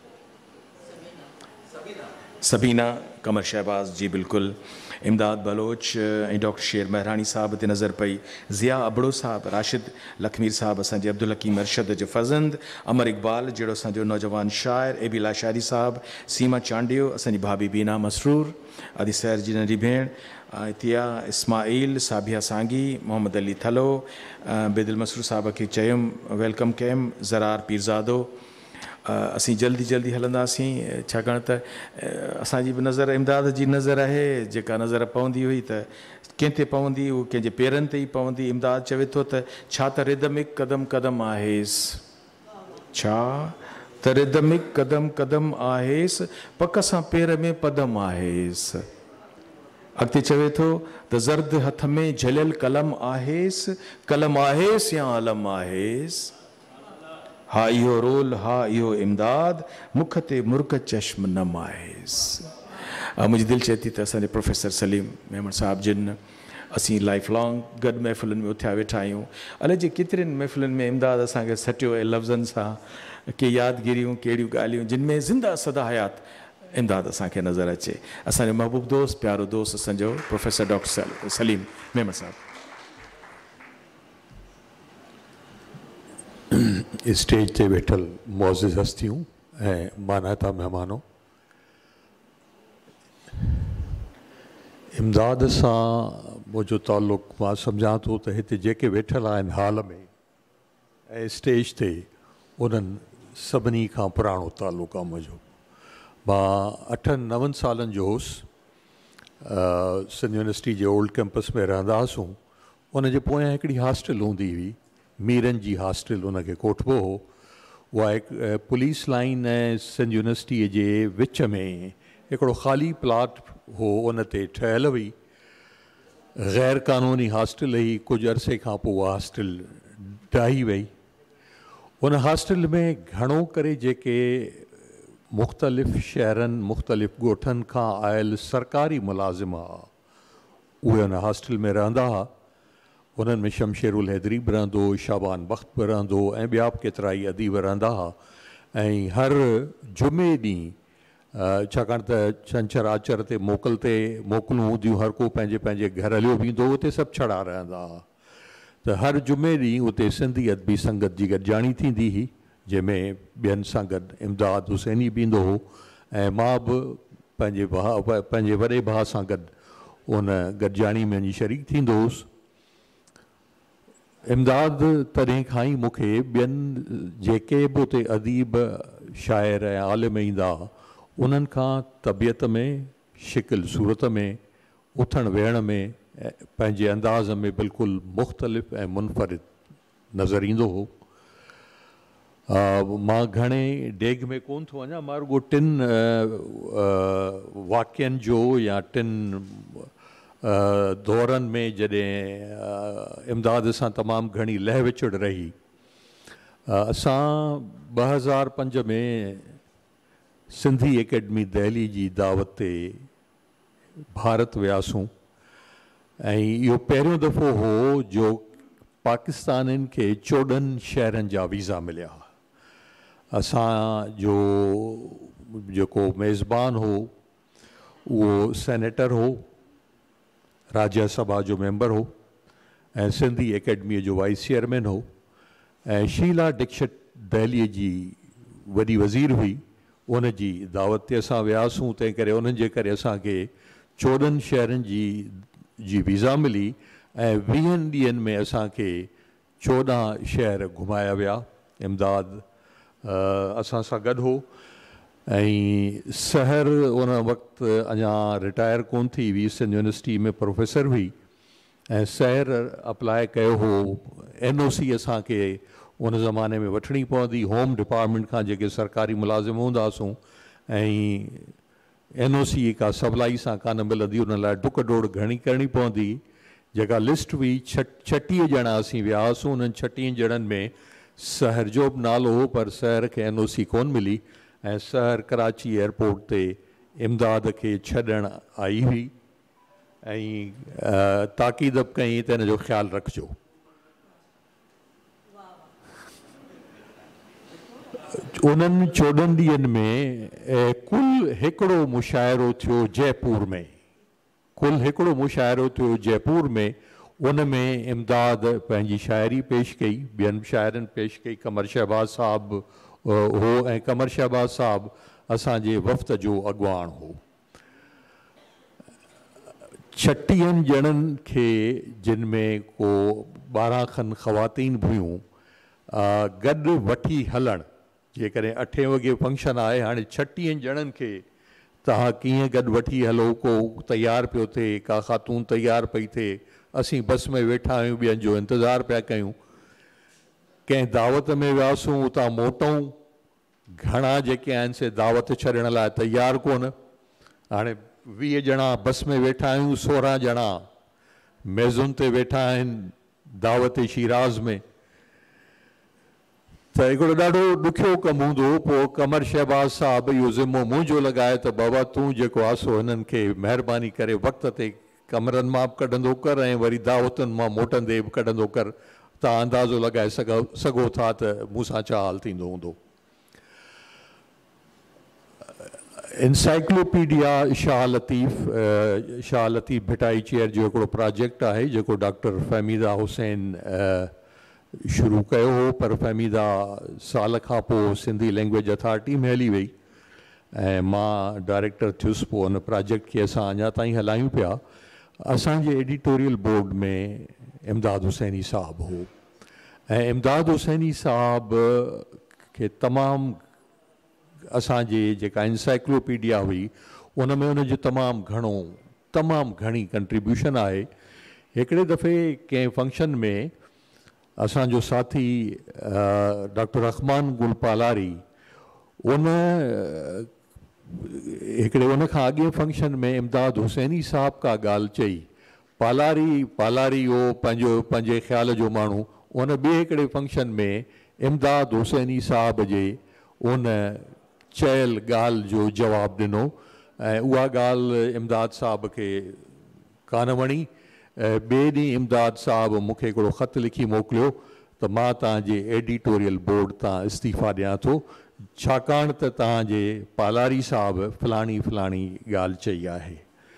सबीना कमर शहबाज़ जी बिल्कुलु, इमदाद बलोच ऐं डॉक्टर शेर महरानी साहब ते नज़र पई, ज़िया अबड़ो साहब, राशिद लखमीर साहब, असांजे अब्दुल हकीम अरशद जो फज़ंद, अमर इकबाल जहिड़ो असांजो नौजवान शाइर, एबिला शाइरी साहब, सीमा चांडियो, असांजी भाभी बीना मसरूर, आदि सैर जी नंढी भेण, इतिया इस्माइल, साबिया सांगी, मोहम्मद अली थलो, बेदिल मसरूर साहब खे चयुमि वेलकम कयुमि, ज़रार पीरज़ादो। असीं जल्दी हलंदासीं, छाकाणि त असांजी बि नज़र इमदाद जी नज़र आहे, जेका नज़र पवंदी हुई त कंहिं ते पवंदी, उहो कंहिंजे पेरनि ते ई पवंदी। इमदाद चवे थो त छा त रिदमिक कदम कदम आहेसि, छा त रिदमिक कदम कदम आहेसि, पक सां पेर में पदम आहेसि। अॻिते चवे थो त ज़र्द हथ में झलियल कलम आहेसि, कलम आहेसि या अलम आहेसि। हा इहो रोल, हा इहो इमदाद, मुख ते मुर्ग चश्म नम आहेसि। मुंहिंजी दिलि चए थी त असांजे प्रोफेसर सलीम मेमण साहिब जिन असीं लाइफ लॉन्ग गॾु महफ़िलुनि में उथिया वेठा आहियूं। अलाए जे केतिरनि महफ़िलुनि में इमदाद असांखे सटियो ऐं लफ़्ज़नि सां के यादगिरियूं कहिड़ियूं ॻाल्हियूं जिन में ज़िंदा सदा हयात इमदाद असांखे नज़र अचे। असांजो महबूब दोस्त, प्यारो दोस्त, असांजो प्रोफेसर डॉक्टर सलीम मेमण साहिबु। स्टेज ते वेठल मुअज़्ज़िज़ हस्तियूं ऐं मानाता महिमानों, इमदाद सां मुंहिंजो ताल्लुक़ु मां सम्झां थो त हिते जेके वेठल आहिनि हाल में ऐं स्टेज ते उन्हनि सभिनी खां पुराणो ताल्लुक़ु आहे मुंहिंजो। मां 8-9 सालनि जो हुउसि, सिंध यूनिवर्सिटी जे ओल्ड कैंपस में रहंदा हुआसीं। उनजे पोयां हिकिड़ी हॉस्टल हूंदी हुई, मीरन जी हॉस्टल उनखे कोठबो हो। उहा हिकु पुलिस लाइन ऐं सिंध यूनिवर्सिटीअ जे विच में हिकिड़ो ख़ाली प्लाट हो, उन ते ठहियल हुई। ग़ैर क़ानूनी हॉस्टल हुई। कुझु अरसे खां पोइ उहा हॉस्टल ढाही वई। उन हॉस्टल में घणो करे जेके मुख़्तलिफ़ शहरनि मुख़्तलिफ़ ॻोठनि खां आयल सरकारी मुलाज़िम हुआ, उहे उन हॉस्टल में रहंदा हुआ। उन्हनि में शमशेरुल हैदरी बि रहंदो, शाबान बख़्त बि रहंदो ऐं ॿिया बि केतिरा ई अदीब रहंदा हुआ। ऐं हर जुमे ॾींहुं, छाकाणि त छंछरु आचर ते मोकलूं हूंदियूं, हर को पंहिंजे पंहिंजे घर हलियो वेंदो, उते सभु छड़ा रहंदा हुआ। त हर जुमे ॾींहुं उते सिंधी अदबी संगत जी गॾिजाणी थींदी हुई, जंहिंमें ॿियनि सां गॾु इमदाद हुसैनी बि ईंदो हो ऐं मां बि पंहिंजे वॾे भाउ सां गॾु उन गॾिजाणी में वञी शरीक थींदो हुउसि। इमदाद तॾहिं खां ई मूंखे ॿियनि जेके बि उते अदीब शाइर ऐं आलिम ईंदा, उन्हनि खां तबियत में, शिकिल सूरत में, उथण वेहण में, पंहिंजे अंदाज़ में बिल्कुलु मुख़्तलिफ़ ऐं मुनफ़रिद नज़र ईंदो हो। मां घणे डेग में कोन थो वञा, मां रुगो 3 वाक़िअनि जो या 3 दौरनि में जॾहिं इमदाद सां तमामु घणी लह विचड़ रही। असां 2005 में सिंधी एकेडमी दहली जी दावत ते भारत वियासूं ऐं इहो पहिरियों दफ़ो हो जो पाकिस्तानियुनि खे 14 शहरनि जा वीज़ा मिलिया। असांजो जेको मेज़बान हो उहो सेनेटर हो, राज्यसभा जो मेंबर हो ऐं सिंधी एकेडमीअ जो वाइस चेयरमैन हो ऐं शीला दीक्षित दहलीअ जी वॾी वज़ीर हुई। उन जी दावत ते असां वियासूं, तंहिं करे उन्हनि जे करे असांखे 14 शहरनि जी वीज़ा मिली ऐं 20 ॾींहंनि में असांखे 14 शहर घुमाया विया। इमदाद असां सां गॾु हो ऐं सहर उन वक़्तु अञा रिटायर कोन थी हुई, सिंध यूनिवर्सिटी में प्रोफेसर हुई ऐं सहर अप्लाई कयो हो। NOC असांखे उन ज़माने में वठणी पवंदी, होम डिपार्टमेंट खां जेके सरकारी मुलाज़िम हूंदा हुआसीं, ऐं NOC का सवलाई सां कान मिलंदी, उन लाइ डुक डोड़ घणी करणी पवंदी। जेका लिस्ट हुई 36 ॼणा असीं विया हुआसीं। उन्हनि 36 ॼणनि में सहर जो बि नालो हो, पर सहर खे NOC कोन मिली ऐं सहर कराची एयरपोर्ट ते इमदाद खे छॾणु आई हुई ऐं ताक़ीद बि कई त हिन जो ख़्यालु रखिजो। उन्हनि 14 ॾींहंनि में कुल हिकिड़ो मुशाइरो थियो जयपुर में, जयपुर में। उन में इमदाद पंहिंजी शाइरी पेश कई, ॿियनि शाइरनि पेश कई। कमर शहबाज साहब हो ऐं कमर शहबाज साहब असांजे वफ़्त जो अॻुवाण हो। 36 ॼणनि खे, जिन में को 12 खनि ख़वातीन बि हुयूं, गॾु वठी हलणु। जेकॾहिं 8 वॻे फंक्शन आहे, हाणे 36 ॼणनि खे तव्हां कीअं गॾु वठी हलो? को तयारु पियो थिए, का ख़ातून तयारु पई थिए, असीं बस में वेठा आहियूं, ॿियनि जो इंतज़ारु पिया कयूं। कंहिं दावत में वियासीं, उतां मोटऊं, घणा जेके आहिनि से दावत छॾण लाइ तयारु कोन। हाणे 20 ॼणा बस में वेठा आहियूं, 16 ॼणा मेज़ुनि ते वेठा आहिनि दावत शिराज़ में। त हिकिड़ो ॾाढो ॾुखियो कमु हूंदो हो। पोइ कमर शहबाज साहब इहो ज़िम्मो मुंहिंजो लॻाए त बाबा तूं जेको आहे सो हिननि खे महिरबानी करे वक़्त ते कमरनि मां बि कढंदो कर ऐं वरी दावतुनि मां मोटंदे बि कढंदो कर। तव्हां अंदाज़ो लॻाए सघो था त मूंसां छा हाल थींदो हूंदो। इंसाइक्लोपीडिया शाह लतीफ़ भिटाई चेयर जो हिकिड़ो प्रोजेक्ट आहे जेको डॉक्टर फहमीदा हुसैन शुरू कयो हो, पर फहमीदा साल खां पोइ सिंधी लैंग्वेज अथॉरिटी में हली वई ऐं मां डायरेक्टर थियुसि। पोइ हुन प्रोजेक्ट खे असां अञा ताईं हलायूं पिया। असांजे एडिटोरियल बोर्ड में इमदाद हुसैनी साहब हो ऐं इमदाद हुसैनी साहब खे तमामु असांजे जेका इंसाइक्लोपीडिया हुई उन में उनजो तमामु घणी कंट्रीब्यूशन आहे। हिकिड़े दफ़े कंहिं फंक्शन में असांजो साथी डॉक्टर रहमान गुल पालारी उन खां अॻे फंक्शन में इमदाद हुसैनी साहब का ॻाल्हि चई। पालारी हो पंहिंजे ख़्याल जो माण्हू। उन ॿिए हिकिड़े फंक्शन में इमदाद हुसैनी साहब जे उन चयल ॻाल्हि जो जवाबु ॾिनो ऐं उहा ॻाल्हि इमदाद साहब खे कान वणी। ॿिए ॾींहुं इमदाद साहब मूंखे हिकिड़ो ख़त लिखी मोकिलियो त मां तव्हांजे एडिटोरियल बोर्ड तां इस्तीफ़ा ॾियां थो, छाकाणि त तव्हांजे पालारी साहब फलाणी ॻाल्हि चई आहे।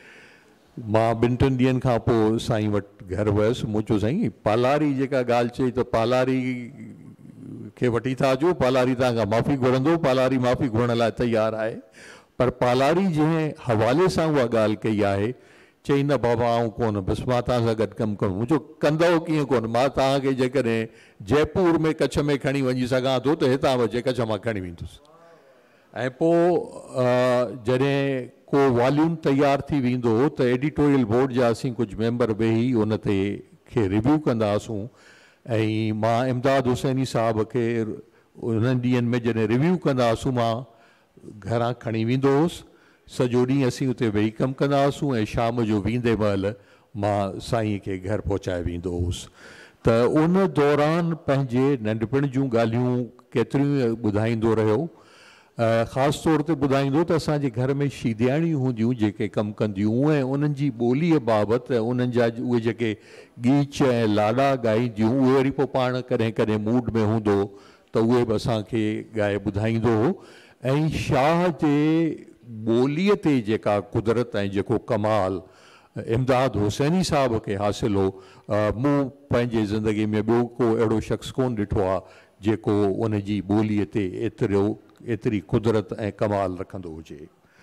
मां 2-3 ॾींहंनि खां पोइ साईं वटि घर वियुसि। मूं चयो साईं पालारी जेका ॻाल्हि चई त पालारी खे वठी था अचो, पालारी तव्हां खां माफ़ी घुरंदो, पालारी माफ़ी घुरण लाइ तयारु आहे। पर पालारी जंहिं हवाले सां उहा ॻाल्हि कई आहे, चई न बाबा आऊं कोन, बसि मां तव्हां सां गॾु कमु करूं। मुंहिंजो कंदव कीअं कोन, मां तव्हांखे जेकॾहिं जयपुर में कच्छ में खणी वञी सघां थो त हितां अचे कच्छ मां खणी वेंदुसि। ऐं पोइ जॾहिं को वॉल्यूम तयारु थी वेंदो त एडिटोरियल बोर्ड जा असीं कुझु मेंबर वेही उन ते खे रिव्यू कंदा हुआसीं ऐं मां इमदाद हुसैनी साहब खे उन्हनि ॾींहंनि में जॾहिं रिव्यू कंदा हुआसीं मां घरां खणी वेंदो हुउसि। सॼो ॾींहुं असीं उते वेही कमु कंदा हुआसीं ऐं शाम जो वेंदे महिल मां साईं खे घर पहुचाए वेंदो हुउसि। त उन दौरान पंहिंजे नंढपण जूं ॻाल्हियूं केतिरियूं ॿुधाईंदो रहियो। ख़ासि तौर ते ॿुधाईंदो त असांजे घर में शीदियाणियूं हूंदियूं जेके कमु कंदियूं ऐं उन्हनि जी ॿोलीअ बाबति उन्हनि जा उहे जेके गीच ऐं लाॾा ॻाईंदियूं उहे वरी पोइ पाण कॾहिं कॾहिं मूड में हूंदो त उहे बि असांखे ॻाए ॿुधाईंदो हो। ऐं शाह जे ॿोलीअ ते जेका कुदरत ऐं जेको कमाल इमदाद हुसैनी साहब खे हासिलु हो, मूं पंहिंजे ज़िंदगी में ॿियो को अहिड़ो शख़्स कोन ॾिठो आहे जेको उन जी ॿोलीअ ते एतिरी कुदरत ऐं कमाल रखंदो हुजे।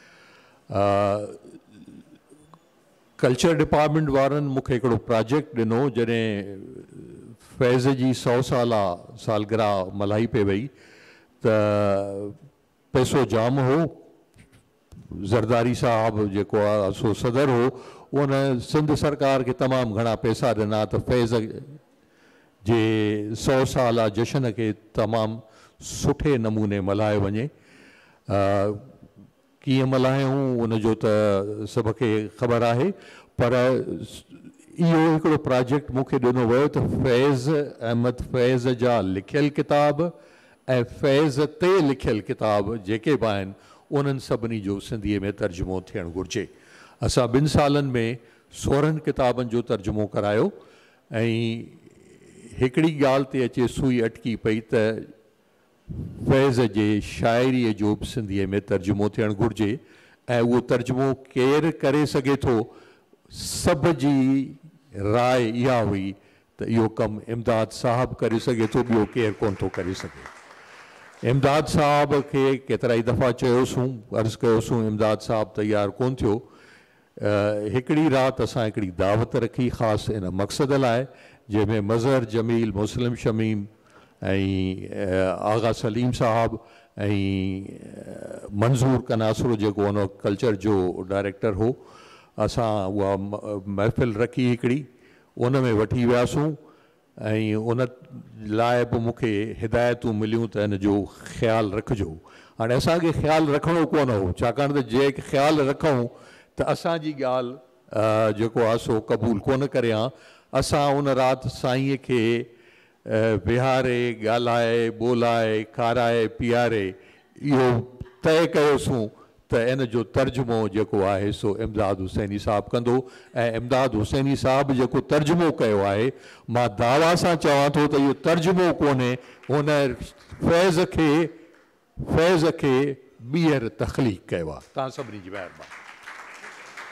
कल्चर डिपार्टमेंट वारनि मूंखे हिकिड़ो प्रोजेक्ट ॾिनो जॾहिं फैज़ जी 100 सालगिरह मल्हाई पई वई त पैसो जाम हो। ज़रदारी साहब जेको आहे सो सदर हो, उन सिंध सरकार खे तमामु घणा पैसा ॾिना त फैज़ जे 100 साल जशन खे तमामु सुठे नमूने मल्हायो वञे। कीअं मल्हायूं उनजो त सभ खे ख़बर आहे, पर इहो हिकिड़ो प्रोजेक्ट मूंखे ॾिनो वियो त फैज़ अहमद फैज़ जा लिखियल किताब ऐं फैज़ ते लिखियल किताब जेके बि आहिनि उन्हनि सभिनी जो सिंधीअ में तर्जुमो थियणु घुरिजे। असां 2 सालनि में 16 किताबनि जो तर्जुमो करायो ऐं हिकिड़ी ॻाल्हि ते अचे सुई अटकी पई त फैज़ जे शाइरीअ जो बि सिंधीअ में तर्जुमो थियणु घुरिजे ऐं उहो तर्जुमो केरु करे सघे थो। सभ जी राय इहा हुई त इहो कमु इमदाद साहब करे सघे थो, ॿियो केरु कोन थो करे सघे। इमदाद साहब खे केतिरा ई दफ़ा चयोसीं, अर्ज़ु कयोसीं, इमदाद साहब तयारु कोन थियो। हिकिड़ी राति असां हिकिड़ी दावत रखी ख़ासि इन मक़सद लाइ जंहिंमें मज़हर जमील, मुस्लिम शमीम ऐं आगा सलीम साहब ऐं मंज़ूर कनासरो जेको उन कल्चर जो डायरेक्टर हो, असां उहा महफ़िल रखी हिकिड़ी, उन में वठी वियासीं ऐं उन लाइ बि मूंखे हिदायतूं मिलियूं त हिन जो ख़्यालु रखिजो। हाणे असांखे ख़्यालु रखिणो कोन हो, छाकाणि त जे ख़्यालु रखूं त असांजी ॻाल्हि जेको आहे सो क़बूलु कोन करे हा। असां उन राति साईंअ खे विहारे, ॻाल्हाए, ॿोलाए, खाराए, पीआरे इहो तय कयोसीं त इन जो तर्जुमो जेको आहे सो इमदाद हुसैनी साहब कंदो। ऐं इमदाद हुसैनी साहब जेको तर्जुमो कयो आहे, मां दावा सां चवां थो त इहो तर्जुमो कोन्हे, हुन फैज़ खे ॿीहर तख़लीक़ कयो आहे। तव्हां सभिनी जी महिरबानी।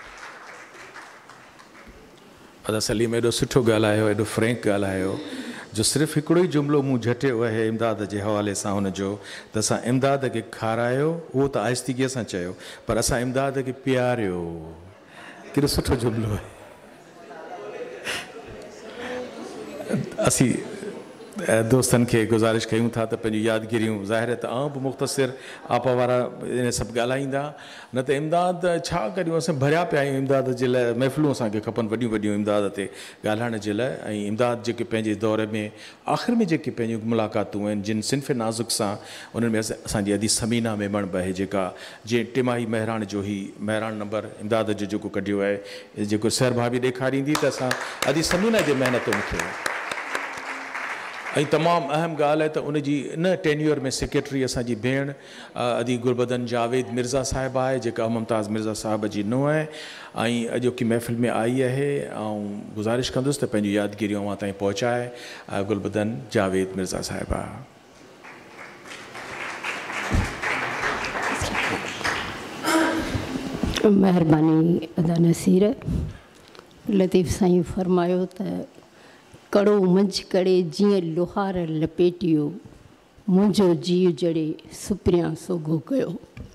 दादा सलीम एॾो सुठो ॻाल्हायो, एॾो फ्रैंक ॻाल्हायो। जो सिर्फ़ु हिकिड़ो ई जुमिलो मूं झटियो आहे इमदाद जे हवाले सां हुनजो त असां इमदाद खे खारायो, उहो त आहिस्तगीअ सां चयो, पर असां इमदाद खे प्यारियो। कहिड़ो सुठो जुमिलो आहे। असीं दोस्तनि खे गुज़ारिश कयूं था त पंहिंजूं यादगिरियूं, ज़ाहिर आहे त आउं बि मुख़्तसिर आपा वारा इन सभु ॻाल्हाईंदा, न त इमदाद छा करियूं, असां भरिया पिया आहियूं इमदाद जे लाइ। महफ़िलूं असांखे खपनि वॾियूं वॾियूं इमदाद ते ॻाल्हाइण जे लाइ। ऐं इमदाद जेके पंहिंजे दौर में आख़िर में जेके पंहिंजूं मुलाक़ातूं आहिनि जिन सिन्फ़ नाज़ुक सां, उन्हनि में असांजी अदी समीना में मण बि आहे, जेका जीअं टिमाही महिराण जो ई महिराण नंबर इमदाद जो जेको कढियो आहे, जेको सर भाभी ॾेखारींदी त असां अदी समीना जे महिनतुनि खे। ऐं तमामु अहम ॻाल्हि आहे त उनजी इन टेन्यूअर में सेक्रेटरी असांजी भेण अदी गुलबदन जावेद मिर्ज़ा साहिबा आहे, जेका मुमताज़ मिर्ज़ा साहिब जी नुंहुं आहे ऐं अॼोकी महफ़िल में आई आहे। ऐं गुज़ारिश कंदुसि त पंहिंजूं यादगिरियूं अवां ताईं पहुचाए। गुलबदन जावेद मिर्ज़ा साहिबा। महिरबानी अदा नसीर। लतीफ़ साईं फरमायो त कड़ो मंझि करे जीअं लोहार लपेटियो, मुंहिंजो जीउ जड़े सुपिरियां सोघो कयो।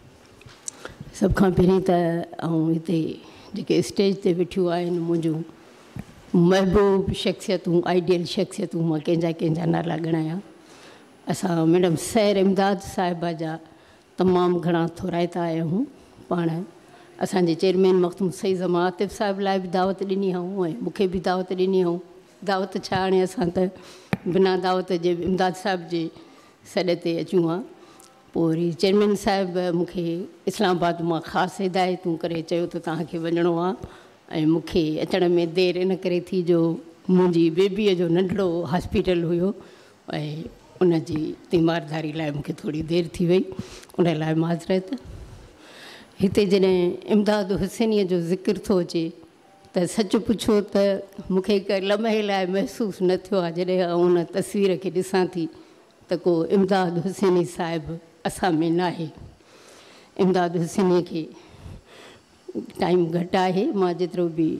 सभ खां पहिरीं त हिते जेके स्टेज ते वेठियूं आहिनि मुंहिंजूं महबूब शख़्सियतूं, आइडियल शख़्सियतूं, मां कंहिंजा नाला ॻणायां। असां मैडम सैर इमदाद साहिबा जा तमामु घणा थोराइता आया आहियूं। पाण असांजे चेयरमैन मख़दूम सईद ज़मा आतिफ़ साहिब लाइ बि दावत ॾिनी हुअऊं ऐं मूंखे बि दावत ॾिनी हुअऊं। दावत छा, हाणे असां त बिना दावत जे इमदाद साहिब जे सॾ ते अचूं हा। पोइ वरी चेयरमैन साहिब मूंखे इस्लामाबाद मां ख़ासि हिदायतूं करे चयो त तव्हांखे वञिणो आहे ऐं मूंखे अचण में देरि इन करे थी जो मुंहिंजी बेबीअ जो नंढिड़ो हॉस्पिटल हुयो ऐं उनजी तीमारदारी लाइ मूंखे थोरी देरि थी वई, उन लाइ माज़रत। हिते जॾहिं इमदाद हुसैनीअ जो ज़िक्र थो अचे त सच पुछो त मूंखे हिकु लम्हे लाइ महसूसु न थियो आहे जॾहिं उन तस्वीर खे ॾिसां थी त को इमदाद हुसैनी साहिबु असां में न आहे। इमदाद हुसैनीअ खे टाइम घटि आहे, मां जेतिरो बि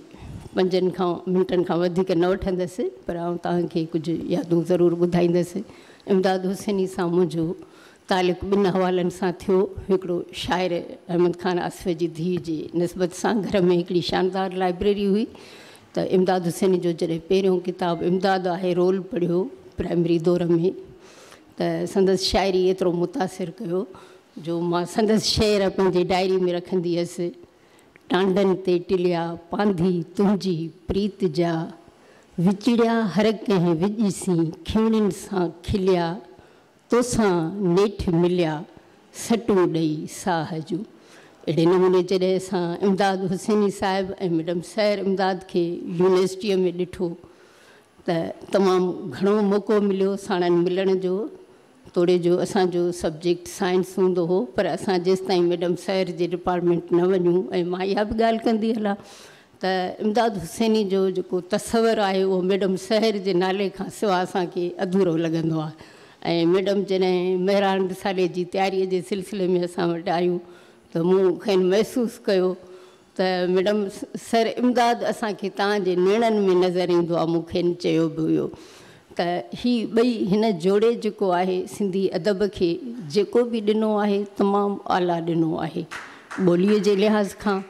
5 मिंटनि खां वधीक न वठंदसि, पर आउं तव्हांखे कुझु यादूं ज़रूरु ॿुधाईंदसि। इमदाद हुसैनी सां मुंहिंजो तालिक़ु 2 हवालनि सां थियो। हिकिड़ो शाइर अहमद ख़ान आसिफ़ जी धीउ जी निस्बत सां घर में हिकिड़ी शानदार लाइब्रेरी हुई, त इमदाद हुसैनी जो जॾहिं पहिरियों किताबु इमदाद आहे रोल पढ़ियो प्राइमरी दौर में, त संदसि शाइरी एतिरो मुतासिर कयो जो मां संदसि शेर पंहिंजे डायरी में रखंदी हुअसि। टांडनि ते टिलिया पांधी तुंहिंजी प्रीत जा, विचिड़िया हर कंहिं विॼसी खिवणियुनि सां खिलिया, तोसां नेठि मिलिया सटूं ॾेई साह जूं। अहिड़े नमूने जॾहिं असां इमदाद हुसैनी साहिबु ऐं मैडम सैर इमदाद खे यूनिवर्सिटीअ में ॾिठो त तमामु घणो मौक़ो मिलियो साणनि मिलण जो। तोड़े जो असांजो सब्जेक्ट साइंस हूंदो हो, पर असां जेसि ताईं मैडम सैर जे डिपार्टमेंट न वञूं, ऐं मां इहा बि ॻाल्हि कंदी हलां त इमदाद हुसैनी जो जेको तस्वर आहे उहो मैडम सैर जे नाले खां सवाइ असांखे अधूरो लॻंदो आहे। ऐं मैडम जॾहिं महिराण रिसाले जी तयारीअ जे सिलसिले में असां वटि आयूं त मूं खेनि महसूसु कयो त मैडम सर इमदाद असांखे तव्हांजे नेणनि में नज़र ईंदो आहे। मूंखे चयो बि हुयो त ही ॿई हिन जोड़े जेको आहे सिंधी अदब खे जेको बि ॾिनो आहे तमामु आला ॾिनो आहे ॿोलीअ जे लिहाज़ खां।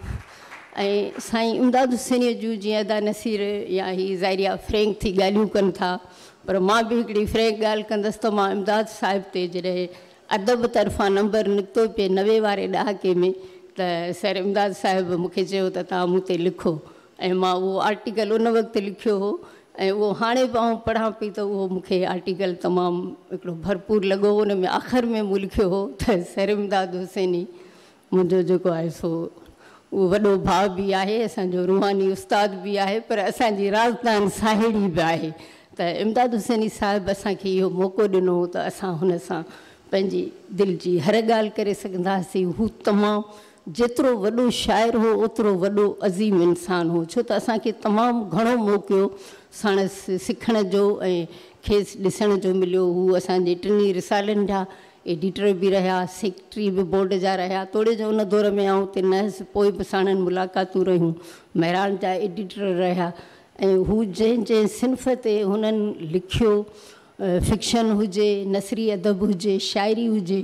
ऐं साईं इमदाद हुसैनीअ जूं जीअं अदा नसीर या ही ज़ाहिरिया फ्रैंक थी ॻाल्हियूं कनि था, पर मां बि हिकिड़ी फ्रैंक ॻाल्हि कंदसि त मां इमदाद साहिब ते जॾहिं अदब तरफ़ां नंबर निकितो पिए 90 वारे ॾहाके में, त सर इमदाद साहिबु मूंखे चयो त तव्हां मूं ते लिखो, ऐं मां उहो आर्टिकल उन वक़्तु लिखियो हो ऐं उहो हाणे बि आउं पढ़ां पई त उहो मूंखे आर्टिकल तमामु हिकिड़ो भरपूर लॻो। उन में आख़िर में मूं लिखियो हो त सर इमदाद हुसैनी मुंहिंजो जेको आहे सो उहो वॾो भाउ बि आहे, असांजो रूहानी उस्ताद बि आहे, पर असांजी राजदान साहेड़ी बि आहे। त इमदाद हुसैनी साहिबु असांखे इहो मौक़ो ॾिनो त असां हुन सां पंहिंजी दिलि जी हर ॻाल्हि करे सघंदासीं। हू तमामु जेतिरो वॾो शाइर हो ओतिरो वॾो अज़ीम इंसानु हो, छो त असांखे तमामु घणो मौक़ो साणसि सिखण जो ऐं खेसि ॾिसण जो मिलियो। हू असांजे 3 रिसालनि जा एडिटर बि रहिया, सेक्रेटरी बि बोर्ड जा रहिया। तोड़े जो उन दौर में आउं हुते न हुअसि, पोइ बि साणनि मुलाक़ातूं रहियूं। महिराण जा एडिटर रहिया ऐं हू जंहिं जंहिं सिन्फ़ ते हुननि लिखियो, फिक्शन हुजे, नसरी अदब हुजे, शाइरी हुजे,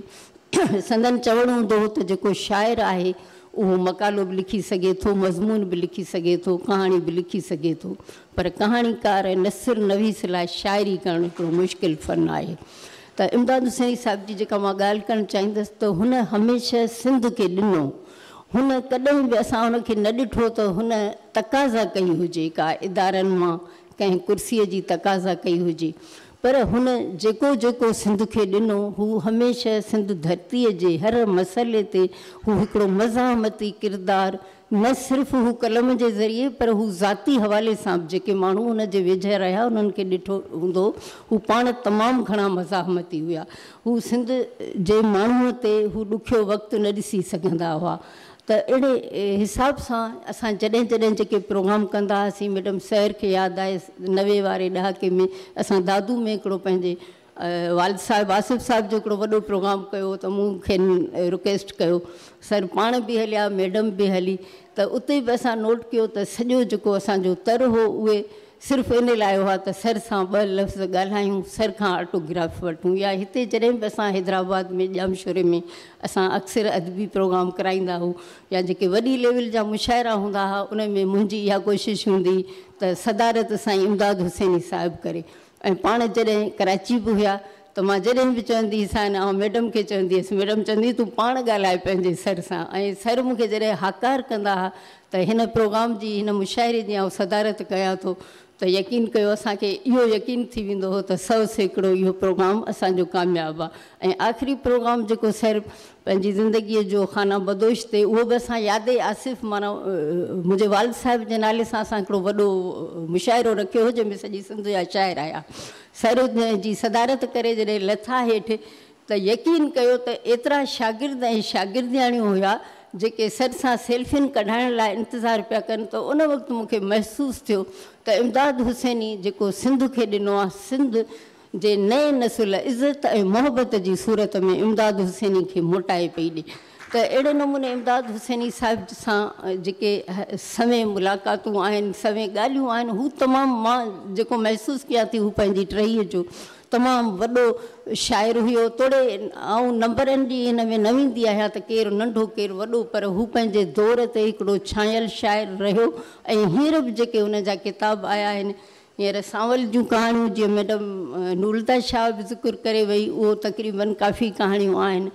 संदन चवणु हूंदो हो त जेको शाइर आहे उहो मकालो बि लिखी सघे थो, मज़मून बि लिखी सघे थो, कहाणी बि लिखी सघे थो, पर कहाणीकार ऐं नसर नवीस लाइ शाइरी करणु हिकिड़ो मुश्किल फ़न आहे। त इमदाद हुसैनी साहिब जी जेका मां ॻाल्हि करणु चाहींदसि त हुन हमेशह सिंध खे ॾिनो, हुन कॾहिं बि असां हुनखे न ॾिठो त हुन तक़ाज़ा कई हुजे, का इदारनि मां कंहिं कुर्सीअ जी तक़ाज़ा कई हुजे, पर हुन जेको जेको सिंध खे ॾिनो हू हमेशह सिंध धरतीअ जे हर मसइले ते हू हिकिड़ो मज़ाहमती किरदारु, न सिर्फ़ु हू कलम जे ज़रिए पर हू ज़ाती हवाले सां बि जेके माण्हू हुन जे वेझे रहिया उन्हनि खे ॾिठो हूंदो, हू पाण तमामु घणा मज़ाहमती हुआ। हू सिंध जे माण्हूअ ते हू ॾुखियो वक़्तु न ॾिसी सघंदा हुआ। त अहिड़े हिसाब सां असां जॾहिं जॾहिं जेके प्रोग्राम कंदा हुआसीं, मैडम सैर खे यादि आहे 90 वारे ॾहाके में असां दादू में हिकिड़ो पंहिंजे वालिद साहिबु आसिफ़ साहिब जो हिकिड़ो वॾो प्रोग्राम कयो त मूंखे रिक्वेस्ट कयो, सर पाण बि हलिया, मैडम बि हली, त उते बि असां नोट कयो त सॼो जेको असांजो तर हो उहे सिर्फ़ु इन लाइ हुआ त सर सां 2 लफ़्ज़ ॻाल्हायूं, सर खां ऑटोग्राफ वठूं, या हिते जॾहिं बि असां हैदराबाद में ॼामशोरे में असां अक्सर अदबी प्रोग्राम कराईंदा हुआ, या जेके वॾी लेवल जा मुशाइरा हूंदा हुआ उन में मुंहिंजी इहा कोशिशि हूंदी त सदारत साईं इमदाद हुसैनी साहिबु करे, ऐं पाण जॾहिं कराची बि हुआ त मां जॾहिं बि चवंदी हुअसि ऐं मैडम खे चवंदी हुअसि, मैडम चवंदी तूं पाण ॻाल्हाए पंहिंजे सर सां, ऐं सर मूंखे जॾहिं हाकार कंदा हुआ त हिन प्रोग्राम जी, हिन मुशाइरे जी आउं सदारत कयां थो त यकीन कयो असांखे इहो यकीन थी वेंदो हो त 100% इहो प्रोग्राम असांजो कामयाबु आहे। ऐं आख़िरी प्रोग्राम जेको सर पंहिंजी ज़िंदगीअ जो खाना बदोश ते, उहो बि असां यादि आसिफ़ माना मुंहिंजे वालिद साहिब जे नाले सां असां हिकिड़ो वॾो मुशाइरो रखियो हो जंहिंमें सॼी सिंध जा शाइर आया। सर जी सदारत करे जॾहिं लथा हेठि त यकीन कयो त एतिरा शागिर्द ऐं शागिर्दियाणियूं हुआ जेके सर सां सेल्फिन कढाइण लाइ इंतज़ारु पिया कनि, त उन वक़्तु मूंखे महसूसु थियो त इमदाद हुसैनी जेको सिंध खे ॾिनो आहे, सिंध जे नए नसुल इज़त ऐं मोहबत जी सूरत में इमदाद हुसैनी खे मोटाए पई ॾे। त अहिड़े नमूने इमदाद हुसैनी साहिब सां जेके समय मुलाक़ातूं आहिनि, समय ॻाल्हियूं आहिनि, हू तमामु मां जेको महसूसु कयां थी हू पंहिंजी टहीअ जो तमामु वॾो शाइर हुयो। तोड़े ऐं नंबरनि जी हिन में न वेंदी आहियां त केरु नंढो केरु वॾो, पर हू पंहिंजे दौर ते हिकिड़ो छायल शाइर रहियो। ऐं हींअर बि जेके हुन जा किताब आया आहिनि, हींअर सांवल जूं कहाणियूं जीअं मैडम नूरता शाह बि ज़िक्र करे वई, उहो तक़रीबन काफ़ी कहाणियूं आहिनि।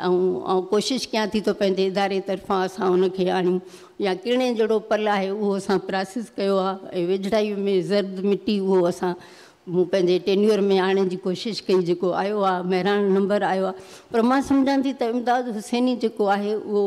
ऐं कोशिशि कयां थी त पंहिंजे इदारे तरफ़ां असां हुनखे आणियूं, या किरणे जहिड़ो पल आहे उहो असां प्रोसेस कयो आहे, ऐं वेझड़ाईअ में ज़र्द मिटी उहो असां मूं पंहिंजे टेन्यूअर में आणण जी कोशिशि कई, जेको आयो आहे महिराण नंबर आयो आहे। पर मां सम्झां थी त इमदाद हुसैनी जेको आहे उहो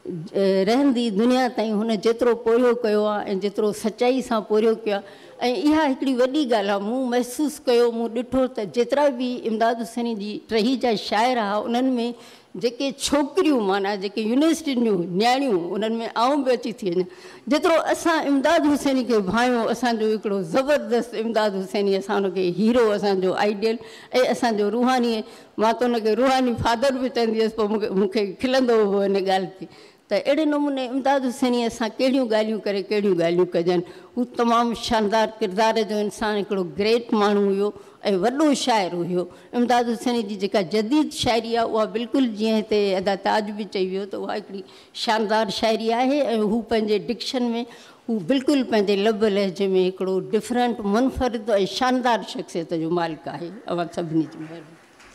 रहंदी दुनिया ताईं हुन जेतिरो पोरियो कयो आहे ऐं जेतिरो सचाई सां पोरियो कयो आहे, ऐं इहा हिकिड़ी वॾी ॻाल्हि आहे। मूं महसूसु कयो, मूं ॾिठो त जेतिरा बि इमदाद हुसैनी जी टही जा शाइर हुआ उन्हनि में जेके छोकिरियूं माना जेके यूनिवर्सिटियुनि जूं न्याणियूं, उन्हनि में आऊं बि अची थी वञा, जेतिरो असां इमदाद हुसैनी खे भायूं, असांजो हिकिड़ो ज़बरदस्त इमदाद हुसैनी असां हुनखे हीरो, असांजो आइडियल ऐं असांजो रूहानी, मां त हुनखे रूहानी फादर बि चवंदी हुअसि, पोइ मूंखे खिलंदो हुओ हिन ॻाल्हि ते। त अहिड़े नमूने इमदाद हुसैनी असां कहिड़ियूं ॻाल्हियूं करे कहिड़ियूं ॻाल्हियूं कजनि, हू तमामु शानदार किरदार जो इंसानु, हिकिड़ो ग्रेट माण्हू हुयो ऐं वॾो शाइर हुयो। इमदाद हुसैनी जी जेका जदीद शाइरी आहे उहा बिल्कुलु जीअं हिते अदा ताज बि चई वियो त उहा हिकिड़ी शानदार शाइरी आहे, ऐं हू पंहिंजे डिक्शन में हू बिल्कुलु पंहिंजे लब लहजे में हिकिड़ो डिफरेंट मुनफ़रिद ऐं शानदार शख़्सियत जो मालिक आहे। अवां सभिनी जी महिरबानी।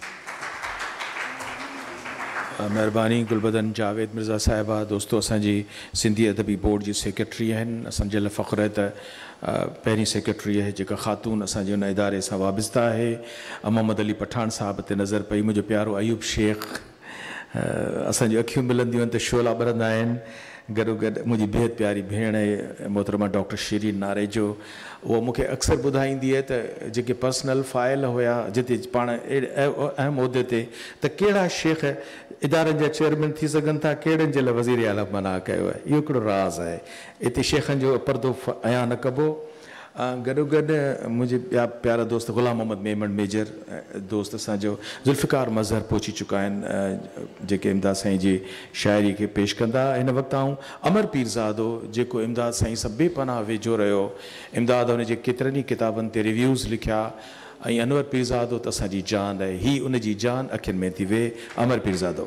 महिरबानी गुलबदन जावेद मिर्ज़ा साहिबा। दोस्तो असांजी सिंधी अदबी बोर्ड जी सेक्रेटरी आहिनि, असांजे लाइ फ़ख़्रु आहे त पहिरीं सेक्रेटरी आहे जेका ख़ातून असांजे हुन इदारे सां वाबस्ता आहे। मोहम्मद अली पठान साहिब ते नज़र पई, मुंहिंजो प्यारो अयूब शेख, असांजी अखियूं मिलंदियूं आहिनि त शोला ॿरंदा आहिनि। गॾोगॾु मुंहिंजी बेहद प्यारी भेण मोहतरमा डॉक्टर शीरीन नारेजो, उहा मूंखे अक्सर ॿुधाईंदी आहे त जेके पर्सनल फाइल हुया जिते पाण अहम उहिदे ते, त कहिड़ा शेख इदारनि जा चेयरमैन थी सघनि था, कहिड़नि जे लाइ वज़ीर आला मना कयो आहे। इहो हिकिड़ो राज़ आहे, हिते शेखनि जो पर्दो अया न कबो। गॾोगॾु मुंहिंजे ॿिया प्यारा दोस्त ग़ुलाम मोहम्मद मेमन मेजर दोस्त असांजो ज़ुल्फ़िकार मज़हर पहुची चुका आहिनि जेके इमदाद साईं जी शाइरी खे पेश कंदा। हिन वक़्तु आऊं अमर पीरज़ादो जेको इमदाद साईं सां बेपनाह वेझो रहियो, इमदाद हुनजे केतिरनि ई किताबनि ते रिव्यूज़ लिखिया ऐं अनवर पीरज़ादो त असांजी जान आहे, ही उनजी जान अखियुनि में थी वेह। अमर पीरज़ादो।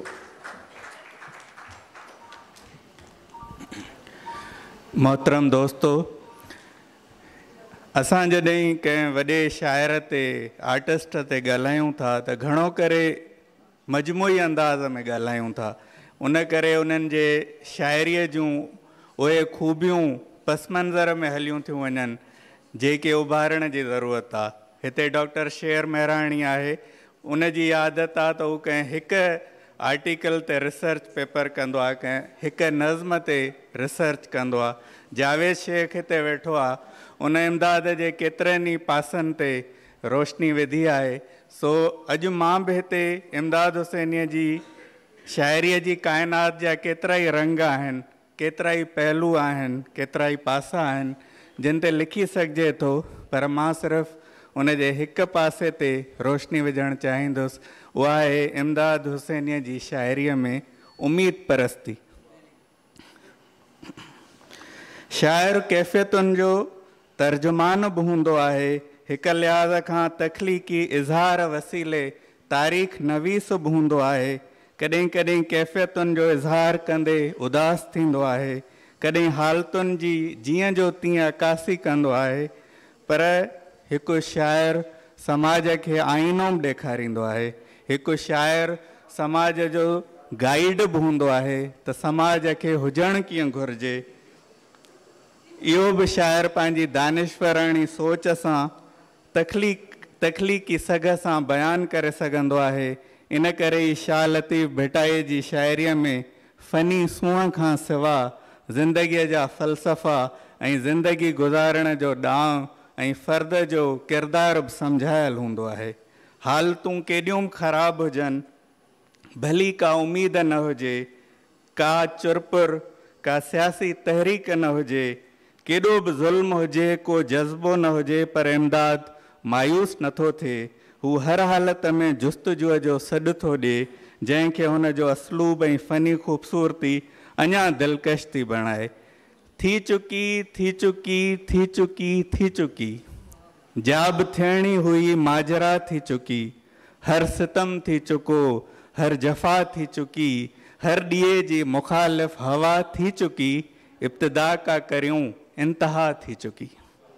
मोहतरम दोस्तो, असां जॾहिं कंहिं वॾे शाइर ते आर्टिस्ट ते ॻाल्हायूं था त घणो करे मजमूई अंदाज़ में ॻाल्हायूं था, उन करे उन्हनि जे शाइरीअ जूं उहे खूबियूं पस मंज़र में हलियूं थियूं वञनि जेके उभारण जी ज़रूरत आहे। हिते डॉक्टर शेर मेहराणी आहे, उन जी आदत आहे त हू कंहिं हिकु आर्टिकल ते रिसर्च पेपर कंदो आहे, कंहिं हिकु नज़्म ते रिसर्च कंदो आहे। जावेद शेख हिते वेठो आहे, उन इमदाद जे केतिरनि ई पासनि ते रोशनी विधी आहे। सो अॼु मां बि हिते इमदाद हुसैनीअ जी शाइरीअ जी काइनात जा केतिरा ई रंग आहिनि, केतिरा ई पहलू आहिनि, केतिरा ई पासा आहिनि जिन ते लिखी सघिजे थो, पर मां सिर्फ़ु उन जे हिकु पासे ते रोशनी विझणु चाहींदुसि, उहा आहे इमदाद हुसैनीअ जी शाइरीअ में उम्मीद परस्ती। शाइर कैफ़ियतुनि जो तर्जुमान बि हूंदो आहे, हिक लिहाज़ खां तख़लीक़ी इज़हार वसीले तारीख़ नवीस बि हूंदो आहे। कॾहिं कॾहिं कैफ़ियतुनि जो इज़हार कंदे उदास थींदो आहे, कॾहिं हालतुनि जी जीअं जो तीअं अकासी कंदो आहे। पर हिकु शाइर समाज खे आईनो बि ॾेखारींदो आहे, हिकु शाइर समाज जो गाइड बि हूंदो आहे त समाज खे हुजणु कीअं घुरिजे। इहो बि शाइर पंहिंजी दानिश्वराणी सोच सां तख़लीक़ी सघ सां बयानु करे सघंदो आहे। इन करे ई शाह लतीफ़ भिटाई जी शाइरीअ में फ़नी सूंहं खां सवा ज़िंदगीअ जा फ़लसफ़ा ऐं ज़िंदगी गुज़ारण जो ॾांहुं ऐं फ़र्द जो किरदारु बि सम्झायलु हूंदो आहे। हालतूं केॾियूं बि ख़राबु हुजनि, भली का उमेद न हुजे, का चुरपुर का सियासी तहरीक न हुजे, केॾो बि ज़ुल्म हुजे, को जज़्बो न हुजे, पर इमदाद मायूस नथो थिए। हू हर हालत में जुस्तजूअ जो सॾु थो ॾिए, जंहिंखे हुन जो असलूब ऐं फ़नी ख़ूबसूरती अञा दिलकश थी बणाए। थी चुकी थी चुकी थी चुकी थी चुकी, जाब थियणी हुई माजरा थी चुकी, हर सितम थी चुको, हर जफ़ा थी चुकी, हर ॾीए जी मुखालिफ़ हवा थी चुकी, इब्तिदा का करियूं इंतहा थी चुकी।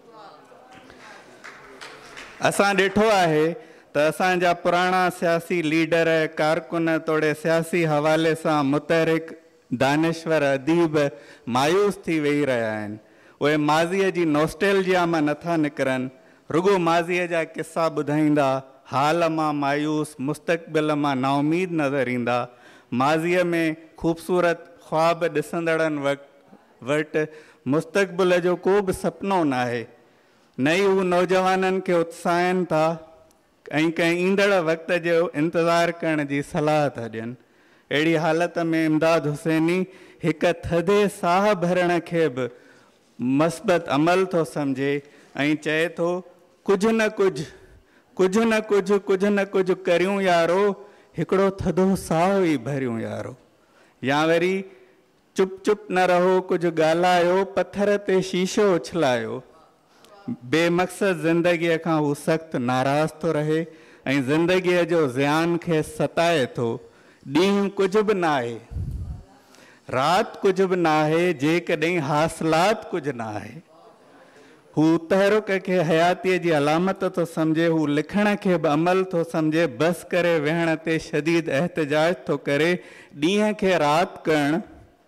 असां ॾिठो आहे त असांजा पुराणा सियासी लीडर कारकुन तोड़े सियासी हवाले सां मुतहरिक दानिश्वर अदीब मायूस थी वेही रहिया आहिनि। उहे माज़ीअ जी नॉस्टेल्जिया मां नथा निकिरनि, रुगो माज़ीअ जा किस्सा ॿुधाईंदा, हाल मां मायूस, मुस्तक़बिल मां नाउमीद नज़र ईंदा। माज़ीअ में ख़ूबसूरत ख़्वाब ॾिसंदड़नि वटि मुस्तक़बिल जो को बि सपनो न आहे, न ई हू नौजवाननि खे उत्साहनि था ऐं कंहिं ईंदड़ वक़्त जो इंतज़ारु करण जी सलाह था ॾियनि। अहिड़ी हालत में इमदाद हुसैनी हिकु थधे साह भरण खे बि मस्बत अमल थो सम्झे ऐं चए थो, कुझु न कुझु कुझु न कुझु कुझु न कुझु करियूं यारो, हिकिड़ो थधो साह ई भरियूं यारो। या वरी चुप चुप न रहो, कुझु ॻाल्हायो, पथर ते शीशो उछलायो। बेमक़सद ज़िंदगीअ खां हू सख़्तु नाराज़ थो रहे ऐं ज़िंदगीअ जो ज़ियान खे सताए थो। ॾींहुं कुझु बि न आहे, राति कुझु बि न आहे, जेकॾहिं हासिलात कुझु न आहे। हू तहरुक खे हयातीअ जी अलामत थो सम्झे, हू लिखण खे बि अमल थो सम्झे, बसि करे वेहण ते शदीद एहतजाज थो करे। ॾींहं खे राति करणु,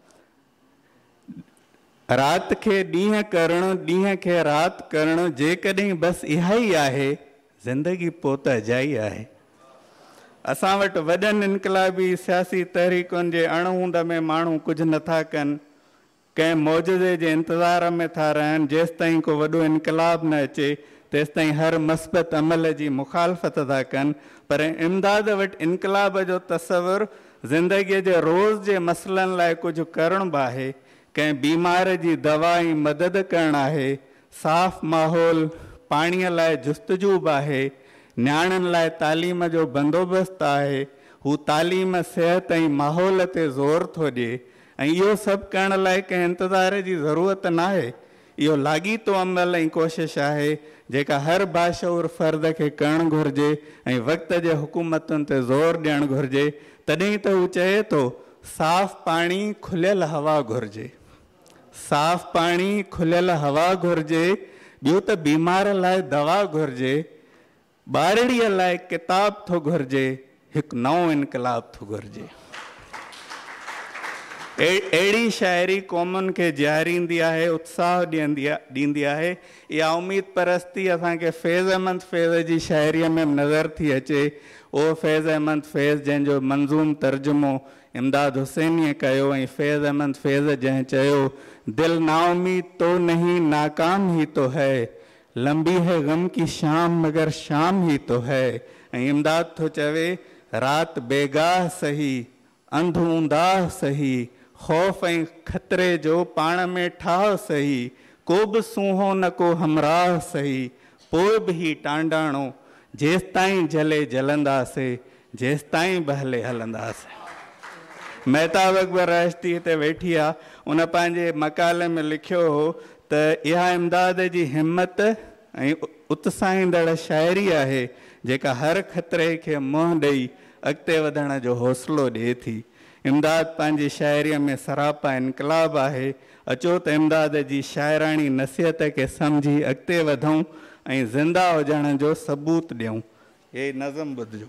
राति खे ॾींहं करणु, ॾींहं खे राति करणु, जेकॾहिं बसि इहा ई आहे ज़िंदगी, पोइ त अजाई आहे। असां वटि वॾनि इनक़लाबी सियासी तहरीकुनि जे अणहूंद में माण्हू कुझु नथा कनि, कंहिं मौजूदे जे इंतज़ार में था रहनि। जेसि ताईं को वॾो इनक़लाब न अचे तेसि ताईं हर मस्बत अमल जी मुखालफ़त था कनि। पर इमदाद वटि इनक़लाब जो तसवुरु ज़िंदगीअ जे रोज़ जे मसइलनि लाइ कुझु करणु बि आहे, कंहिं बीमार जी दवा ऐं मदद करणु आहे, साफ़ माहौल, पाणीअ लाइ जुस्तजू बि आहे, न्याणनि लाइ तालीम जो बंदोबस्तु आहे, हू तालीम सिहत ऐं माहौल ते ज़ोर थो ॾिए। ऐं इहो सभु करण लाइ कंहिं इंतज़ार जी ज़रूरत न आहे, इहो लाॻीतो अमल ऐं कोशिश आहे जेका हर बाशऊर फ़र्द खे करणु घुरिजे ऐं वक़्त जे हुकूमतुनि ते ज़ोर ॾियणु घुरिजे। तॾहिं त हू चए थो साफ़ पाणी खुलियल हवा घुरिजे, साफ़ पाणी खुलियल हवा घुरिजे। ॿियो त बीमार लाइ दवा घुरिजे, ॿारड़ीअ लाइ किताब थो घुरिजे, हिकु नओं इनकलाब थो घुरिजे। अहिड़ी शाइरी क़ौमुनि खे ॼारींदी आहे, उत्साह ॾींदी आहे। इहा उम्मीद परस्ती असांखे फैज़ अहमद फैज़ जी शाइरीअ में नज़र थी अचे। उहो फैज़ अहमद फैज़ जंहिंजो मंज़ूम तर्जुमो इमदाद हुसैनीअ कयो ऐं फैज़ अहमद फैज़ जंहिं चयो दिल नाउमीद तो नहीं नाकाम ही तो है, लंबी है गम की शाम मगर शाम ही तो है। ऐं इमदाद थो चवे रात बेगाह सही, अंधूंदाह सही, ख़ौफ़ ऐं ख़तरे जो पाण में ठाह सही, को बि सूंहो न को हमराह सही, पोइ बि ही टांडाणो जेसिताईं जले जलंदासीं, जेसिताईं बहले हलंदासीं। महताब अकबर राष्ट्री हिते वेठी आहे, उन पंहिंजे मकाले में लिखियो हो त इहा इमदाद जी हिम्मत ऐं उत्साहींदड़ शाइरी आहे जेका हर ख़तरे खे मुंहुं ॾेई अॻिते वधण जो हौसलो ॾिए थी। इमदाद पंहिंजी शाइरीअ में सरापा इनकलाब आहे। अचो त इमदाद जी शाइराणी नसीहत खे सम्झी अॻिते वधूं ऐं ज़िंदा हुजण जो सबूत ॾियूं। हे नज़म ॿुधिजो।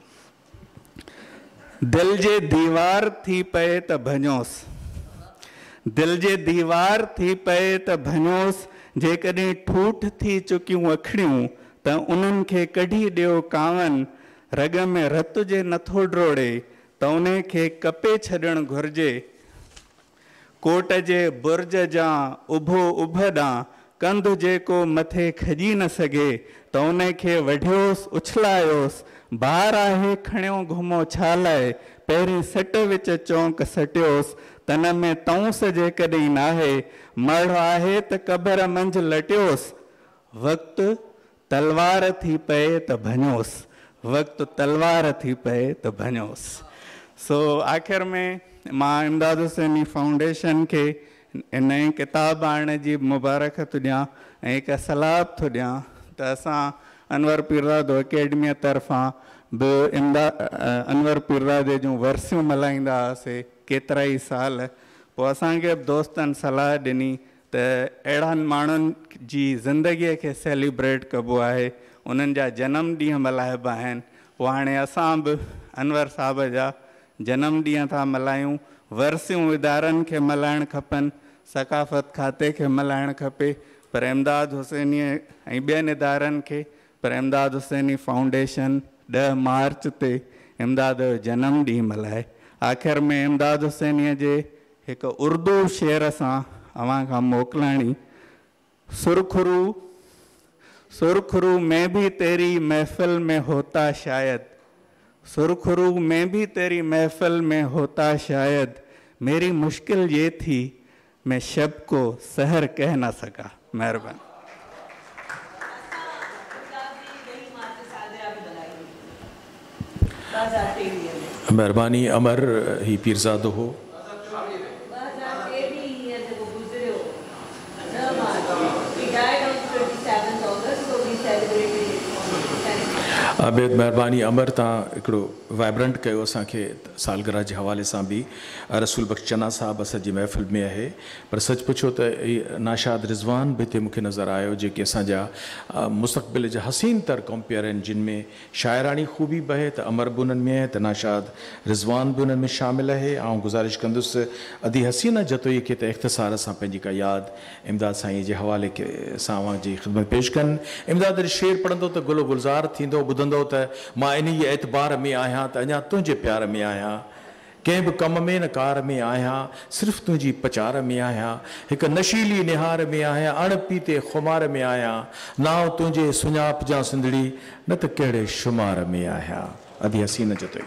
दिल जे दीवार थी पए त भञोसि, दिल जे दीवार थी पए त भञोसि, जेकॾहिं ठूठ थी चुकियूं अखियूं त उन्हनि खे कढी ॾियो कावन, रग में रत जे नथो ड्रोड़े त उन खे कपे छॾणु घुरिजे। कोट जे बुर्ज जा उभो उभ ॾांहुं कंधु जेको मथे खॼी न सघे त उन खे वढियोसि उछलायोसि, बार आहे खणियो घुमो छा लाइ, पहिरीं सट विच चौंक सटियोसि, तन में तौंस जेकॾहिं नाहे, मढ़ आहे त कबर मंझि लटियोसि, वक़्तु तलवार थी पए त भञोसि, वक़्तु तलवार थी पए त भञोसि। सो आख़िर में मां इमदाद हुसैनी फाउंडेशन खे इन किताब आणण जी मुबारक थो ॾियां ऐं हिकु सलाह थो ॾियां त असां अनवर पीररादो अकेडमीअ तरफ़ां बि अनवर पीररादे जूं वरसियूं मल्हाईंदा हुआसीं केतिरा ई साल। पोइ असांखे बि दोस्तनि सलाह ॾिनी त अहिड़नि माण्हुनि जी ज़िंदगीअ खे सेलिब्रेट कबो आहे, उन्हनि जा जनम ॾींहं मल्हाइबा आहिनि। पोइ हाणे असां बि अनवर साहब जा जनम ॾींहं था मल्हायूं। वरसियूं इदारनि खे मल्हाइणु खपनि, सकाफ़त खाते खे मल्हाइणु खपे, पर इमदाद हुसैनीअ ऐं ॿियनि इदारनि खे, पर इमदाद हुसैनी फाउंडेशन 10 मार्च ते इमदाद जो जनम ॾींहुं मल्हाए। आख़िर में इमदाद हुसैनीअ जे हिकु उर्दू शेर सां अव्हां खां मोकिलाणी। सुरखरू सुरखरू में भी तेरी महफ़िल में होता शायद, सुरखरू में भी तेरी महफ़िल में होता शायद, मेरी मुश्किल ये थी मैं शब को सहर कह ना सका। मेहरबानी। मेहरबानी। अमर ही पीरज़ादो हो। बेहद मेहरबानी अमर, तव्हां हिकिड़ो वाइब्रेंट कयो असांखे सालगिरह जे हवाले सां बि। रसूल बख्श चना साहब असांजी महफ़िल में आहे, पर सच पुछो त नाशाद रिज़वान बि हिते मूंखे नज़र आयो, जेके असांजा मुस्तक़बिल जा हसीन तर कॉम्पियर आहिनि, जिन में शाइरानी ख़ूबी बि आहे। त अमर बि उन्हनि में आहे, त नाशाद रिज़वान बि उन्हनि में शामिल आहे। ऐं गुज़ारिश कंदुसि अदी हसीना जतोई खे त इख़्तिसार सां पंहिंजी का यादि इमदाद साईं जे हवाले सां अव्हां जी ख़िदमत पेश कनि। इमदाद शेर पढ़ंदो त गुलो गुलज़ार थींदो, ॿुधंदो त मां इन ई एतबार में आहियां त अञा तुंहिंजे प्यार में आहियां, कंहिं बि कम में न कार में आहियां, सिर्फ़ु तुंहिंजी पचार में आहियां, हिकु नशीली निहार में आहियां, अणपीते खुमार में आहियां, नाव तुंहिंजे सुञाप जा सिंधड़ी, न त कहिड़े शुमार में आहियां। अदी हसीन जतोई।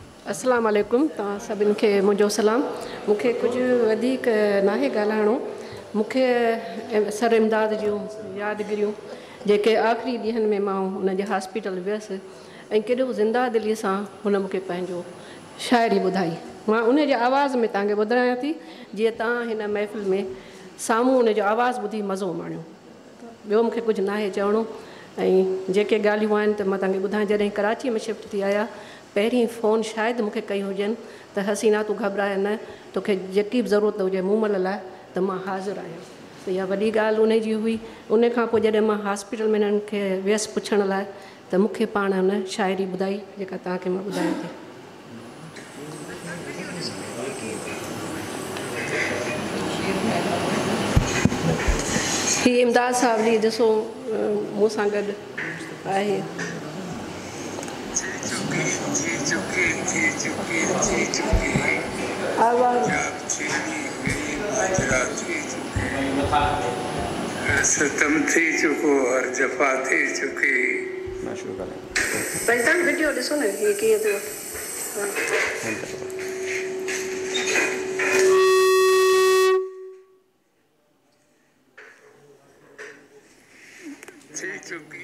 अस्सलाम वालेकुम। तव्हां सभिनि खे मुंहिंजो सलाम। मूंखे कुझु वधीक नाहे ॻाल्हाइणो, मूंखे सर इमदाद जूं यादगिरियूं जेके आख़िरी ॾींहंनि में मां हुनजे हॉस्पिटल वियसि ऐं केॾो ज़िंदा दिलीअ सां हुन मूंखे पंहिंजो शाइरी ॿुधाई। मां उनजे आवाज़ में तव्हांखे ॿुधायां थी जीअं तव्हां हिन महफ़िल में साम्हूं उनजो आवाज़ ॿुधी मज़ो माणियो। ॿियो मूंखे कुझु नाहे चवणो। ऐं जेके ॻाल्हियूं आहिनि त मां तव्हांखे ॿुधायां, जॾहिं कराची में शिफ्ट थी आया पहिरीं फ़ोन शायदि मूंखे कई हुजनि त हसीना तूं घबराए न, तोखे जेकी बि ज़रूरत हुजे मूमल लाइ त मां हाज़िर आहियां। त इहा वॾी ॻाल्हि उन जी हुई। उन खां पोइ जॾहिं मां हॉस्पिटल में हिननि खे वियसि पुछण लाइ त मूंखे पाण हुन शाइरी ॿुधाई जेका तव्हांखे मां ॿुधायां थी। हीअ इमदाद साहब जी ॾिसो मूं सां गॾु आहे। सितम थी चुको हर जफ़ा थी चुकी। तव्हां वीडियो ॾिसो न हीअ कीअं थियो। थी चुकी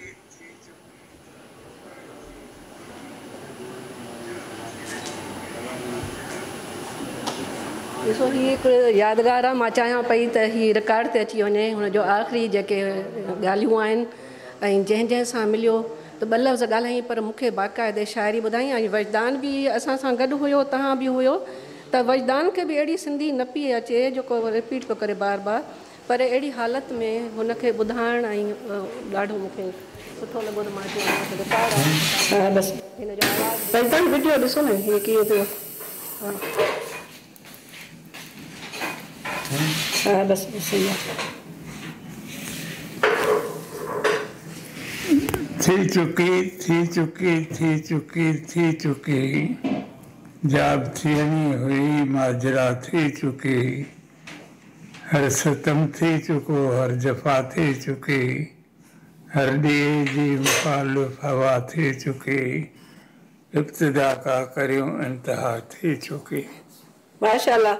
ॾिसो हीअ हिकु यादगार आहे। मां चाहियां पई त हीअ रिकॉर्ड ते अची वञे हुनजो आख़िरी जेके ॻाल्हियूं आहिनि ऐं जंहिं जंहिं सां मिलियो त ॿ लफ़्ज़ ॻाल्हाईं पर मूंखे बाक़ाइदे शाइरी ॿुधाई। ऐं वजदान बि असां सां गॾु हुयो, तव्हां बि हुयो, त वजदान खे बि अहिड़ी सिंधी न पई अचे जेको रिपीट पियो करे बार बार, पर अहिड़ी हालति में हुनखे ॿुधाइण ऐं ॾाढो मूंखे सुठो लॻो। त मां चयो बसि हिनजो आवाज़ वीडियो ॾिसो न हीअ कीअं थियो। हा बसि सही आहे। थी चुकी थी चुकी थी चुकी थी चुकी जाब थियणी हुई माजरा थी चुकी। हर सितम थी चुको हर जफ़ा थी चुकी। हर ॾींहं जी मुखालिफ़ हवा थी चुकी। इब्तिदा का करियूं इंतहा थी चुकी। माशाल्लाह।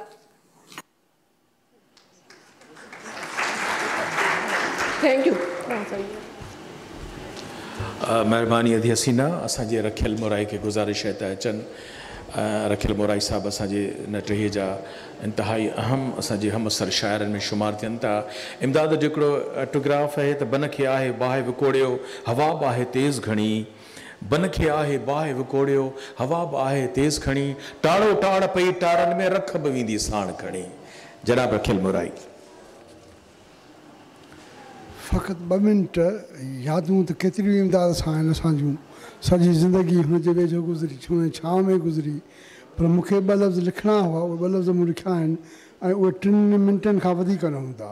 Thank you. महिरबानी अधी हसीना। असांजे रखियल मोराई खे गुज़ारिश आहे त अचनि। रखियल मोराई साहब असांजे नटरीअ जा इंतहाई अहम असांजे हमअसर शाइरनि में शुमार थियनि था। इमदाद जो हिकिड़ो ऑटोग्राफ आहे त बन खे आहे बाहि विकोड़ियो हवा बि आहे तेज़ घणी। बन खे आहे बाहि विकोड़ियो हवा बि आहे तेज़ खणी। टाड़ो टाड़ पई टारनि में रख बि वेंदी साण खणी। जनाब रखियल मोराई। फ़क़ति 2 मिंट यादूं त केतिरियूं इमदाद सां आहिनि असांजूं। सॼी ज़िंदगी हुनजे वेझो गुज़री, छांव में गुज़री, पर मूंखे 2 लफ़्ज़ लिखणा हुआ। उहे 2 लफ़्ज़ मूं लिखिया आहिनि ऐं उहे 3 मिंटनि खां वधीक न हूंदा।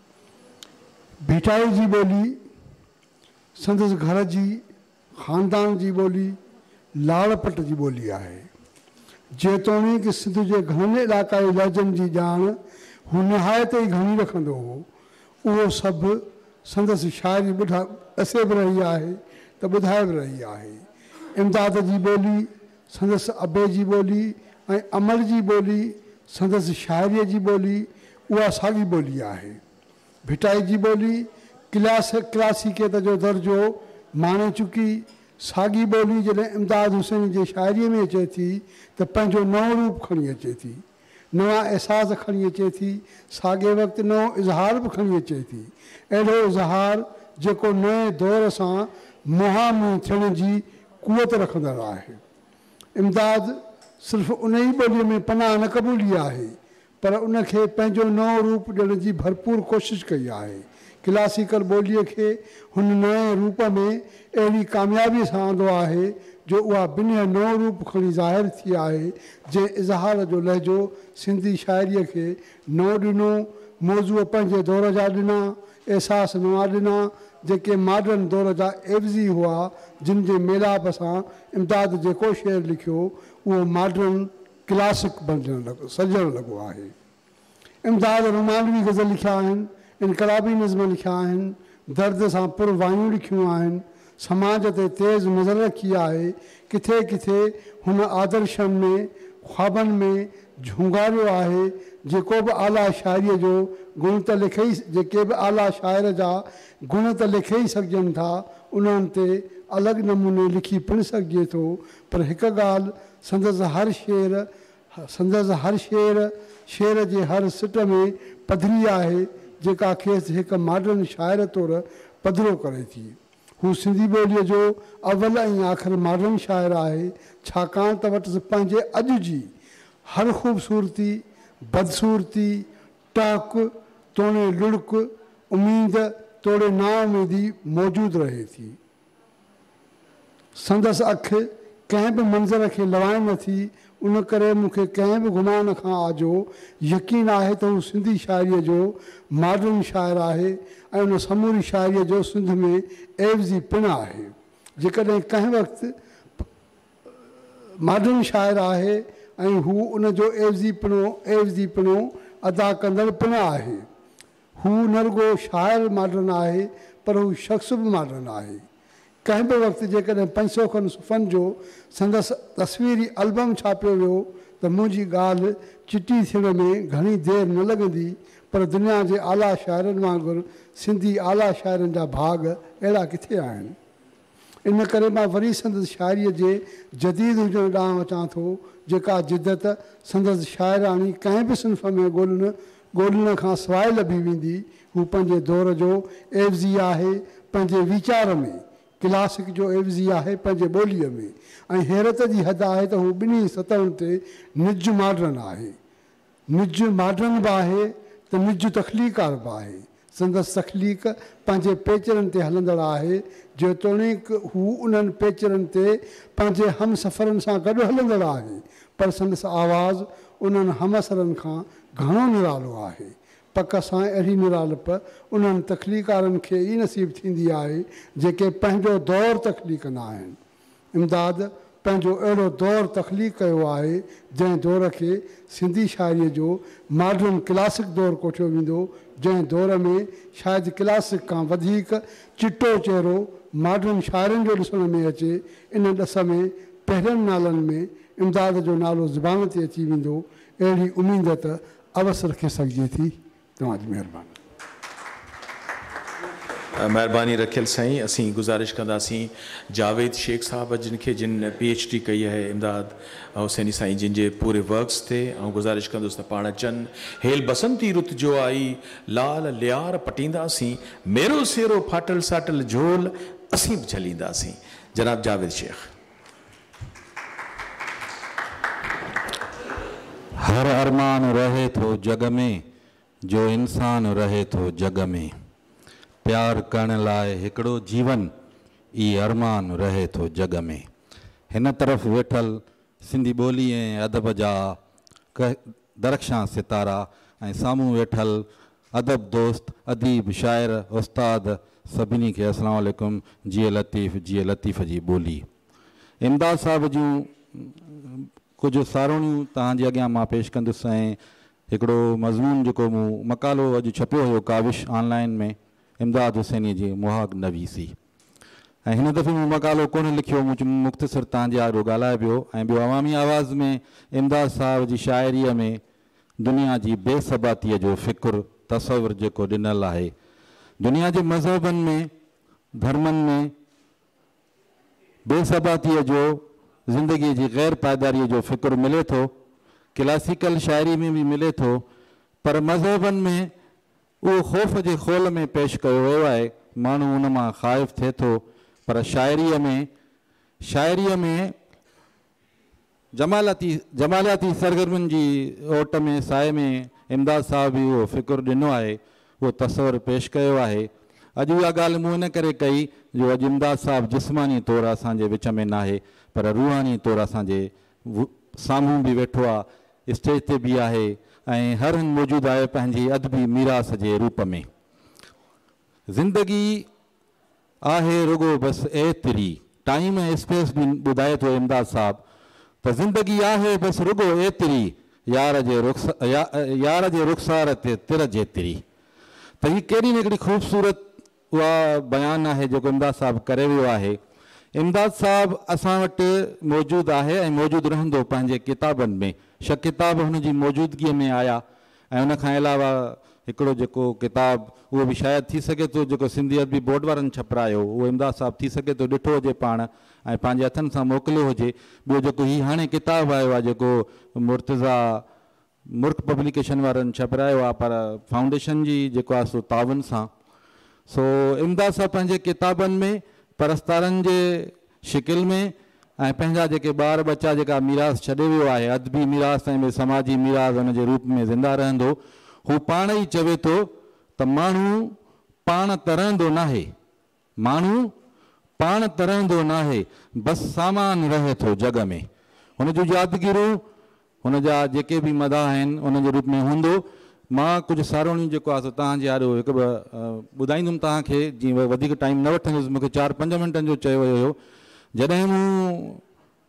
भिटाई जी ॿोली, संदसि घर जी ख़ानदान जी ॿोली, लाड़पट जी ॿोली आहे। जेतोणीकि सिंध जे घणनि इलाइक़ाई लहजनि जी ॼाण हू निहायत ई घणी रखंदो हो, उहो सभु संदसि शाइरी ॾसे बि रही आहे त ॿुधाए बि रही आहे। इमदाद जी ॿोली, संदसि अबे जी ॿोली ऐं अमल जी ॿोली, संदसि शाइरीअ जी ॿोली, उहा साॻी ॿोली आहे। भिटाई जी ॿोली क्लासिकियत जो दर्जो माणे चुकी। साॻी ॿोली जॾहिं इमदाद हुसैन जे शाइरीअ में अचे थी त पंहिंजो नओं रूप खणी अचे थी, नवां अहसास खणी अचे थी, साॻे वक़्तु नओं इज़हार बि खणी अचे थी। अहिड़ो इज़हार जेको नए दौर सां मुहामुह थियण जी कुवत रखंदड़ आहे। इमदाद सिर्फ़ु उन ई ॿोलीअ में पनाह न क़बूली आहे, पर उनखे पंहिंजो नओं रूप ॾियण जी भरपूर कोशिशि कई आहे। क्लासिकल ॿोलीअ खे हुन नए रूप में अहिड़ी कामयाबी सां आंदो आहे जो उहा ॿिन्ही नओं रूप खणी ज़ाहिर थी आहे, जंहिं इज़हार जो लहजो सिंधी शाइरीअ खे नओं ॾिनो, मौज़ूअ पंहिंजे दौर जा ॾिना, अहसास नवां ॾिना जेके मॉडर्न दौर जा एवज़ी हुआ, जिन जे मेलाप सां इमदाद जेको शेर लिखियो उहो मॉडर्न क्लासिक सजणु लॻो आहे। इमदाद रोमानवी गज़ल लिखिया आहिनि, इनकलाबी नज़म लिखिया आहिनि, दर्द सां पुरवायूं लिखियूं आहिनि, समाज ते तेज़ नज़र रखी आहे। किथे किथे हुन आदर्शनि में ख्वाबनि में झुंगारियो आहे जेको बि आला शाइरीअ जो गुण त लिखे ई, जेके बि आला शाइर जा गुण त लिखे ई सघजनि था, उन्हनि ते अलॻि नमूने लिखी पिण सघिजे थो। पर हिकु ॻाल्हि, संदसि हर शेर जे हर सिट में पधरी आहे, जेका खेसि हिकु मॉडर्न शाइर तौरु पधिरो करे थी। हू सिंधी ॿोलीअ जो अवल ऐं आख़िर मॉडर्न शाइर आहे, छाकाणि त वटि पंहिंजे अॼु जी हर ख़ूबसूरती, बदसूरती, टहक तोड़े लुड़क, उम्मीद तोड़े नाउमीदी मौजूदु रहे थी। संदसि अखि कंहिं बि मंज़र खे लवाए नथी, उन करे मूंखे कंहिं बि गुमान खां आजो यकीन आहे त हू सिंधी शाइरीअ जो मॉडर्न शाइर आहे ऐं उन समूरी शाइरीअ जो सिंध में एवज़ी पिण आहे। जेकॾहिं कंहिं वक़्तु मॉडर्न शाइर आहे ऐं हू उन जो एवज़ी पिणो अदा कंदड़ पिण आहे। हू न रुगो शाइर मॉडर्न आहे, पर हू शख़्स बि मॉडर्न आहे। कंहिं बि वक़्तु जेकॾहिं 500 खनि सुफ़नि जो संदसि तस्वीरी एल्बम छापियो वियो त मुंहिंजी ॻाल्हि चिटी थियण में घणी देरि न लॻंदी, पर दुनिया जे आला शाइरनि वांगुरु सिंधी आला शाइरनि जा भाग अहिड़ा किथे आहिनि। इन करे मां वरी संदसि शाइरीअ जे जदीद हुजण ॾांहुं अचां थो, जेका जिदत संदसि शाइराणी कंहिं बि सिन्फ़ में ॻोल्हण खां सवाइ लभी वेंदी। हू पंहिंजे दौर जो एवज़ी आहे, पंहिंजे वीचार में क्लासिक जो एवज़ी आहे, पंहिंजे ॿोलीअ में। ऐं हैरत जी हद आहे त हू ॿिन्ही सतहुनि ते निज मॉडर्न आहे। निज मॉडर्न बि आहे त निज तख़लीकार बि आहे। संदसि तख़लीक पंहिंजे पेचरनि ते हलंदड़ आहे, जेतोणीकि हू उन्हनि पेचरनि ते पंहिंजे हमसफ़रनि सां गॾु हलंदड़ आहे, पर संदसि आवाज़ु उन्हनि हमअसरनि खां घणो निरालो आहे। पक सां अहिड़ी निरालप उन्हनि तख़लीकारनि खे ई नसीबु थींदी आहे जेके पंहिंजो दौरु तख़लीक़ कंदा आहिनि। इमदाद पंहिंजो अहिड़ो दौरु तख़लीक़ कयो आहे जंहिं दौर खे सिंधी शाइरीअ जो मॉडर्न क्लासिक दौरु कोठियो वेंदो, जंहिं दौर में शायदि क्लासिक खां वधीक चिटो चहिरो मॉडर्न शाइरनि जो ॾिसण में अचे। इन ॾस में पहिरियनि नालनि में इमदाद जो नालो ज़ुबान ते अची वेंदो। अहिड़ी उमेद त अवसर रखे सघिजे थी। तव्हांजी महिरबानी। महिरबानी रखियल साईं। असीं गुज़ारिश कंदासीं जावेद शेख साहब जिन PhD कई है इमदाद हुसैनी साईं, जिन जे पूरे वर्क्स थे, ऐं गुज़ारिश कंदुसि त पाण अचनि। हेल बसंती रुत जो आई लाल लियार पटींदासीं, मेरो सेरो फाटल साटल झोल असीं बि झलींदासीं। जनाब जावेद शेख। हर अरमान रहे थो जग में, जो इंसान रहे थो जग में। प्यार करण लाइ हिकिड़ो जीवन, ई अरमान रहे थो जग में। हिन तरफ़ वेठल सिंधी ॿोली ऐं अदब जा दरख़्शां सितारा, ऐं साम्हूं वेठल अदब दोस्त अदीब शाइर उस्ताद सभिनी खे अस्सलाम वालेकुम। जिए लतीफ़ जी ॿोली। इमदाद साहब जूं कुझु सारोणियूं तव्हांजे अॻियां मां पेश कंदुसि, ऐं हिकिड़ो मज़मून जेको मूं मकालो अॼु छपियो हुयो काविश ऑनलाइन में, इमदाद हुसैनी जी मुहाग नवीसी। ऐं हिन दफ़े मूं मकालो कोन लिखियो, मूं मुख़्तसिर तव्हांजे आरो ॻाल्हाए पियो। ऐं ॿियो अवामी आवाज़ में इमदाद साहब जी शाइरीअ में दुनिया जी बेसबातीअ जो फ़िक्रु तसवुरु जेको ॾिनल आहे, दुनिया जे मज़हबनि में धर्मनि में बेसबातीअ जो, ज़िंदगीअ जी ग़ैर पायदारीअ जो फ़िक्रु मिले थो। क्लासिकल शाइरी में भी मिले थो, पर मज़हबनि में उहो ख़ौफ़ जे खोल में पेश कयो वियो आहे। माण्हू उन मां ख़ाइफ़ थिए थो, पर शाइरीअ में जमालियाती सरगर्मियुनि जी ओट में साए में इमदाद साहब बि उहो फ़िक्रु ॾिनो आहे, उहो तसवुरु पेश कयो आहे। अॼु उहा ॻाल्हि मूं इन करे कई जो अॼु इमदाद साहब जिस्मानी तौरु असांजे विच में न आहे, पर रूहानी तौरु असांजे साम्हूं बि वेठो आहे, स्टेज ते बि आहे, ऐं हर हंधि मौजूदु आहे पंहिंजी अदबी मीरास जे रूप में। ज़िंदगी आहे रुगो बसि एतिरी, टाइम ऐं स्पेस बि ॿुधाए थो इमदाद साहब त ज़िंदगी आहे बसि रुगो एतिरी, यार जे रुख़सार ते तिर जेतिरी। त हीअ कहिड़ी न हिकिड़ी ख़ूबसूरत उहा बयानु आहे जेको इमदाद साहब करे वियो आहे। इमदाद साहब असां वटि मौजूदु आहे ऐं मौजूदु रहंदो पंहिंजे किताबनि में। 6 किताब हुन जी मौजूदगीअ में आया, ऐं उनखां अलावा हिकिड़ो जेको किताबु उहो बि शायदि थी सघे थो जेको सिंधी अदबी बोर्ड वारनि छपरायो उहो इमदाद साहिबु थी सघे थो ॾिठो हुजे पाण ऐं पंहिंजे हथनि सां मोकिलियो हुजे। ॿियो जेको हीउ हाणे किताबु आयो आहे जेको मुर्तज़ा मुल्क पब्लिकेशन वारनि छपरायो आहे पर फाउंडेशन जी जेको आहे सो तावन सां। सो इमदाद साहिबु पंहिंजे किताबनि में परस्तारनि जे शिकिल में ऐं पंहिंजा जेके ॿार बच्चा जेका मीरास छॾे वियो आहे अदबी मीरास ऐं समाजी मीरास हुन जे रूप में ज़िंदा रहंदो। हू पाण ई चवे थो त माण्हू पाण तरंदो नाहे, माण्हू पाण तरंदो नाहे, बसि सामान रहे थो जग में। हुन जूं यादगिरियूं हुन जा जेके बि मदा आहिनि उन जे रूप में हूंदो। मां कुझु सारोणियूं जेको आहे तव्हांजे आॾो हिकु ॿुधाईंदुमि तव्हांखे, जीअं वधीक टाइम न वठंदुसि, मूंखे 4-5 मिंटनि जो चयो वियो हुयो। जॾहिं मूं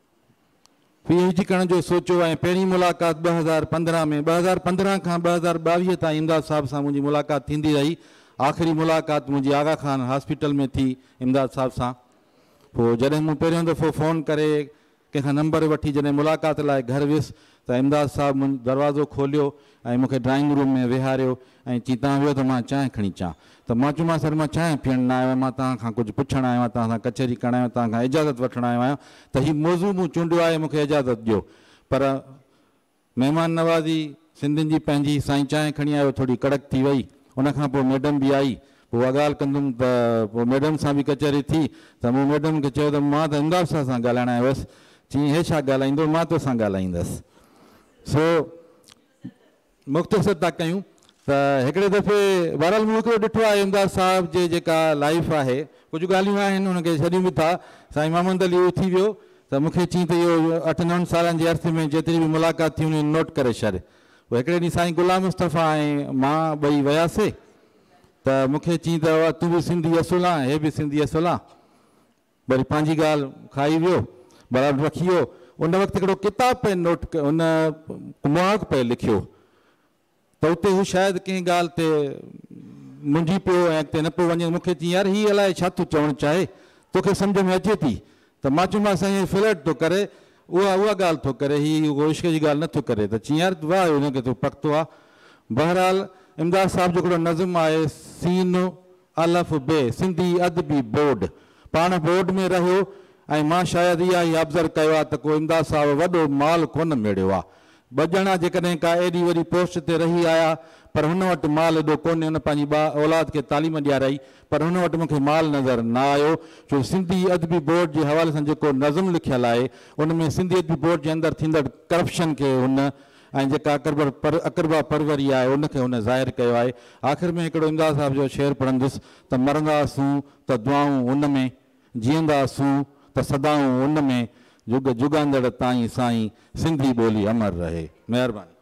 PhD करण जो सोचियो ऐं पहिरीं मुलाक़ात 2015 में, 2015 खां 2022 ताईं इमदाद साहिब सां मुंहिंजी मुलाक़ात थींदी रही। आख़िरी मुलाक़ात मुंहिंजी आगा खान हॉस्पिटल में थी इमदाद साहिब सां। पोइ जॾहिं मूं पहिरियों दफ़ो फ़ोन करे कंहिंखां नंबर वठी जॾहिं मुलाक़ात लाइ घर वियुसि त इमदाद साहिबु मुंहिंजो दरवाज़ो खोलियो ऐं मूंखे ड्राइंग रूम में विहारियो ऐं चई तव्हां वियो त मां चांहि खणी अचां। त मां चयोमांसि सर मां चांहि पीअण न आयो आहियां, मां तव्हां खां कुझु पुछणु आयो आहियां, तव्हां सां कचहरी करणु आयो आहियां, तव्हां खां इजाज़त वठणु आयो आहियां त हीउ मौज़ू मूं चूंडियो आहे, मूंखे इजाज़त ॾियो। पर महिमान नवाज़ी सिंधियुनि जी पंहिंजी, साईं चांहि खणी आयो, थोरी कड़क थी वई। उनखां पोइ मैडम बि आई, पोइ उहा ॻाल्हि कंदुमि त पोइ मैडम सां बि कचहरी थी त मूं मैडम खे चयो त मां त इमदाद साहिब सां ॻाल्हाइण आयो हुअसि। चई हे छा ॻाल्हाईंदो, मां तोसां ॻाल्हाईंदसि। सो मुख़्तसर था कयूं त हिकिड़े दफ़े बहरहाल मूं हिकिड़ो ॾिठो आहे इमदाद साहिब जे जेका लाइफ आहे, कुझु ॻाल्हियूं आहिनि हुनखे छॾियूं बि था। साईं मोहम्मद अली उथी वियो त मूंखे चई त इहो 8-9 सालनि जे अर्से में जेतिरी बि मुलाक़ात थी हुन नोट करे छॾ। पोइ हिकिड़े ॾींहुं साईं गुलाम मुस्तफ़ा ऐं मां ॿई वियासीं त मूंखे चई त तूं बि सिंधी असुल आहे, हे बि सिंधी असुल आहे। वरी पंहिंजी ॻाल्हि खाई वियो, बराबरि रखी वियो। उन वक़्तु हिकिड़ो किताबु पे नोट उन मुआक़ पे लिखियो त उते हू शायदि कंहिं ॻाल्हि ते मुंझी पियो ऐं अॻिते न पियो वञे। मूंखे चई यार हीअ अलाए छा थो चवणु चाहे, तोखे सम्झ में अचे थी? त मां चयोमांसि साईं फ्लैट थो करे, उहा ॻाल्हि थो करे, हीअ इश्क जी ॻाल्हि नथो करे। त चई यार वाह हुनखे तो पकतो आहे। बहरहाल इमदाद साहिब जो हिकिड़ो नज़म आहे सीन अलफ बे सिंधी अदबी बोर्ड, पाण बोर्ड में रहियो ऐं मां शायदि इहा ई ऑब्ज़र्व कयो आहे त को इमदाद साहिबु वॾो माल कोन मेड़ियो आहे। 2 ॼणा जेकॾहिं का एॾी वॾी पोस्ट ते रही आया पर हुन वटि माल एॾो कोन्हे, हुन पंहिंजी औलाद खे तालीम ॾियाराई पर हुन वटि मूंखे माल नज़र न आयो। छो सिंधी अदबी बोर्ड जे हवाले सां जेको नज़म लिखियलु आहे उन में सिंधी अदबी बोर्ड जे अंदरि थींदड़ करप्शन खे हुन ऐं जेका अकरबा परवरी आहे उनखे हुन ज़ाहिर कयो आहे। आख़िर में हिकिड़ो इमदाद साहिब जो शेर पढ़ंदुसि त मरंदासूं त दुआऊं उन में, जीअंदासूं त सदाऊं उन में, जुग जुगांदड़ ताईं साईं सिंधी ॿोली अमर रहे। महिरबानी।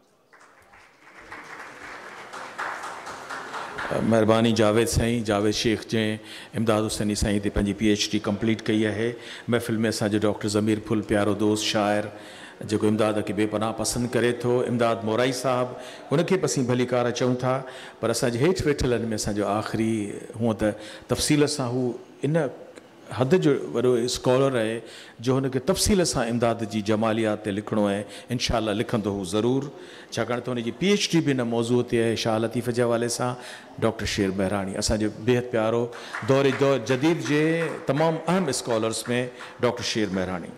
महिरबानी जावेद साईं, जावेद शेख जंहिं इमदाद हुसैनी साईं ते पंहिंजी PhD कंप्लीट कई आहे। महफ़िल में असांजो डॉक्टर ज़मीर फुल प्यारो दोस्त शाइर जेको इमदाद खे बेपनाह पसंदि करे थो, इमदाद मोराई साहिबु, हुनखे बि असीं भलीकार चऊं था। पर असांजे हेठि वेठलनि में असांजो आख़िरी हूअं त तफ़सील सां हू इन हद जो वॾो स्कॉलर आहे जो हुनखे तफ़सील सां इमदाद जी जमालियात ते लिखिणो आहे। इंशाअल्लाह लिखंदो हू ज़रूरु, छाकाणि त हुनजी PhD बि इन मौज़ूअ ते आहे शाह लतीफ़ जे हवाले सां। डॉक्टर शेर बहराणी असांजो बेहद प्यारो दौर जदीद जे तमामु अहम स्कॉलर्स में डॉक्टर शेर बहराणी।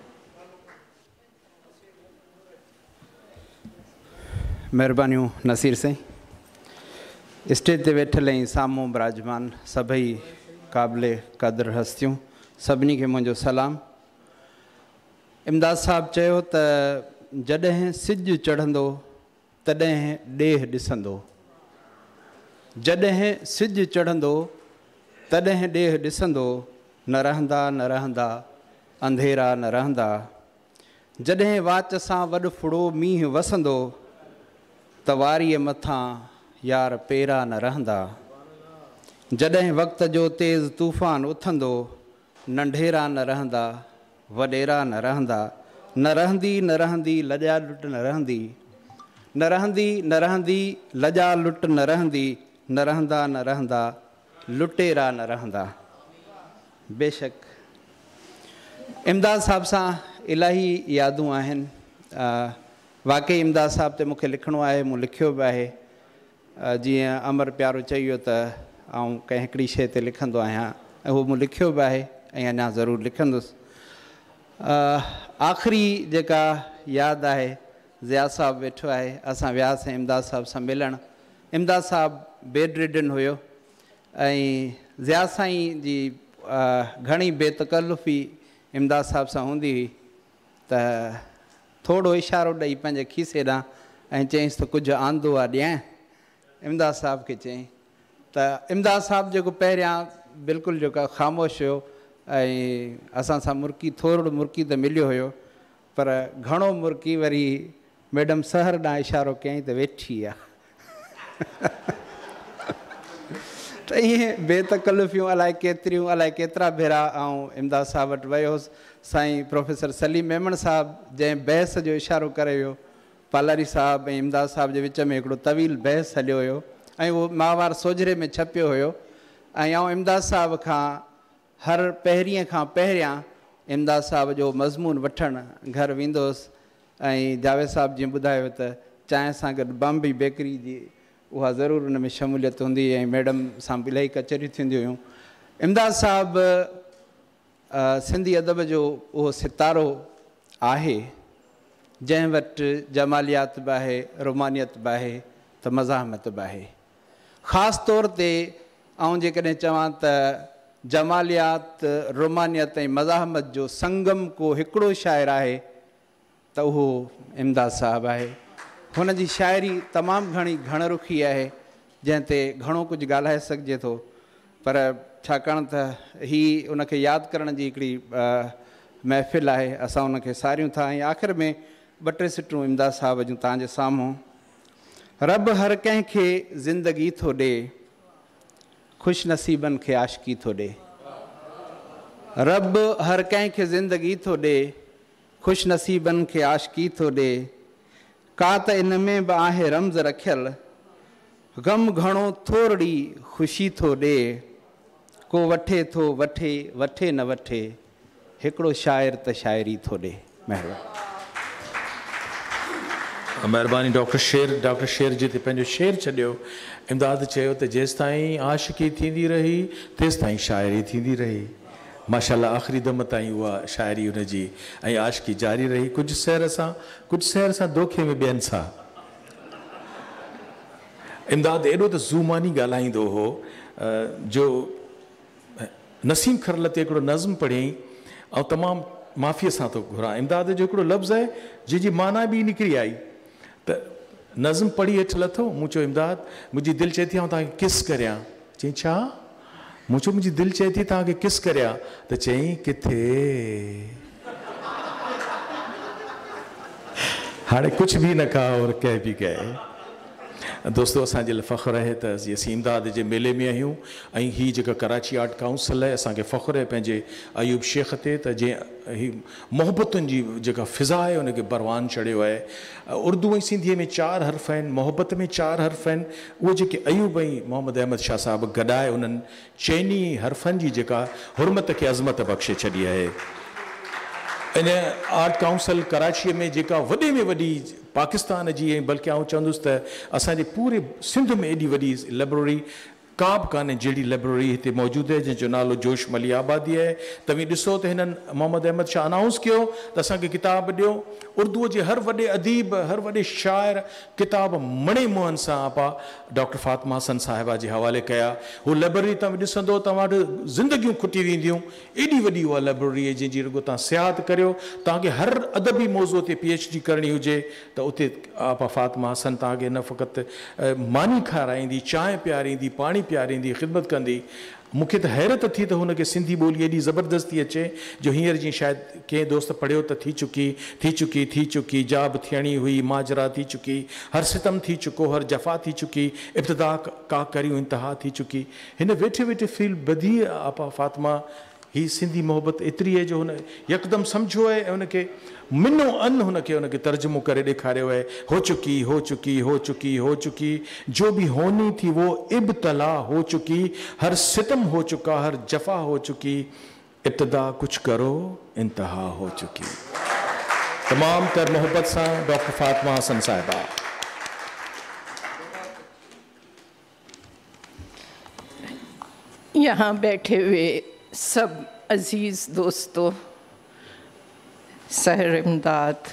महिरबानियूं नसीर साईं। स्टेज ते वेठल ऐं साम्हूं विराजमान सभई क़ाबिले क़दुरु हस्तियूं, सभिनी खे मुंहिंजो सलाम। इमदाद साहिबु चयो त जॾहिं सिॼु चढ़ंदो तॾहिं ॾेह ॾिसंदो, जॾहिं सिॼु चढ़ंदो तॾहिं ॾेह ॾिसंदो, न रहंदा न रहंदा अंधेरा न रहंदा, जॾहिं वाच सां वॾ फुड़ो मींहुं वसंदो त वारीअ मथां यार पेरा न रहंदा, जॾहिं वक़्त जो तेज़ तूफ़ान उथंदो नंढेरा न रहंदा वॾेरा न रहंदा, न रहंदी न रहंदी लॼा लुट न रहंदी, न रहंदी न रहंदी लॼा लुट न रहंदी, न रहंदा न रहंदा लुटेरा न रहंदा। बेशक इमदाद साहिब सां इलाही यादूं आहिनि। वाक़ई इमदाद साहिब ते मूंखे लिखिणो आहे, मूं लिखियो बि आहे। जीअं अमर प्यारो चई वियो त आउं कंहिं हिकिड़ी शइ ते लिखंदो आहियां ऐं उहो मूं लिखियो बि आहे ऐं अञा ज़रूरु लिखंदुसि। आख़िरी जेका यादि आहे, ज़िया साहब वेठो आहे, असां वियासीं इमदाद साहब सां मिलणु। इमदाद साहब बेड रिडन हुयो ऐं ज़िया साईं जी घणी बेतकल्लुफ़ी इमदाद साहब सां हूंदी हुई त थोरो इशारो ॾेई पंहिंजे खीसे ॾांहुं ऐं चयईंसि त कुझु आंदो आहे ॾियां। इमदाद साहब खे चयईं त इमदाद साहब जेको पहिरियां बिल्कुलु जेका ख़ामोश हुयो ऐं असां सां मुर्की थोरो मुर्की त मिलियो हुयो, पर घणो मुर्की वरी मैडम सहर ॾांहुं इशारो कयईं त वेठी आहे। त ईअं बेतकल्लुफ़ियूं अलाए केतिरियूं, अलाए केतिरा भेरा आउं इमदाद साहब वटि वियो हुउसि। साईं प्रोफेसर सलीम मेमण साहब जंहिं बहस जो इशारो करे वियो, पालारी साहब ऐं इमदाद साहब जे विच में हिकिड़ो तवील बहस हलियो हुयो ऐं उहो माहवार सोझरे में छपियो हुयो। ऐं आउं इमदाद साहब खां हर पहिरीं खां पहिरियां इमदाद साहब जो मज़मून वठणु घर वेंदो हुउसि ऐं जावेद साहब जीअं ॿुधायो त चांहि सां गॾु बॉम्बे बेकरी जी उहा ज़रूरु उन में शमूलियत हूंदी ऐं मैडम सां इलाही कचरियूं थींदियूं हुयूं। इमदाद साहब सिंधी अदब जो उहो सितारो आहे जंहिं वटि जमालियात बि आहे, रोमानियत बि आहे त मज़ाहमत बि आहे। ख़ासि तौर ते आउं जेकॾहिं चवां त जमालियात, रोमानियत ऐं मज़ाहमत जो संगम को हिकिड़ो शाइर आहे त उहो इमदाद साहब आहे। हुन जी शाइरी तमामु घणी घणरुखी आहे, जंहिं ते घणो कुझु ॻाल्हाए सघिजे थो, पर छाकाणि त ही उनखे यादि करण जी हिकिड़ी महफ़िल आहे, असां उनखे सारियूं था। ऐं आख़िर में ॿ टे सिटूं इमदाद साहब जूं तव्हांजे साम्हूं। रब हर कंहिंखे ज़िंदगी थो ॾे, ख़ुशि नसीबनि खे आशिकी थो ॾे। रब हर कंहिंखे ज़िंदगी थो ॾे, ख़ुशि नसीबनि खे आशिकी थो ॾे। का त इन में बि आहे रम्ज़ रखियल, ग़म घणो थोरी ख़ुशी थो ॾे। को वठे थो वठे, वठे न वठे, हिकिड़ो शाइर त शाइरी थो ॾे। महिरबानी डॉक्टर शेर जी ते पंहिंजो शेर छॾियो। इमदाद चयो त जेसि ताईं आशिकी थींदी रही तेसि ताईं शाइरी थींदी रही। माशाल्लाह आख़िरी दम ताईं उहा शाइरी हुनजी ऐं आशिकी जारी रही, कुझु सैर सां धोखे में ॿियनि सां। इमदाद एॾो त ज़ूमानी ॻाल्हाईंदो हो जो नसीम खरल ते हिकिड़ो नज़्म पढ़ियईं ऐं तमामु माफ़ीअ सां थो घुरां। इमदाद जो हिकिड़ो लफ़्ज़ आहे जंहिंजी माना बि निकिरी आई त नज़्म पढ़ी हेठि लथो। मूं चयो इमदाद मुंहिंजी दिलि चए थी आउं तव्हांखे किस करियां। चई छा? मूं चयो मुंहिंजी दिलि चए थी तव्हांखे किस करियां। त चई किथे, हाणे कुझु बि न कहा और कंहिं बि कहे। दोस्तो असांजे लाइ फ़ख़्रु आहे त असीं इमदाद जे मेले में आहियूं ऐं हीअ जेका कराची आर्ट काउंसिल आहे असांखे फ़ख़्रु आहे पंहिंजे अयूब शेख ते त जीअं ही मोहबतुनि जी जेका फ़िज़ा आहे उनखे परवान चढ़ियो आहे। उर्दू ऐं सिंधीअ में 4 हर्फ़ आहिनि, मोहबत में 4 हर्फ़ आहिनि। उहे जेके अयूब ऐं मोहम्मद अहमद शाह साहब गॾाए उन्हनि चइनी हर्फ़नि जी जेका हुरमत खे अज़मत बख़्शे छॾी आहे। इन आर्ट काउंसिल कराचीअ में जेका वॾे में वॾी पाकिस्तान जी ऐं बल्कि आउं चवंदुसि त असांजे पूरे सिंध में एॾी वॾी लाइब्रेरी का बि कान्हे जहिड़ी लाइब्रेरी हिते मौजूदु आहे जंहिंजो नालो जोश मली आबादी आहे। तव्हां ॾिसो त हिननि मोहम्मद अहमद शाह अनाउंस कयो त असांखे किताब ॾियो। उर्दूअ जे हर वॾे अदीब, हर वॾे शाइर किताब मणे मुंहनि सां आपा डॉक्टर फातिमा हसन साहिबा जे हवाले कया। हू लाइब्रेरी तव्हां ॾिसंदो तव्हां वटि ज़िंदगियूं खुटी वेंदियूं। एॾी वॾी उहा लाइब्रेरी आहे जंहिंजी रुॻो तव्हां सियाहत करियो। तव्हांखे हर अदबी मौज़ूअ ते PhD करणी हुजे त उते आपा फातिमा हसन तव्हांखे न फ़क़ति मानी खाराईंदी, चांहि पीआरींदी, पाणी पीआरींदी, ख़िदमत कंदी। मूंखे त हैरत थी त हुनखे सिंधी ॿोली एॾी ज़बरदस्ती अचे जो हींअर जीअं शायदि कंहिं दोस्त पढ़ियो त थी चुकी जा बि थियणी हुई, माजरा थी चुकी, हर सितम थी चुको, हर जफ़ा थी चुकी, इब्तिदा का करियूं इंतहा थी चुकी। हिन वेठे वेठे फील ॿधी आपा फातिमा ही सिंधी मोहबत एतिरी आहे जो हुन यकदमि सम्झो आहे ऐं हुनखे मिनो अन हुनखे तर्जुमो करे ॾेखारियो आहे। हो चुकी जो भी होनी थी वो इब्तला हो चुकी, हर सितम हो चुका, हर जफ़ा हो चुकी, इब्तिदा कुछ करो इंतहा हो चुकी। तमाम तर मोहब्बत सां डॉक्टर फातिमा हसन साहिबा। यहाँ बैठे हुए सब अजीज़ दोस्तों, सहर इमदाद,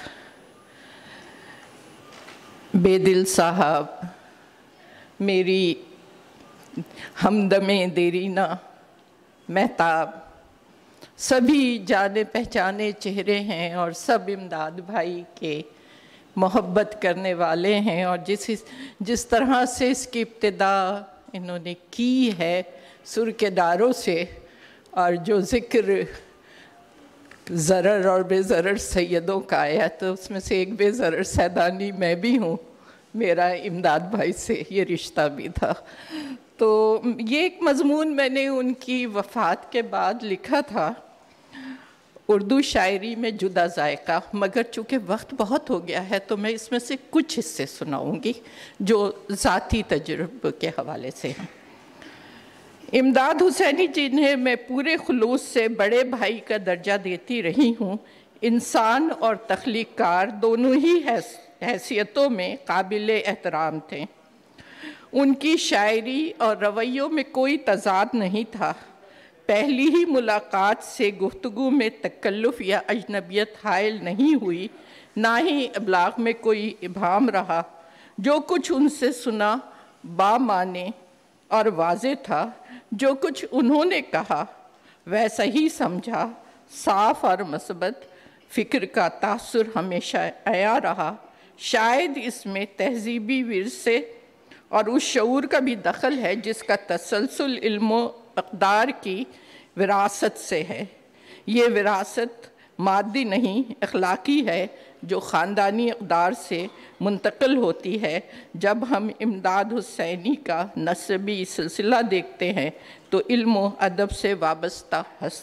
बेदिल साहब, मेरी हमदमे देरीना महताब, सभी जाने पहचाने चेहरे हैं और सब इमदाद भाई के मोहब्बत करने वाले हैं। और जिस तरह से इसकी इब्तिदा इन्होंने की है सुर के दारों से, और जो ज़िक्र ज़रर और बेज़रर सैयदों का आया, तो उसमें से एक बेज़रर सैदानी मैं भी हूँ, मेरा इमदाद भाई से ये रिश्ता भी था। तो ये एक मज़मून मैंने उनकी वफ़ात के बाद लिखा था, उर्दू शायरी में जुदा जायका, मगर चूँकि वक्त बहुत हो गया है तो मैं इसमें से कुछ हिस्से सुनाऊंगी जो ज़ाती तजुर्बे के हवाले से हैं। इमदाद हुसैनी जिन्हें मैं पूरे खुलूस से बड़े भाई का दर्जा देती रही हूँ, इंसान और तख्लीक़कार दोनों ही हैसियतों में काबिल एहतराम थे। उनकी शायरी और रवैयों में कोई तज़ाद नहीं था। पहली ही मुलाकात से गुफ्तगू में तकल्लुफ़ या अजनबियत हायल नहीं हुई, ना ही इब्लाग में कोई इबाहम रहा। जो कुछ उनसे सुना बामाने और वाज़े था, जो कुछ उन्होंने कहा वैसा ही समझा। साफ़ और मस्बत फ़िक्र का तासुर हमेशा आया रहा। शायद इसमें तहज़ीबी विरसे और उस शऊर का भी दखल है जिसका तसलसल इल्म अक़दार की विरासत से है। ये विरासत मादी नहीं अखलाकी है, जो ख़ानदानी अक़दार से मुंतकिल होती है। जब हम इमदाद हुसैनी का नस्बी सिलसिला देखते हैं तो इल्म अदब से वाबस्ता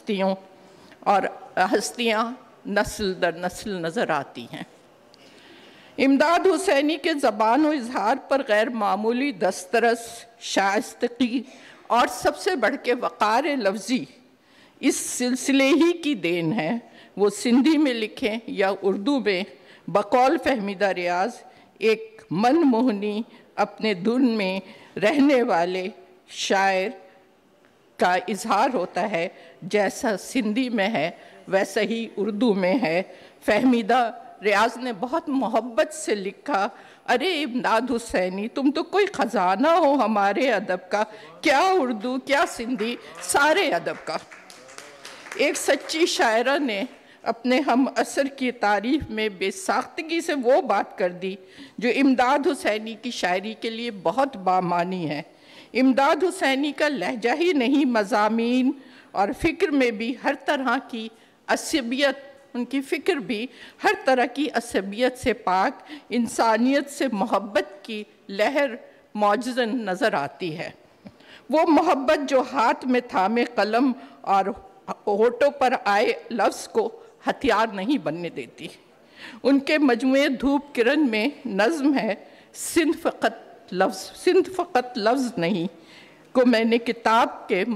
हस्तियाँ नस्ल दर नस्ल नज़र आती हैं। इमदाद हुसैनी के ज़बान व इजहार पर गैर मामूली दस्तरस, शाइस्तगी और सबसे बढ़ के वक़ार लफ्ज़ी इस सिलसिले ही की देन है। वो सिंधी में लिखें या उर्दू में, बकौल फहमीदा रियाज एक मनमोहनी अपने धुन में रहने वाले शायर का इजहार होता है। जैसा सिंधी में है वैसा ही उर्दू में है। फहमीदा रियाज ने बहुत मोहब्बत से लिखा, अरे इमदाद हुसैनी तुम तो कोई ख़जाना हो हमारे अदब का, क्या उर्दू क्या सिंधी, सारे अदब का। एक सच्ची शायरा ने अपने हम असर की तारीफ़ में बेसाख्तगी से वो बात कर दी जो इमदाद हुसैनी की शायरी के लिए बहुत बामानी है। इमदाद हुसैनी का लहजा ही नहीं, मज़ामीन और फ़िक्र में भी हर तरह की असबियत, उनकी फ़िक्र भी हर तरह की असबियत से पाक, इंसानियत से मोहब्बत की लहर मौजज़न नज़र आती है। वो मोहब्बत जो हाथ में थामे कलम और होठों पर आए लफ्ज़ को हथियार नहीं बनने देती। उनके मजमूए धूप किरण में नज़्म है, सिंध फ़क़त लफ्ज़ नहीं, को मैंने किताब के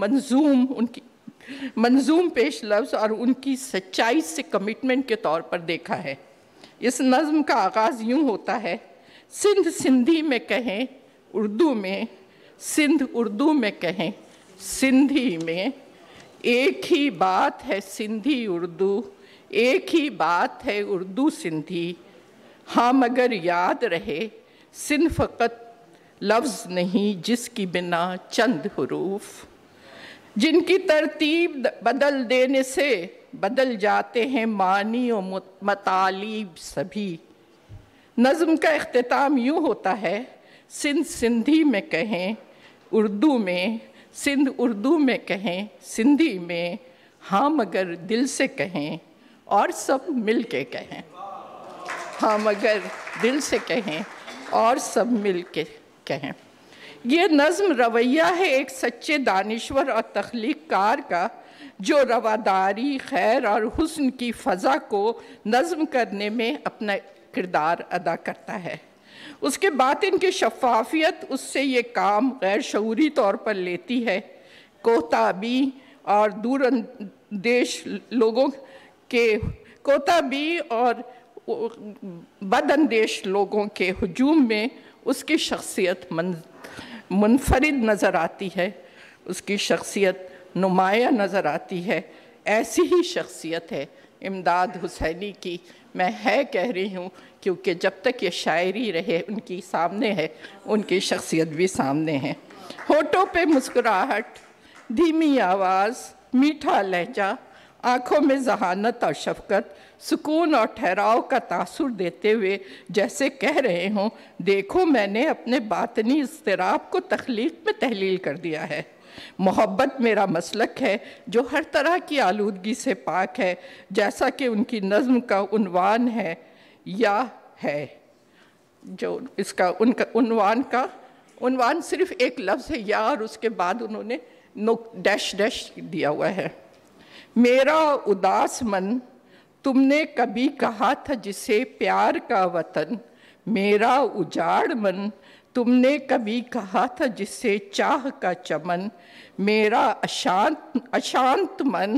मंजूम पेश लफ्ज़ और उनकी सच्चाई से कमिटमेंट के तौर पर देखा है। इस नज़्म का आगाज़ यूँ होता है, सिंध सिंधी में कहें उर्दू में, सिंध उर्दू में कहें सिंधी में, एक ही बात है सिंधी उर्दू, एक ही बात है उर्दू सिंधी। हाँ मगर याद रहे सिंध फ़क़त लफ्ज़ नहीं, जिसकी बिना चंद हुरूफ, जिनकी तरतीब बदल देने से बदल जाते हैं मानी और मतालीब सभी। नज़्म का इख्तिताम यूँ होता है, सिंध सिंधी में कहें उर्दू में, सिंध उर्दू में कहें सिंधी में, हाँ मगर दिल से कहें और सब मिल के कहें। हाँ मगर दिल से कहें और सब मिल के कहें। ये नज़्म रवैया है एक सच्चे दानिश्वर और तख्लीक़कार का, जो रवादारी, खैर और हुस्न की फ़ज़ा को नज़्म करने में अपना किरदार अदा करता है। उसके बातिन की शफ़ाफ़ियत उससे ये काम गैर शऊरी तौर पर लेती है। कोताबी और दूरंदेश लोगों के कोताबी और बदअंदेश लोगों के हुजूम में उसकी शख्सियत मुनफरिद नज़र आती है। اس کی شخصیت نمایاں نظر آتی ہے. ایسی ہی شخصیت ہے امداد حسینی کی. میں کہہ رہی ہوں کیونکہ جب تک یہ شاعری رہے ان کی سامنے ہے، ان کی شخصیت بھی سامنے ہے. ہونٹوں پہ مسکراہٹ، دھیمی آواز، میٹھا لہجہ، آنکھوں میں ذہانت اور شفقت، سکون اور ٹھہراؤ کا تاثر دیتے ہوئے جیسے کہہ رہے ہوں، دیکھو میں نے اپنے باطنی اضطراب کو تخلیق میں تحلیل کر دیا ہے. محبت میرا مسلک ہے جو ہر طرح کی آلودگی سے پاک ہے، جیسا کہ ان کی نظم کا عنوان ہے یا ہے. جو اس کا ان کا عنوان صرف ایک لفظ ہے یا، اور اس کے بعد انہوں نے ڈیش ڈیش دیا ہوا ہے. میرا اداس من تم نے کبھی کہا تھا جسے پیار کا وطن، میرا اجاڑ من تم نے کبھی کہا تھا جسے چاہ کا چمن، میرا اشانت من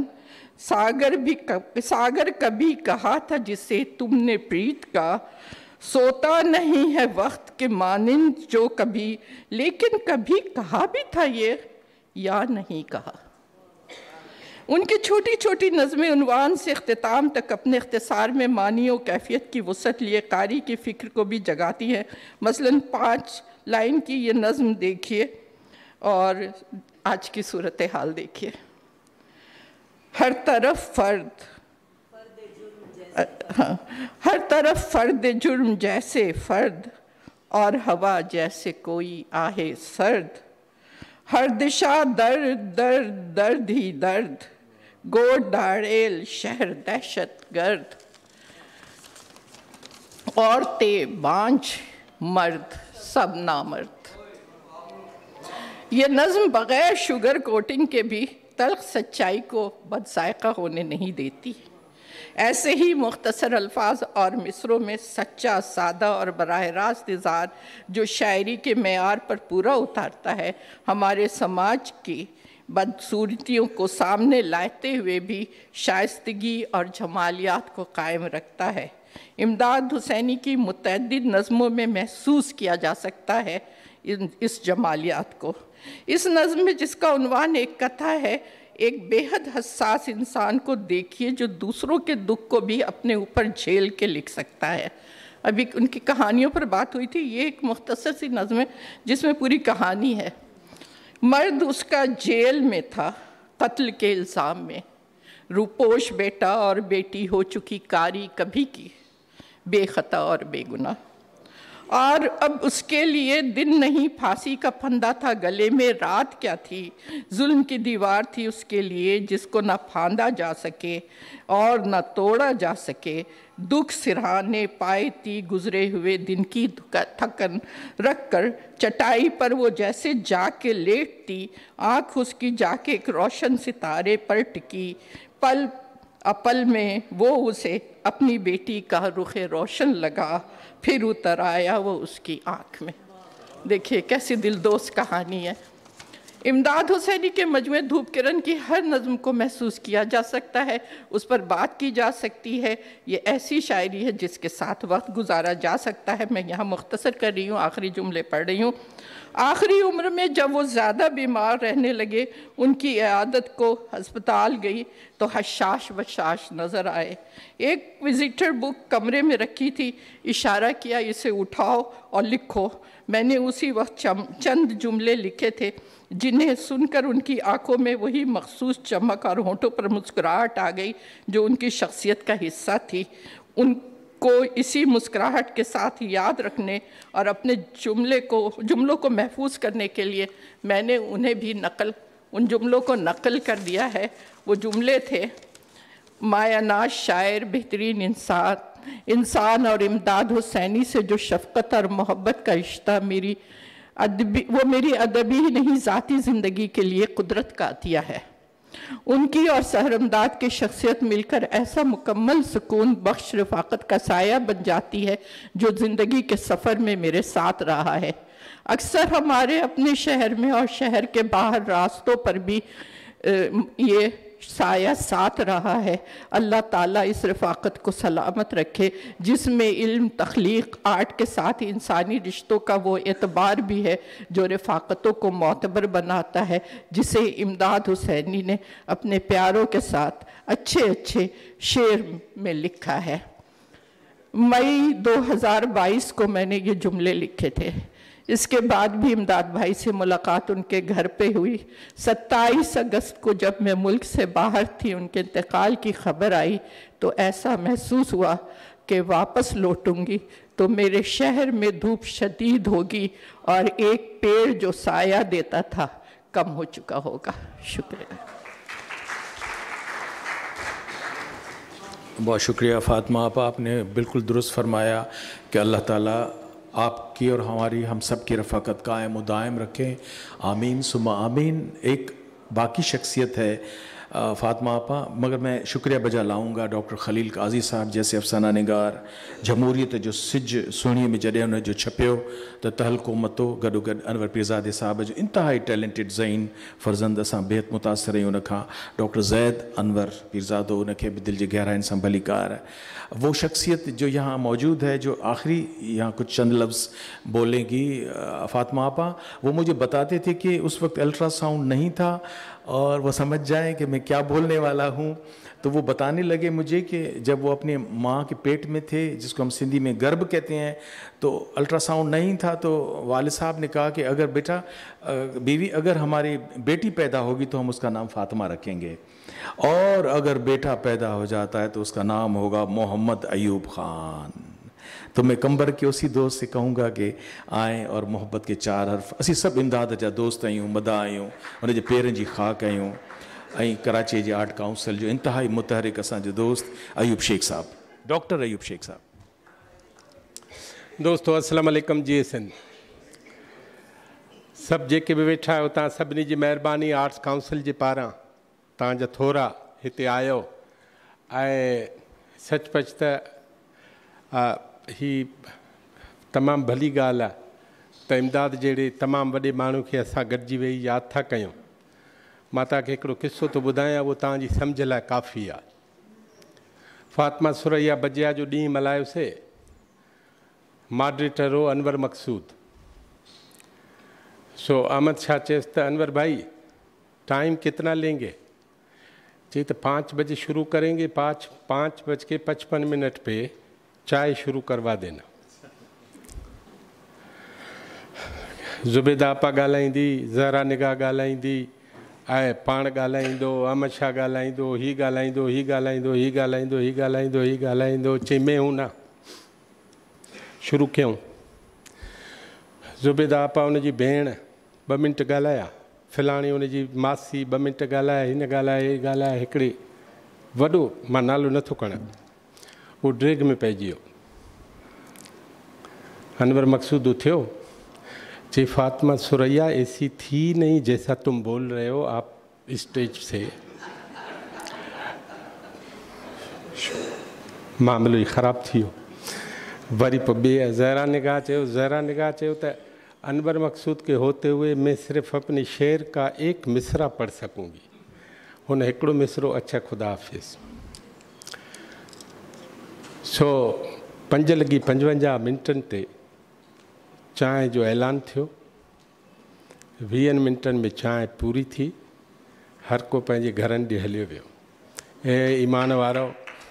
ساگر کبھی کہا تھا جسے تم نے پریت کا، سوتا نہیں ہے وقت کے مانند جو کبھی، لیکن کبھی کہا بھی تھا یہ یا نہیں کہا. ان کی چھوٹی چھوٹی نظمیں عنوان سے اختتام تک اپنے اختصار میں معنی و کیفیت کی وسعت لیے قاری کی فکر کو بھی جگاتی ہے. مثلاً 5 لائن کی یہ نظم دیکھیے اور آج کی صورتحال دیکھیے. ہر طرف فرد جرم جیسے فرد، اور ہوا جیسے کوئی آہے سرد، ہر دشا درد درد درد ہی درد، گوڑ ڈاڑیل شہر دہشت گرد، عورتیں بانجھ مرد سب نامرد. یہ نظم بغیر شوگر کوٹنگ کے بھی تلخ سچائی کو بد ذائقہ ہونے نہیں دیتی. ایسے ہی مختصر الفاظ اور مصروں میں سچا، سادہ اور براہ راست اظہار جو شاعری کے معیار پر پورا اتارتا ہے، ہمارے سماج کی بدصورتیوں کو سامنے لاتے ہوئے بھی شائستگی اور جمالیات کو قائم رکھتا ہے. امداد حسینی کی متعدد نظموں میں محسوس کیا جا سکتا ہے اس جمالیات کو. اس نظم میں جس کا عنوان ایک کتھا ہے، ایک بے حد حساس انسان کو دیکھیے جو دوسروں کے دکھ کو بھی اپنے اوپر جھیل کے لکھ سکتا ہے. ابھی ان کی کہانیوں پر بات ہوئی تھی، یہ ایک مختصر سی نظم ہے جس میں پوری کہانی ہے. مرد اس کا جیل میں تھا قتل کے الزام میں، روپوش بیٹا اور بیٹی ہو چکی کاری کبھی کی، بے خطا اور بے گناہ. اور اب اس کے لیے دن نہیں پھانسی کا پھندا تھا گلے میں، رات کیا تھی ظلم کی دیوار تھی اس کے لیے جس کو نہ پھاندا جا سکے اور نہ توڑا جا سکے. دکھ سرہانے پائے تھی گزرے ہوئے دن کی تھکن رکھ کر، چٹائی پر وہ جیسے جا کے لیٹتی، آنکھ اس کی جا کے ایک روشن ستارے پر ٹکی. پل میں وہ اسے اپنی بیٹی کا رخ روشن لگا، پھر اتر آیا وہ اس کی آنکھ میں. دیکھیے کیسی دلدوز کہانی ہے. امداد حسینی کے مجموعے دھوپ کرن کی ہر نظم کو محسوس کیا جا سکتا ہے، اس پر بات کی جا سکتی ہے. یہ ایسی شاعری ہے جس کے ساتھ وقت گزارا جا سکتا ہے. میں یہاں مختصر کر رہی ہوں، آخری جملے پڑھ رہی ہوں. آخری عمر میں جب وہ زیادہ بیمار رہنے لگے، ان کی عیادت کو ہسپتال گئی تو حشاش بشاش نظر آئے. ایک وزیٹر بک کمرے میں رکھی تھی، اشارہ کیا اسے اٹھاؤ اور لکھو. میں نے اسی وقت چند جملے لکھے تھے جنہیں سن کر ان کی آنکھوں میں وہی مخصوص چمک اور ہونٹوں پر مسکراہٹ آ گئی جو ان کی شخصیت کا حصہ تھی. ان کو اسی مسکراہٹ کے ساتھ یاد رکھنے اور اپنے جملوں کو محفوظ کرنے کے لیے میں نے انہیں بھی ان جملوں کو نقل کر دیا ہے. وہ جملے تھے: مایہ ناز شاعر، بہترین انسان اور امداد حسینی سے جو شفقت اور محبت کا رشتہ وہ میری ادبی ہی نہیں ذاتی زندگی کے لیے قدرت کا عطیہ ہے. ان کی اور سحر امداد کی شخصیت مل کر ایسا مکمل سکون بخش رفاقت کا سایہ بن جاتی ہے جو زندگی کے سفر میں میرے ساتھ رہا ہے. اکثر ہمارے اپنے شہر میں اور شہر کے باہر راستوں پر بھی یہ साया साथ रहा है। अल्लाह ताला इस रफ़ाकत को सलामत रखे जिसमें इल्म, तख्लीक, आर्ट के साथ इंसानी रिश्तों का वो एतबार भी है जो रफ़ाकतों को मोतबर बनाता है, जिसे इमदाद हुसैनी ने अपने प्यारों के साथ अच्छे अच्छे शेर में लिखा है। मई 2022 को मैंने ये जुमले लिखे थे। इसके बाद भी इमदाद भाई से मुलाकात उनके घर पे हुई। 27 अगस्त को जब मैं मुल्क से बाहर थी, उनके इंतकाल की खबर आई तो ऐसा महसूस हुआ कि वापस लौटूंगी तो मेरे शहर में धूप शदीद होगी और एक पेड़ जो साया देता था कम हो चुका होगा। शुक्रिया। बहुत शुक्रिया फातिमा आपा, आपने बिल्कुल दुरुस्त फरमाया कि अल्लाह ताला आपकी और हमारी हम सब की रफ़ाकत कायम व दायम रखें। आमीन सुम्मा आमीन। एक बाकी शख्सियत है फातिमा आपा, मगर मैं शुक्रिया बजा लाऊंगा डॉक्टर खलील काजी साहब जैसे अफ़साना निगार। जमहूरियत जो सिज सुहिणीअ में जॾहिं उन जो छपियो त तहलको मतो गॾो गॾु अनवर पीरज़ादे साहब जो इंतहाई टैलेंटेड ज़हीन फ़र्ज़ंद, असां बेहद मुतासिर आहियूं उन खां। डॉक्टर ज़ैद अनवर पीरज़ादो, उनखे भी दिल जी गहराइनि सां भली कार। वो शख्सियत जो यहाँ मौजूद है, जो आखिरी यहाँ कुछ चंद लफ्ज़ बोलेंगी फातिमा आपा, वो मुझे बताते थे कि उस वक्त अल्ट्रासाउंड नहीं था और वो समझ जाएं कि मैं क्या बोलने वाला हूँ। तो वो बताने लगे मुझे कि जब वो अपने माँ के पेट में थे, जिसको हम सिंधी में गर्भ कहते हैं, तो अल्ट्रासाउंड नहीं था। तो वालिद साहब ने कहा कि अगर बेटा बीवी अगर हमारी बेटी पैदा होगी तो हम उसका नाम फातिमा रखेंगे, और अगर बेटा पैदा हो जाता है तो उसका नाम होगा मोहम्मद अयूब ख़ान। तो मैं कंबर के उसी दोस्त से कहूँगा कि आएँ और मोहब्बत के 4 हर्फ। असी सब इमदाद जा दोस्त आहियूं, मदा आहियूं, उन जे पेरनि जी ख़ाक आहियूं। ऐं कराची जे आर्ट काउंसिल जो इंतहाई मुतहरिक असांजो दोस्त अयूब शेख साहब, डॉक्टर अयूब शेख साहब। दोस्तों अस्सलाम वालेकुम जी। सिंध सब जेके भी वेठा आहियो, तव्हां सभिनी जी महिरबानी। आर्ट्स काउंसिल जे पारां तव्हांजा थोरा हिते आयो ऐं सचपच त ही तमामु भली ॻाल्हि आहे त इमदाद जहिड़े तमामु वॾे माण्हू खे असां गॾिजी वेही यादि था कयूं। मां तव्हांखे हिकिड़ो किस्सो थो ॿुधायां, उहो तव्हांजी सम्झ लाइ काफ़ी आहे। फातिमा सुरैया बजिया जो ॾींहुं मल्हायोसीं। मॉडरेटर हो अनवर मक़सूद। सो अहमद शाह चयसि त अनवर भाई टाइम कितना लेंगे? चई तो 5 बजे शुरू करेंगे, 5:55 पे चाय शुरू करवा देना। ज़ुबैदा आपा ॻाल्हाईंदी, ज़हरा निगाह ॻाल्हाईंदी, ऐं पाण ॻाल्हाईंदो, अहमद शाह ॻाल्हाईंदो, हीउ ॻाल्हाईंदो, हीउ ॻाल्हाईंदो, हीउ ॻाल्हाईंदो, हीउ ॻाल्हाईंदो, हीउ ॻाल्हाईंदो। चई मैं हूं ना। शुरू कयूं। ज़ुबैदा आपा उनजी भेण 2 मिंट ॻाल्हाया, फिलाणी उनजी मासी 2 मिंट ॻाल्हाया, हिन ॻाल्हाया, हे ॻाल्हाया। हिकिड़े वॾो, मां नालो नथो खणां, वो ड्रैग में पइजी वियो। अनवर मकसूद उथियो, चई फातिमा सुरैया ऐसी थी नहीं जैसा तुम बोल रहे हो आप स्टेज से। मामलो ही ख़राब थी वियो। वरी पोइ ॿिए ज़हरा निगाह चयो, ज़हरा निगाह चयो त अनवर मकसूद के होते हुए मैं सिर्फ अपने शेर का एक मिसरा पढ़ सकूँगी। हुन हिकिड़ो मिसरो, अच्छा खुदा हाफ़िज़। सो 5:55 ते चांहि जो ऐलान थियो। 20 मिंटनि में चांहि पूरी थी। हर को पंहिंजे घरनि ॾे हलियो वियो। ए ईमान वारो,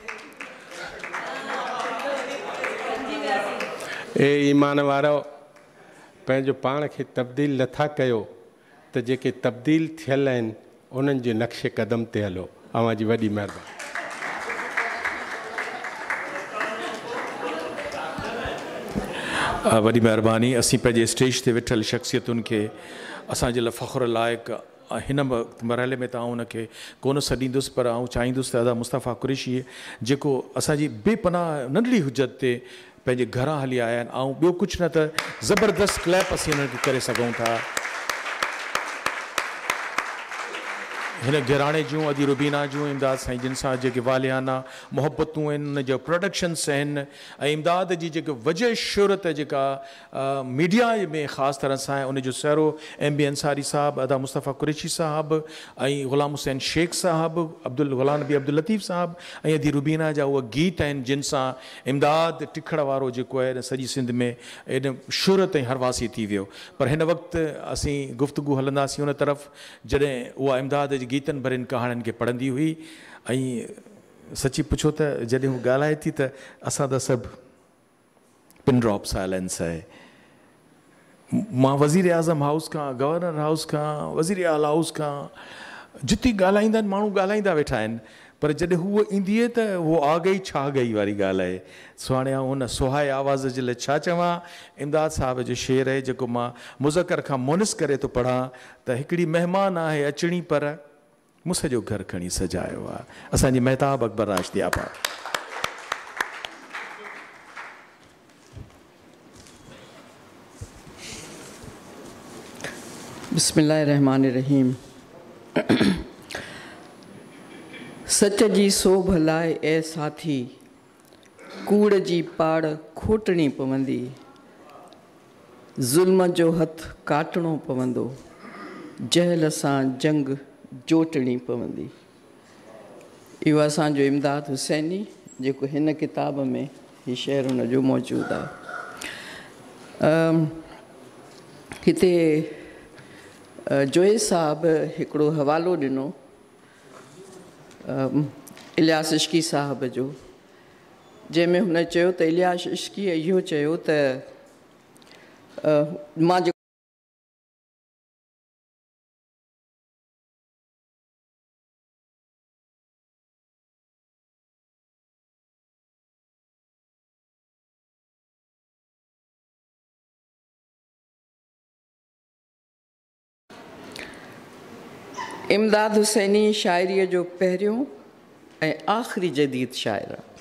ईमान वारो, पंहिंजो पाण खे तब्दील नथा कयो त जेके तब्दील थियल आहिनि उन्हनि जे नक्शे क़दम ते हलो। अव्हांजी वॾी महिरबानी। वॾी महिरबानी। असीं पंहिंजे स्टेज ते वेठल शख़्सियतुनि खे असांजे लाइ फ़ख़्रु लाइक़ु हिन मरहले में तव्हां हुनखे कोन सॾींदुसि, पर आउं चाहींदुसि त अदा मुस्तफ़ा कुरैशी जेको असांजी बेपनाह नंढड़ी हुजत ते पंहिंजे घरां हली आया आहिनि, ऐं ॿियो कुझु न त ज़बरदस्त क्लैप असीं हुननि खे करे सघूं था। हिन घराणे जूं अदी रुबीना जूं इमदाद साईं जिन सां जेके वालियाना मोहब्बतूं आहिनि उन जो प्रोडक्शन्स आहिनि ऐं इमदाद जी जेके वजह शोहरत जेका मीडिया में ख़ासि तरह सां आहे उन जो सहिरो MB अंसारी साहब, अदा मुस्तफ़ा कुरैशी साहब ऐं ग़ुलाम हुसैन शेख साहब, ग़ुलाम नबी अब्दुल लतीफ़ साहब ऐं अदी रुबीना जा उहे गीत आहिनि जिन सां इमदाद टिखड़ वारो जेको आहे सॼी सिंध में एॾो शोहरत ऐं हरवासी थी वियो। पर हिन वक़्तु असीं गुफ़्तगू हलंदासीं उन तरफ़ जॾहिं उहा इमदाद जी गीतनि भरियुनि कहाणियुनि खे पढ़ंदी हुई ऐं सची पुछो त जॾहिं हू ॻाल्हाए थी त असां त सभु पिन ड्रॉप साइलेंस आहे। मां वज़ीर आज़म हाउस खां, गवर्नर हाउस खां, वज़ीर आला हाउस खां जिते ॻाल्हाईंदा आहिनि माण्हू ॻाल्हाईंदा वेठा आहिनि, पर जॾहिं हूअ ईंदी आहे त उहो आ गई छा गई वारी ॻाल्हि आहे। सो हाणे आउं हुन सुहाए आवाज़ जे लाइ छा चवां। इमदाद साहब जो शेर आहे जेको मां मुज़क्कर खां मुनिस करे थो पढ़ां त हिकिड़ी महिमान आहे अचणी पर मूं सॼो घर खणी सजायो आहे। असांजी महताब अकबर राशिदी आपा। बिस्मिल्लाहिर्रहमानिर्रहीम। सच जी सो भलाए ए साथी, कूड़ जी पाड़ खोटणी पवंदी, ज़ुल्म जो हथ काटणो पवंदो, जहल सां जंग जोटणी पवंदी। इहो असांजो इमदाद हुसैनी जेको हिन किताब में हीउ शेर हुन जो मौजूदु आहे। हिते जोए साहब हिकिड़ो हवालो ॾिनो इलियास इश्की साहब जो, जंहिंमें हुन चयो त इलियास इश्कीअ इहो चयो त मां इमदाद हुसैनी शाइरीअ जो पहिरियों ऐं आख़िरी जदीद शाइर आहे।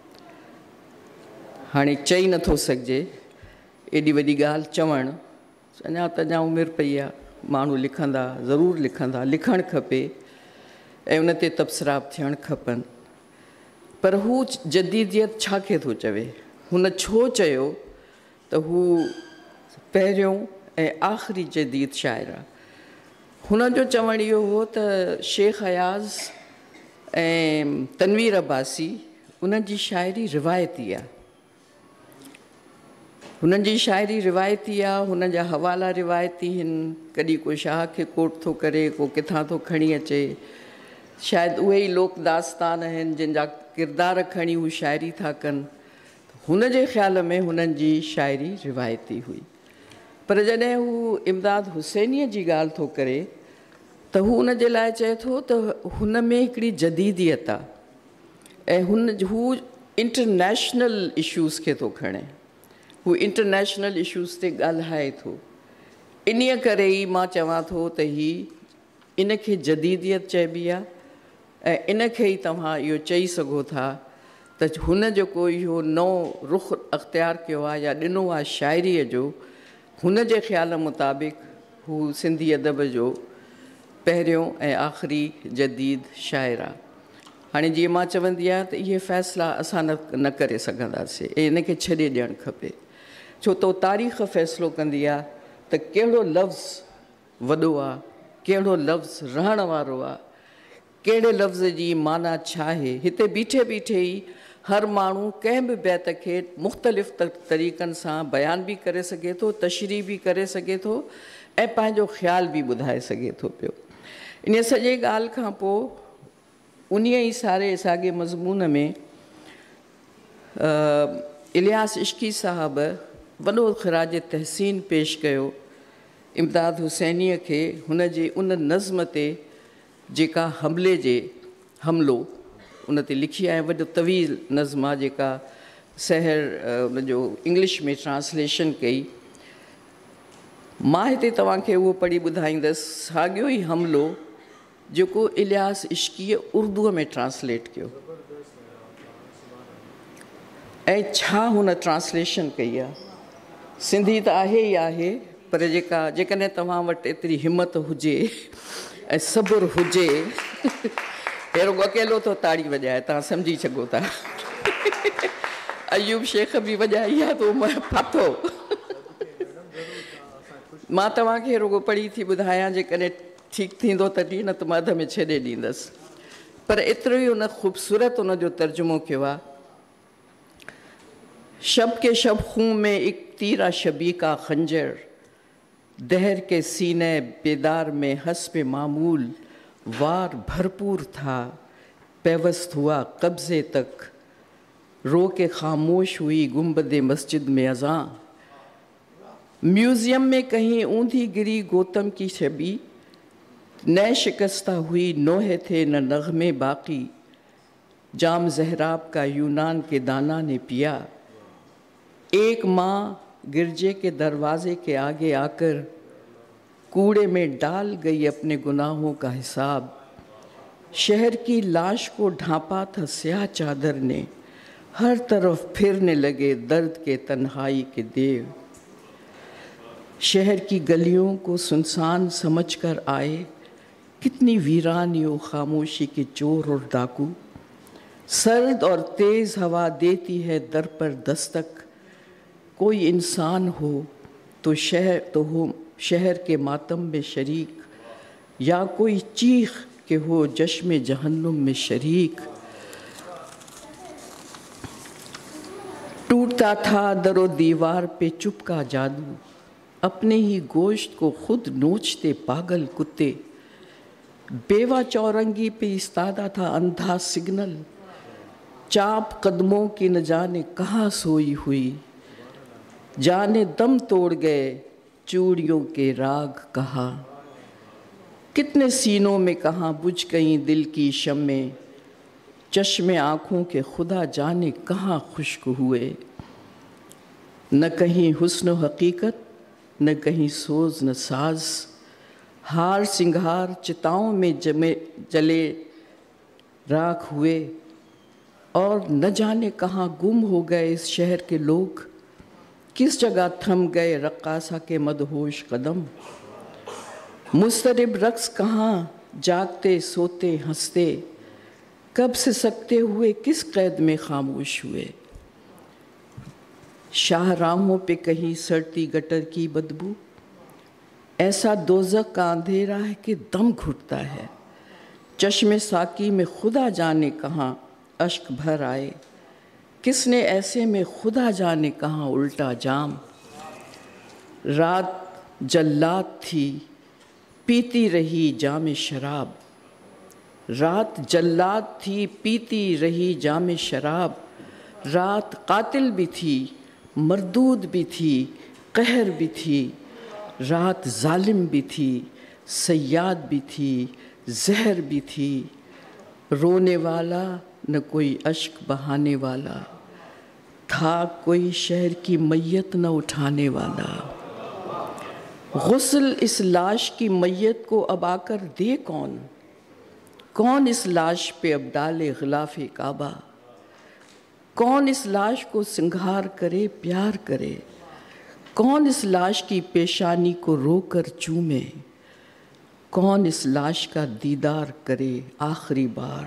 हाणे चई नथो सघिजे एॾी वॾी ॻाल्हि चवणु, अञा त अञा उमिरि पई आहे, माण्हू लिखंदा, ज़रूरु लिखंदा, लिखणु खपे ऐं उन ते तबसरा थियणु खपनि। पर हू जदीदियत छा खे थो चवे? हुन छो चयो त हू पहिरियों ऐं आख़िरी जदीद शाइर आहे? हुन जो चवणु इहो हो त शेख अयाज़ ऐं तनवीर अब्बासी उन्हनि जी शाइरी रिवायती आहे, हुननि जी शाइरी रिवायती आहे, हुन जा हवाला रिवायती आहिनि। कॾहिं को शाह खे कोट थो करे, को किथां थो खणी अचे, शायदि उहे ई लोक दास्तान आहिनि जिन जा किरदार खणी हू शाइरी था कनि। हुन जे ख़्याल में हुननि जी शाइरी रिवायती हुई। पर जॾहिं हू इमदाद हुसैनीअ जी ॻाल्हि थो करे त हू हुन जे लाइ चए थो त हुन में हिकिड़ी जदीदियत आहे ऐं हू इंटरनेशनल इशूज़ खे थो खणे, हू इंटरनेशनल इशूज़ ते ॻाल्हाए थो। इन्हीअ करे ई मां चवां थो त इन खे जदीदियत चइबी आहे ऐं इन खे ई तव्हां इहो चई सघो था त हुन जेको इहो नओं रुख़ अख़्तियार कयो आहे या ॾिनो आहे शाइरीअ जो, हुन जे ख़्याल मुताबिक़ हू सिंधी अदब जो पहिरियों ऐं आख़िरी जदीद शाइर आहे। हाणे जीअं मां चवंदी आहियां त इहे फ़ैसिला असां न करे सघंदासीं ऐं इन खे छॾे ॾियणु खपे, छो त तारीख़ फ़ैसिलो कंदी आहे त कहिड़ो लफ़्ज़ वॾो आहे, कहिड़ो लफ़्ज़ रहण वारो आहे, कहिड़े लफ़्ज़ जी माना छा आहे। हिते बीठे बीठे ई हर माण्हू कंहिं बि बैत खे मुख़्तलिफ़ तरीक़नि सां बयानु बि करे सघे थो, तशरीह बि करे सघे थो ऐं पंहिंजो ख़्यालु बि ॿुधाए सघे थो पियो। इन सॼे ॻाल्हि खां पोइ उन ई साॻे मज़मून में इलियास इश्की साहब वॾो ख़िराज तहसीन पेश कयो इमदाद हुसैनीअ खे हुन जे उन नज़्म ते जेका हमिलो उन ते लिखी आहे। वॾो तवील नज़्म आहे जेका सहर उन जो इंग्लिश में ट्रांसलेशन कई। मां हिते तव्हांखे उहो पढ़ी ॿुधाईंदसि, साॻियो ई हमिलो जेको इलियास इश्कीअ उर्दूअ में ट्रांसलेट कयो ऐं छा हुन ट्रांसलेशन कई आहे। सिंधी त आहे ई आहे, पर जेकॾहिं तव्हां वटि एतिरी हिमत हुजे ऐं सबुरु हुजे। अहिड़ो अकेलो तो ताड़ी वॼाए, तव्हां सम्झी सघो था। अयूब शेख बि वॼाई आहे तो मां फाथो। मां तव्हांखे रुगो पढ़ी थी ॿुधायां, जेकॾहिं ठीकु थींदो तॾहिं, न त मां अध में छॾे ॾींदसि। पर एतिरो ई उन ख़ूबसूरत उन जो तर्जुमो कयो आहे। शब के शब खूं में एक तीरा शबी का खंजर, दहर के सीने बेदार में हस्ब मामूल वार भरपूर था, पेवस्त हुआ कब्ज़े तक, रो के खामोश हुई गुंबद मस्जिद में अज़ां। म्यूज़ियम में कहीं ऊंधी गिरी गौतम की छवि, न शिकस्ता हुई नोहे थे न नगमे बाकी, जाम जहराब का यूनान के दाना ने पिया। एक माँ गिरजे के दरवाजे के आगे आकर कूड़े में डाल गई अपने गुनाहों का हिसाब। शहर की लाश को ढांपा था स्याह चादर ने, हर तरफ फिरने लगे दर्द के तन्हाई के देव। शहर की गलियों को सुनसान समझकर आए, कितनी वीरानियों खामोशी के चोर और डाकू। सर्द और तेज़ हवा देती है दर पर दस्तक, कोई इंसान हो तो शहर के मातम में शरीक, या कोई चीख के हो जश्म जहन्नुम में शरीक। टूटता था दरो दीवार पे चुप का जादू, अपने ही गोश्त को खुद नोचते पागल कुत्ते। बेवा चौरंगी पे इस्तादा था अंधा सिग्नल, चाप कदमों की न जाने कहाँ सोई हुई। जाने दम तोड़ गए चूड़ियों के राग कहाँ, कितने सीनों में कहाँ बुझ गई दिल की शम्में। चश्मे आँखों के खुदा जाने कहाँ खुश्क हुए। न कहीं हुस्न हकीकत, न कहीं सोज न साज, हार सिंगार चिताओं में जले राख हुए। और न जाने कहाँ गुम हो गए इस शहर के लोग, किस जगह थम गए रक्कासा के मदहोश कदम। मुस्तरिब रक्स कहाँ जागते सोते हंसते, कब से सकते हुए किस कैद में खामोश हुए। शाहराहों पे कहीं सड़ती गटर की बदबू, ऐसा दोज़ख का अंधेरा है कि दम घुटता है। चश्मे साकी में खुदा जाने कहाँ अश्क भर आए, किसने ऐसे में खुदा जाने कहाँ उल्टा जाम। रात जल्लाद थी पीती रही जाम शराब, रात जल्लाद थी पीती रही जाम शराब। रात कातिल भी थी, मरदूद भी थी, कहर भी थी। रात जालिम भी थी, सयाद भी थी, जहर भी थी। रोने वाला न कोई अश्क बहाने वाला, था कोई शहर की मैयत न उठाने वाला। गुस्ल इस लाश की मैयत को अब आकर दे कौन, कौन इस लाश पे अब डाले ग़िलाफ़े काबा। कौन इस लाश को सिंगार करे प्यार करे, कौन इस लाश की पेशानी को रोकर चूमे। कौन इस लाश का दीदार करे आखिरी बार।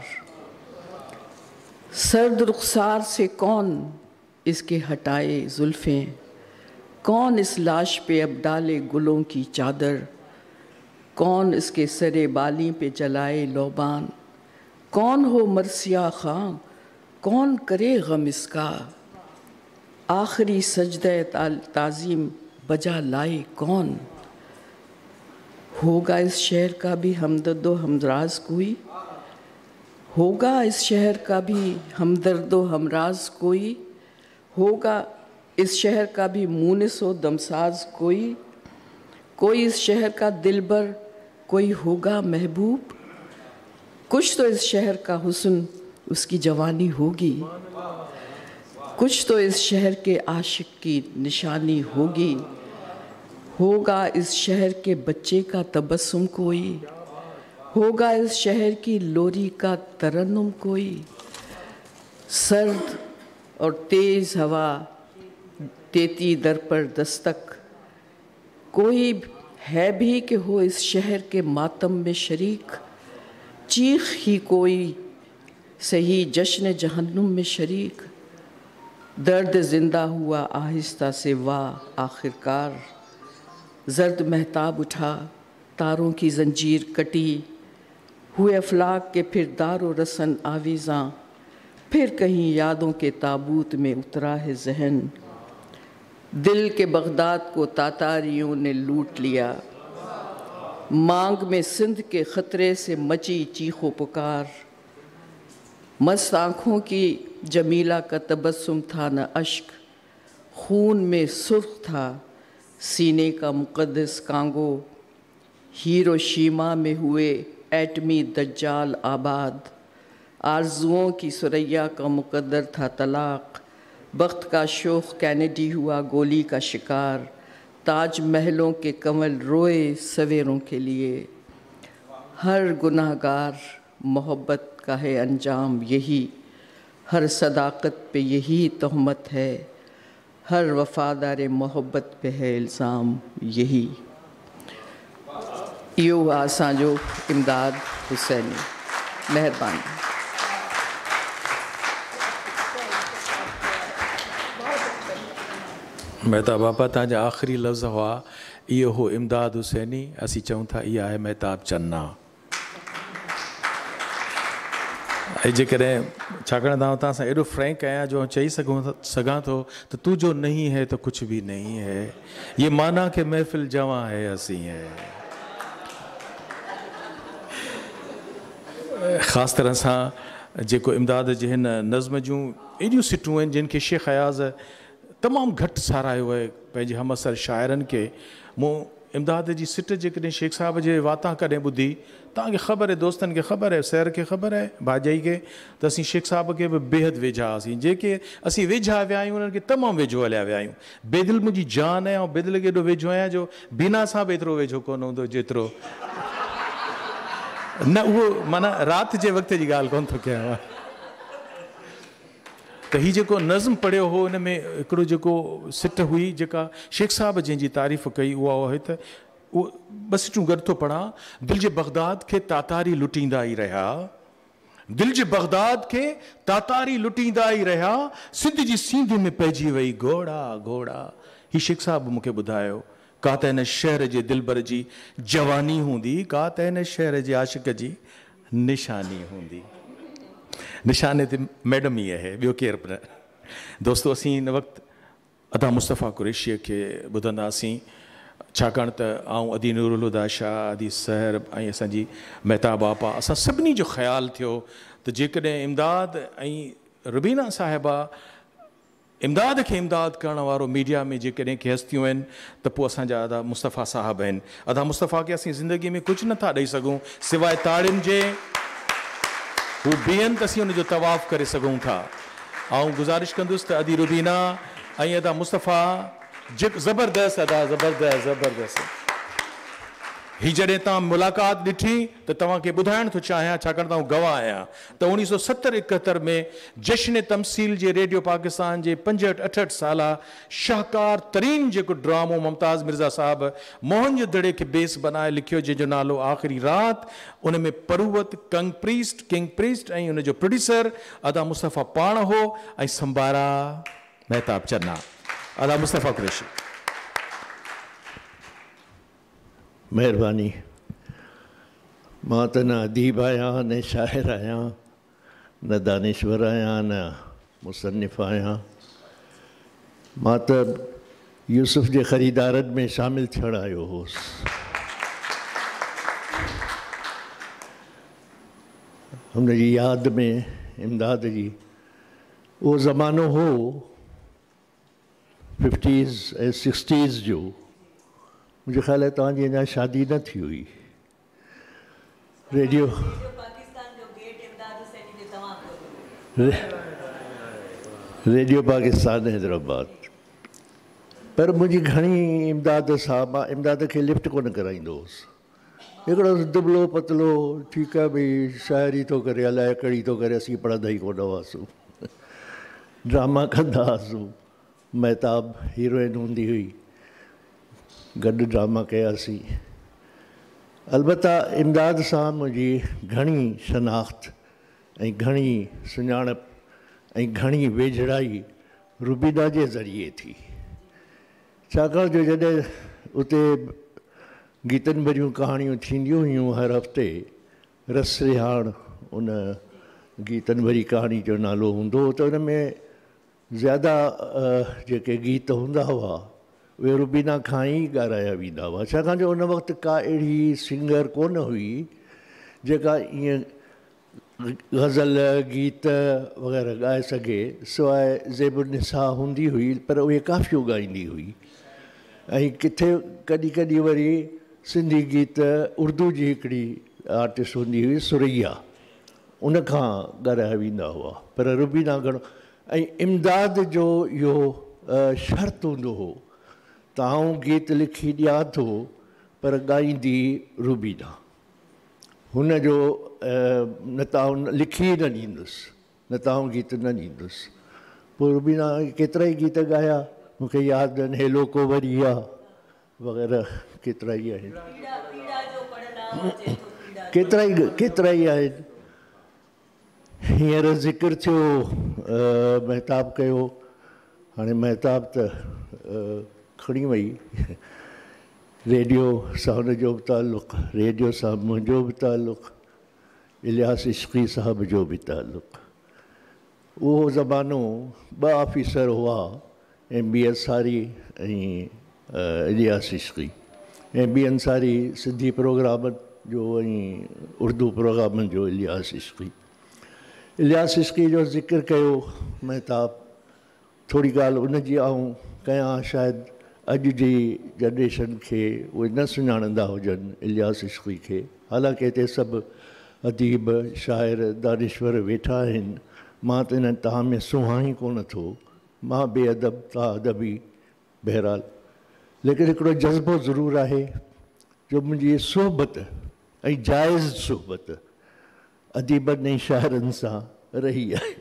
सर्द रुखसार से कौन इसके हटाए जुल्फ़ें, कौन इस लाश पे अब डाले गुलों की चादर। कौन इसके सरे बाली पे जलाए लोबान, कौन हो मरसिया खां, कौन करे गम इसका। आखिरी सजदे ताज़ीम बजा लाए कौन। होगा इस शहर का भी हमदर्दो हमराज कोई, होगा इस शहर का भी हमदर्दो हमराज कोई। होगा इस शहर का भी मुनिसो दमसाज कोई, कोई इस शहर का दिलबर, कोई होगा महबूब। कुछ तो इस शहर का हुस्न उसकी जवानी होगी, कुछ तो इस शहर के आशिक की निशानी होगी। होगा इस शहर के बच्चे का तबस्सुम कोई, होगा इस शहर की लोरी का तरन्नुम कोई। सर्द और तेज़ हवा देती दर पर दस्तक, कोई है भी कि हो इस शहर के मातम में शरीक, चीख ही कोई सही जश्न जहन्नुम में शरीक, दर्द जिंदा हुआ आहिस्ता से वाह आखिरकार, जर्द महताब उठा तारों की जंजीर कटी, हुए अफलाक के फिर दारो रसन आवीज़ां, फिर कहीं यादों के ताबूत में उतरा है जहन, दिल के बगदाद को तातारियों ने लूट लिया, मांग में सिंध के ख़तरे से मची चीखो पुकार, मस्त आँखों की जमीला का तबस्सुम था न अश्क, खून में सुर्ख था सीने का मुक़द्दस कांगो, हिरोशिमा में हुए एटमी दज्जाल आबाद, आरज़ुओं की सुरैया का मुक़द्दर था तलाक़, वक्त का शोख कैनेडी हुआ गोली का शिकार, ताज महलों के कंवल रोए सवेरों के लिए, हर गुनाहगार मोहब्बत का है अंजाम यही, हर सदाकत पे यही तहमत है, हर वफादार मोहब्बत पे है इल्ज़ाम यही। इहो हुआ असांजो इमदाद हुसैनी। महिरबानी। मेहताब बापा तव्हांजा आख़िरी लफ़्ज़ हुआ इहो हो इमदाद हुसैनी, असीं चऊं था इहा आहे मेहताब चन्ना। ऐं जेकॾहिं छाकाणि तव्हां सां एॾो फ्रैंक आहियां जो चई सघां थो त तू जो नहीं है तो कुछ भी नहीं है, ये माना कि महफ़िल जवां है हसी है। ख़ासि तरह सां जेको इमदाद जे हिन नज़्म जूं एॾियूं सिटूं आहिनि जिन खे शेख अयाज़ तमामु घटि सारायो आहे पंहिंजे हमअसर शाइरनि खे। मूं इमदाद जी सिट जेकॾहिं शेख साहिब जे वाता कॾहिं ॿुधी, तव्हांखे ख़बर आहे, दोस्तनि खे ख़बर आहे, सैर खे ख़बर आहे, भाॼाई खे, त असीं शेख साहिब खे बि बेहदि वेझा हुआसीं। जेके असीं वेझा विया आहियूं उन्हनि खे तमामु वेझो हलिया विया आहियूं। बेदिल मुंहिंजी जान आहे ऐं बेदिल खे एॾो वेझो आहियां जो बीना सां बि एतिरो वेझो कोन हूंदो जेतिरो न, उहो माना राति जे वक़्त जी ॻाल्हि कोन थो कयां। त हीउ जेको नज़्म पढ़ियो हो हिन में हिकिड़ो जेको सिट हुई जेका शेख साहिब जंहिंजी तारीफ़ कई उहा आहे त उहो ॿ सिटूं गॾु थो पढ़ां। दिलि जे बगदाद खे तातारी लुटींदा ई रहिया, दिलि जे बगदाद खे तातारी लुटींदा ई रहिया, सिंध जी सींध में पइजी वई घोड़ा घोड़ा। हीउ शेख साहिब मूंखे ॿुधायो, का त हिन शहर जे दिलबर जी जवानी हूंदी, का त हिन शहर जे आशिक़ जी निशानी हूंदी। निशाने ते मैडम ई आहे, ॿियो केरु बि न। दोस्तो असीं हिन वक़्तु अदा मुस्तफ़ा कुरैशीअ खे ॿुधंदासीं, छाकाणि त आउं अदी नूरुल हुदा शाह, अदी सहर ऐं असांजी मेहताब बापा, असां सभिनी जो ख़्यालु थियो त जेकॾहिं इमदाद ऐं रुबीना साहिबा इमदाद खे इमदाद करण वारो मीडिया में जेकॾहिं के हस्तियूं आहिनि त पोइ असांजा अदा मुस्तफ़ा साहिब आहिनि। अदा मुस्तफ़ा खे असीं ज़िंदगी में कुझु नथा ॾेई सघूं सवाइ ताड़ियुनि जे। हू बीहनि त असीं हुनजो तवाफ़ करे सघूं था। ऐं गुज़ारिश कंदुसि त अदी रुबीना ऐं अदा मुस्तफ़ा ज़बरदस्त अदा ज़बरदस्त ज़बरदस्त। हीअ जॾहिं तव्हां मुलाक़ात ॾिठी त तव्हांखे ॿुधाइण थो चाहियां, छाकाणि त आउं गवाह आहियां त 1970-71 में जश्न तमसील जे रेडियो पाकिस्तान जे 65-68 साला शाहकार तरीन जेको ड्रामो मुमताज़ मिर्ज़ा साहब मोहन जो दड़े खे बेस बनाए लिखियो, जंहिंजो नालो आख़िरी रात, उन में परूवत किंग प्रीस्ट ऐं उनजो प्रोड्यूसर अदा मुस्तफ़ा पाण हो ऐं संबारा मेहताब चन्ना। अदा मुस्तफ़ा कुरैशी। महिरबानी। मां त न अदीब आहियां, न शाइर आहियां, न दानिश्वर आहियां, न मुसन्निफ़ आहियां। मां त यूसुफ जे ख़रीदारनि में शामिलु थियणु आयो हुउसि। हुनजी यादि में इमदाद जी उहो ज़मानो हो 50s ऐं 60s जो। मुझे ख्याल है तव्हांजी अञा शादी न थी हुई। रेडियो पाकिस्तान हैदराबाद। पर मुंहिंजी घणी इमदाद सां मां इमदाद खे लिफ्ट कोन कराईंदो हुउसि। हिकिड़ो दुबलो पतलो, ठीकु आहे भई शाइरी थो करे, अलाए कड़ी थो करे, असीं पढ़ंदा ई कोन हुआसीं, ड्रामा कंदा हुआसीं। मेहताब हीरोइन हूंदी हुई, गॾु ड्रामा कयासीं। अलबत्ता इमदाद सां मुंहिंजी घणी शनाख़्त ऐं घणी सुञाणप ऐं घणी वेझड़ाई रुबीना जे ज़रिए थी। छाकाणि जो जॾहिं उते गीतनि भरियूं कहाणियूं थींदियूं हुयूं हर हफ़्ते, रस रिहाण उन गीतनि भरी कहाणी जो नालो हूंदो हो, त उन में ज़्यादा जेके गीत हूंदा हुआ उहे रुबीना खां ई ॻाराया वेंदा हुआ। छाकाणि जो उन वक़्तु का अहिड़ी सिंगर कोन हुई जेका ईअं गज़ल गीत वग़ैरह ॻाए सघे, सवाइ ज़ेबुनिसा हूंदी हुई, पर उहे काफ़ियूं ॻाईंदी हुई। ऐं किथे कॾहिं कॾहिं वरी सिंधी गीत उर्दू जी हिकिड़ी आर्टिस्ट हूंदी हुई सुरैया, उन खां ॻाराया वेंदा हुआ, पर रुबीना घणो। ऐं इमदाद जो इहो शर्त हूंदो हो त आउं गीत लिखी ॾियां थो पर ॻाईंदी रुबीना। हुनजो न त आउं लिखी न ॾींदुसि, न त आउं गीत न ॾींदुसि। पोइ रुबीना केतिरा ई गीत ॻाया, मूंखे यादि आहिनि, हेलो को वरी आहे वग़ैरह केतिरा ई आहिनि, केतिरा ई आहिनि। हींअर ज़िक्र थियो महताब कयो, हाणे महताब त खणी वई, रेडियो सां हुनजो बि तालुक़ु, रेडियो सां मुंहिंजो बि तालुक़ु, इलियास इश्क़ी साहब जो बि तालुक़ु। उहो ज़मानो 2 ऑफिसर हुआ, MB अंसारी ऐं इलियास इश्क़ी, MB अंसारी सिंधी प्रोग्रामनि जो ऐं उर्दू प्रोग्रामनि जो इलियास इश्क़ी। इलियास इश्क़ी जो ज़िक्र कयो महताब, थोरी ॻाल्हि उनजी आऊं कयां, शायदि अॼु जी जनरेशन खे उहे न सुञाणंदा हुजनि इलियास इश्क़ी खे। हालांकि हिते सभु अदीब शाइर दानिश्वर वेठा आहिनि, मां त इन तव्हां में सुहां ई कोन थो, मां बेअदब तव्हां अदबी, बहरहाल। लेकिन हिकिड़ो जज़्बो ज़रूरु आहे जो मुंहिंजी सोहबत ऐं जाइज़ सोहबत अदीबनि ऐं शाइरनि सां रही आहे,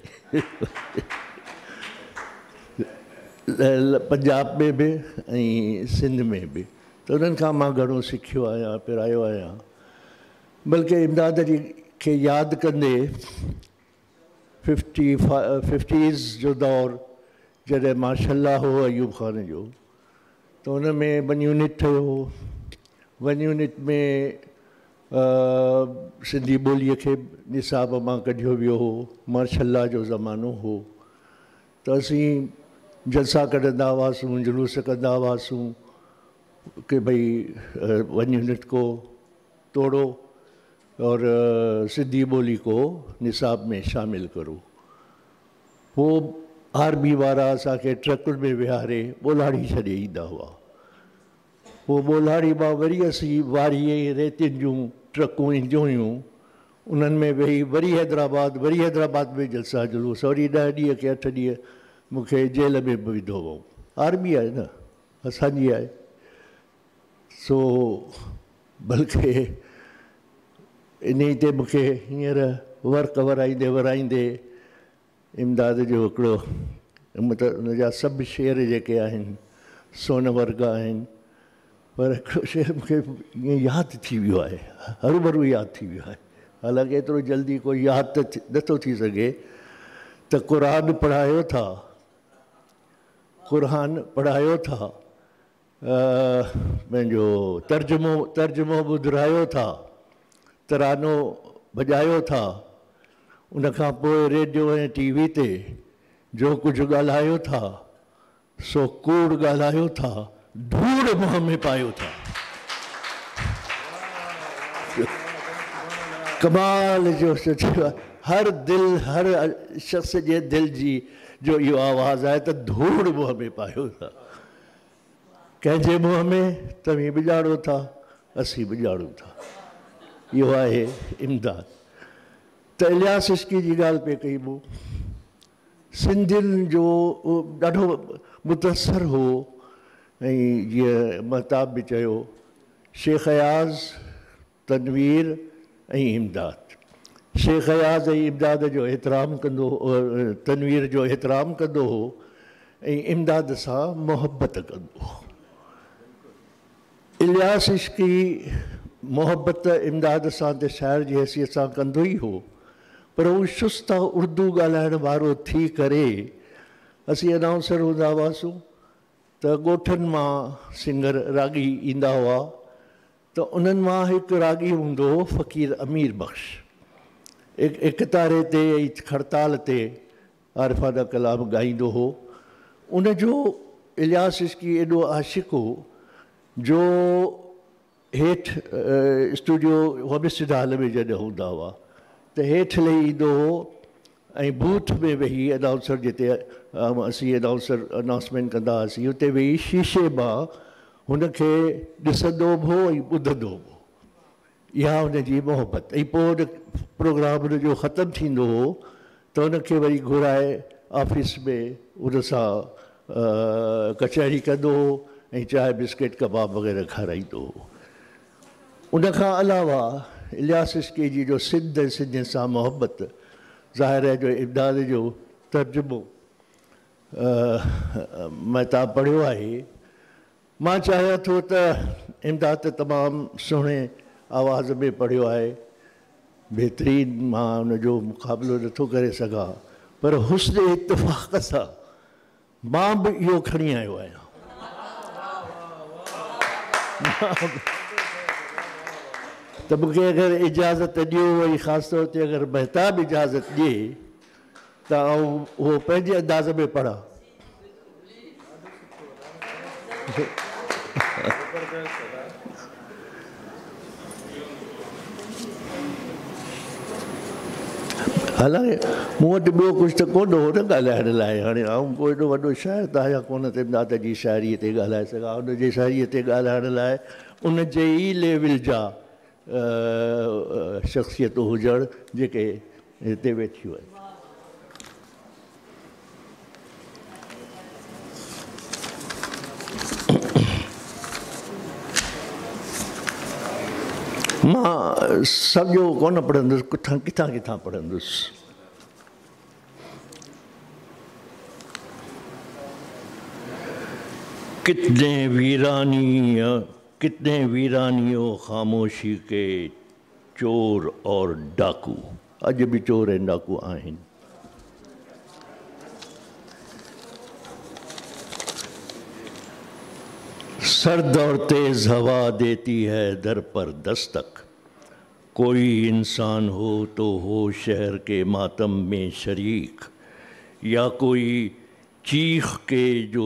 पंजाब में बि ऐं सिंध में बि। त उन्हनि खां मां घणो सिखियो आहियां, पिरायो आहियां। बल्कि इमदाद जी खे यादि कंदे 50s जो दौरु जॾहिं माशाल्लाह हो अयूब ख़ान जो, त हुन में 1 यूनिट ठहियो हो। 1 यूनिट में सिंधी ॿोलीअ खे निसाब मां कढियो वियो हो, माशाल्लाह जो ज़मानो हो। त असीं जलसा कढंदा हुआसीं, जुलूस कंदा हुआसीं कि भई 1 यूनिट को तोड़ो और सिंधी ॿोली को निसाब में शामिल करो। पोइ आर्मी वारा असांखे ट्रकुनि में विहारे ॿोलाड़ी छॾे ईंदा हुआ। पोइ ॿोलाड़ी मां वरी असीं वारीअ रेतियुनि जूं ट्रकूं ईंदियूं हुयूं, उन्हनि में वेही वरी हैदराबाद में जलसा जुलूस, वरी 10 ॾींहं के 8 ॾींहं मूंखे जेल में बि विधो हुओ। आर्मी आहे न, असांजी आहे। सो बल्कि इन ते मूंखे हींअर वर्क वराईंदे इमदाद जो हिकिड़ो, मतिलबु उनजा सभु शेर जेके आहिनि सोन वर्गा आहिनि, पर हिकिड़ो शेर मूंखे ईअं यादि थी वियो आहे, हरू यादि थी वियो आहे। हालांकि एतिरो जल्दी कोई यादि त नथो थी सघे। त क़ुरान पढ़ायो था, पंहिंजो तर्जुमो ॿुधायो था, तरानो भॼायो था, उनखां पोइ रेडियो ऐं TV ते जो कुझु ॻाल्हायो था सो कूड़ ॻाल्हायो था, धूड़ मुंहं में पायो था। कमाल जो हर शख़्स जे दिलि जी जो इहो आवाज़ु आहे त धूड़ मुंहं में पायो था। कंहिंजे मुंहं में तव्हीं बि ॼाणो था, असीं बि ॼाणूं था। इहो आहे इमदाद। त इलियास इश्क़ी जी ॻाल्हि पिए कई मूं, सिंधियुनि जो ॾाढो मुतसिर हो। ऐं जीअं महताब बि चयो, शेख अयाज़, तनवीर ऐं इमदाद। शेख अयाज़ ऐं इमदाद जो एतिराम कंदो, तनवीर जो एतिराम कंदो हो ऐं इमदाद सां मोहबत कंदो हो। इलियास इश्की मोहब्बत इमदाद सां ते शाइर जी हैसियत सां कंदो ई हो, पर हू शुस्ता उर्दू ॻाल्हाइण वारो थी करे असीं अनाउंसर हूंदा हुआसीं त ॻोठनि मां सिंगर रागी ईंदा हुआ, त उन्हनि मां हिकु रागी हूंदो हो फ़क़ीर अमीर बख़्श, इकतारे ते ऐं खड़ताल ते आरिफ़ाना कलाम ॻाईंदो हो। उनजो इलियास इश्की एॾो आशिक़ हो जो हेठि स्टूडियो होमिस्टिड हॉल में जॾहिं हूंदा हुआ त हेठि लही ईंदो हो ऐं बूथ में वेही अनाउंसर जिते असीं अनाउंसमेंट कंदा हुआसीं उते वेही शीशे मां हुनखे ॾिसंदो बि हो ऐं ॿुधंदो बि हो। इहा हुनजी मोहबत। ऐं पोइ हुन प्रोग्राम हुनजो ख़तमु थींदो हो त हुनखे वरी घुराए ऑफिस में हुन सां कचहरी कंदो हो ऐं चांहि बिस्किट कबाब वग़ैरह खाराईंदो हो। उनखां अलावा इलियास इश्की जी जो सिंध ऐं सिंध सां मोहबत ज़ाहिर है जो इमदाद जो तर्जुमो मैं तव्हां पढ़ियो आहे। मां चाहियां थो त इमदाद त तमामु सुहिणे आवाज़ में पढ़ियो आहे, बहितरीन, मां हुनजो मुक़ाबिलो नथो करे सघां, पर हुस्न इत्तिफ़ाक़ सां मां बि इहो खणी आयो आहियां। त मूंखे अगरि इजाज़त ॾियो वरी ख़ासि तौर ते अगरि महताब इजाज़त ॾिए त आउं उहो पंहिंजे अंदाज़ में पढ़ां। हालांकि मूं वटि ॿियो कुझु त कोन हो न ॻाल्हाइण लाइ, हाणे आउं को एॾो वॾो शाइर त आहियां कोन त इमदाद जी शाइरीअ ते ॻाल्हाए सघां। हुनजे शाइरीअ ते ॻाल्हाइण लाइ उनजे ई लेवल जा शख़्सियतूं हुजण जेके हिते वेठियूं आहिनि। मां सॼो कोन पढ़ंदुसि, किथां किथां किथां पढ़ंदुसि। कितने वीरानियों खामोशी के चोर और डाकू, अॼु बि चोर ऐं डाकू आहिनि। सर्द और तेज हवा देती है दर पर दस्तक, कोई इंसान हो तो हो शहर के मातम में शरीक, या कोई चीख के जो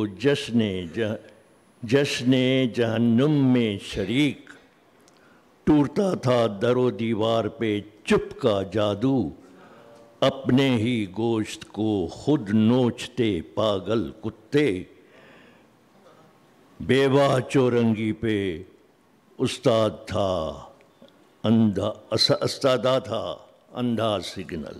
जश्न जहन्नुम में शरीक। टूटता था दरो दीवार पे चुप का जादू, अपने ही गोश्त को खुद नोचते पागल कुत्ते। बेवा चौरंगी पे उस्तादा था अंधा सिग्नल।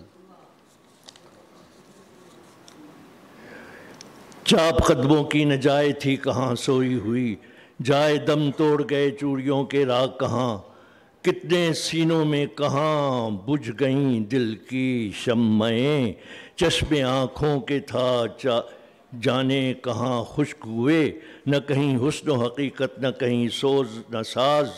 चाप कदमों की न जाए थी कहाँ सोई हुई, जाए दम तोड़ गए चूड़ियों के राग कहाँ। कितने सीनों में कहाँ बुझ गईं दिल की शम्में, चश्मे आँखों के था जाने कहाँ खुश्क हुए। न कहीं हुस्न हकीकत न कहीं सोज न साज,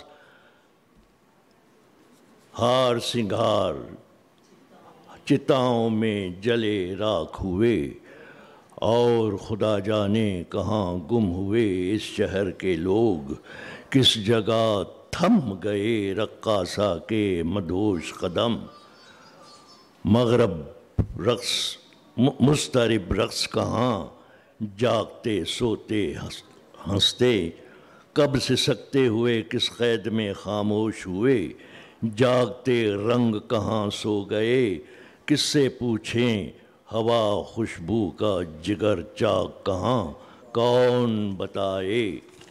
हार सिंगार चिताओं में जले राख हुए। और खुदा जाने कहाँ गुम हुए इस शहर के लोग, किस जगह थम गए रक्कासा के मदहोश कदम। मगरब रक्स मुस्तरिब रक्स कहाँ, जागते सोते हंसते। कब से सकते हुए किस कैद में खामोश हुए, जागते रंग कहाँ सो गए। किससे पूछें हवा खुशबू का जिगर चाक कहाँ, कौन बताए।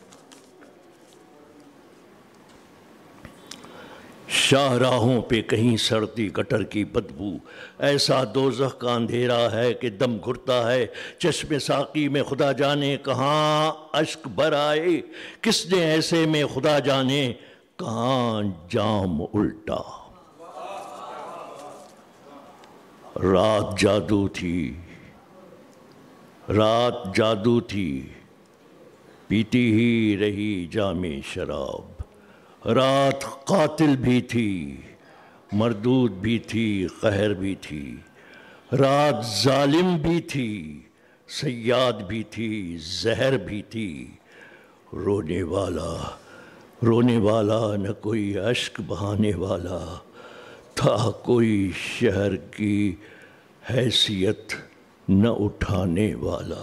शाहराहों पे कहीं सड़ती गटर की बदबू, ऐसा दोज़ख का अंधेरा है कि दम घुटता है। चश्मे साकी में खुदा जाने कहाँ अश्क भर आए, किसने ऐसे में खुदा जाने कहाँ जाम उल्टा। रात जादू थी पीती ही रही जामे शराब। रात कातिल भी थी, मरदूद भी थी, कहर भी थी। रात जालिम भी थी, सयाद भी थी, जहर भी थी। रोने वाला न कोई अश्क बहाने वाला था, कोई शहर की हैसियत न उठाने वाला।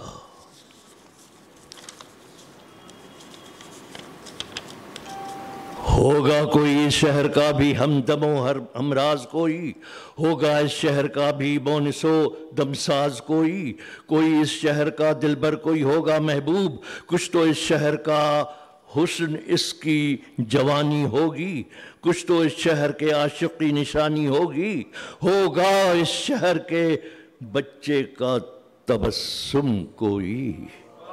होगा कोई इस शहर का भी हमदमो हर हमराज, कोई होगा इस शहर का भी बोनसो दमसाज, कोई इस शहर का दिलबर, कोई होगा महबूब। कुछ तो इस शहर का हुस्न इसकी जवानी होगी, कुछ तो इस शहर के आशिक की निशानी होगी। होगा इस शहर के बच्चे का तबस्सुम कोई।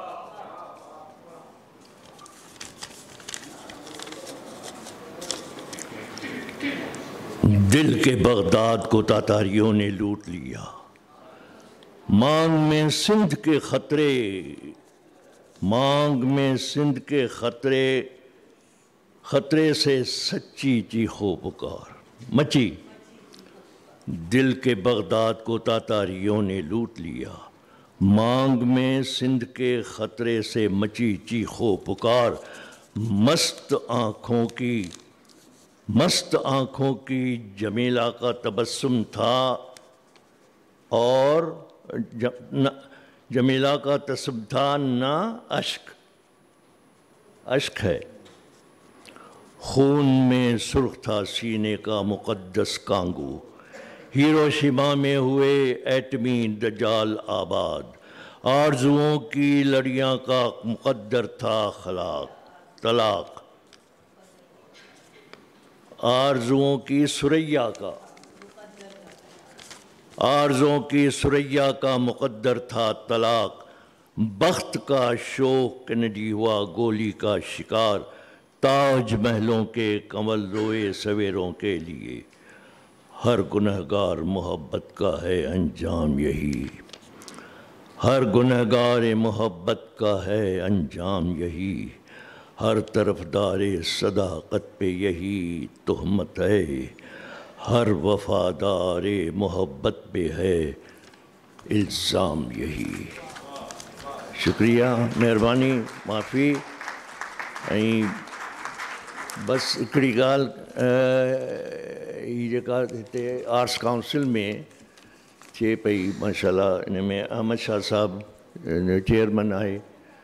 दिल के बगदाद को तातारियों ने लूट लिया, मांग में सिंध के खतरे से सच्ची चीखो पुकार मची। दिल के बगदाद को तातारियों ने लूट लिया, मांग में सिंध के खतरे से मची चीखो पुकार। मस्त आँखों की जमीला का तबस्सुम था, और जमीला का तबस्सुम था ना अश्क है। खून में सुर्ख था सीने का मुक़द्दस कांगू, हिरोशिमा में हुए एटमी दजाल आबाद। आरज़ुओं की लड़ियाँ का मुक़द्दर था तलाक, आरज़ुओं की सुरैया का मुक़द्दर था तलाक। बख्त का शौक कनडी हुआ गोली का शिकार, ताज महलों के कमल रोए सवेरों के लिए। हर गुनहगार मोहब्बत का है अंजाम यही, हर गुनहगार मोहब्बत का है अंजाम यही। हर तरफदारे सदाकत पे यही तोहमत है, हर वफादारे मोहब्बत पे है इल्ज़ाम यही। शुक्रिया, मेहरबानी, माफ़ी। ऐं बस हिकिड़ी ॻाल्हि ही जेका हिते आर्ट्स काउंसिल में थिए पई, माशाल्लाह इन में अहमद शाह साहब चेयरमैन आहे,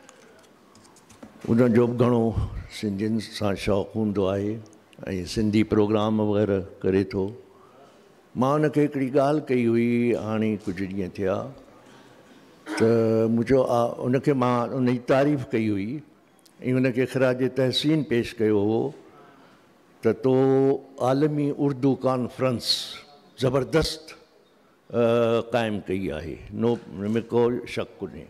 उनजो बि घणो सिंधियुनि सां शौक़ु हूंदो आहे ऐं सिंधी प्रोग्राम वग़ैरह करे थो। मां उनखे हिकिड़ी ॻाल्हि कई हुई हाणे कुझु ॾींहं थिया, त मुंहिंजो उनखे मां उनजी तारीफ़ कई हुई ऐं उनखे ख़िराज तहसीन पेश कयो हो त तो आलमी उर्दू कॉन्फ्रेंस ज़बरदस्त क़ाइमु कई आहे, उनमें को शक कोन्हे।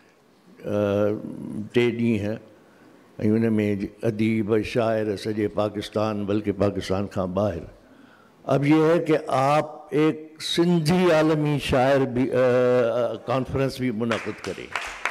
3 ॾींहं ऐं उन में अदीब शाइर सॼे पाकिस्तान बल्कि पाकिस्तान खां ॿाहिरि। अब ये है कि आप एक सिंधी आलमी शायर भी कॉन्फ्रेंस भी मुनक़िद करें,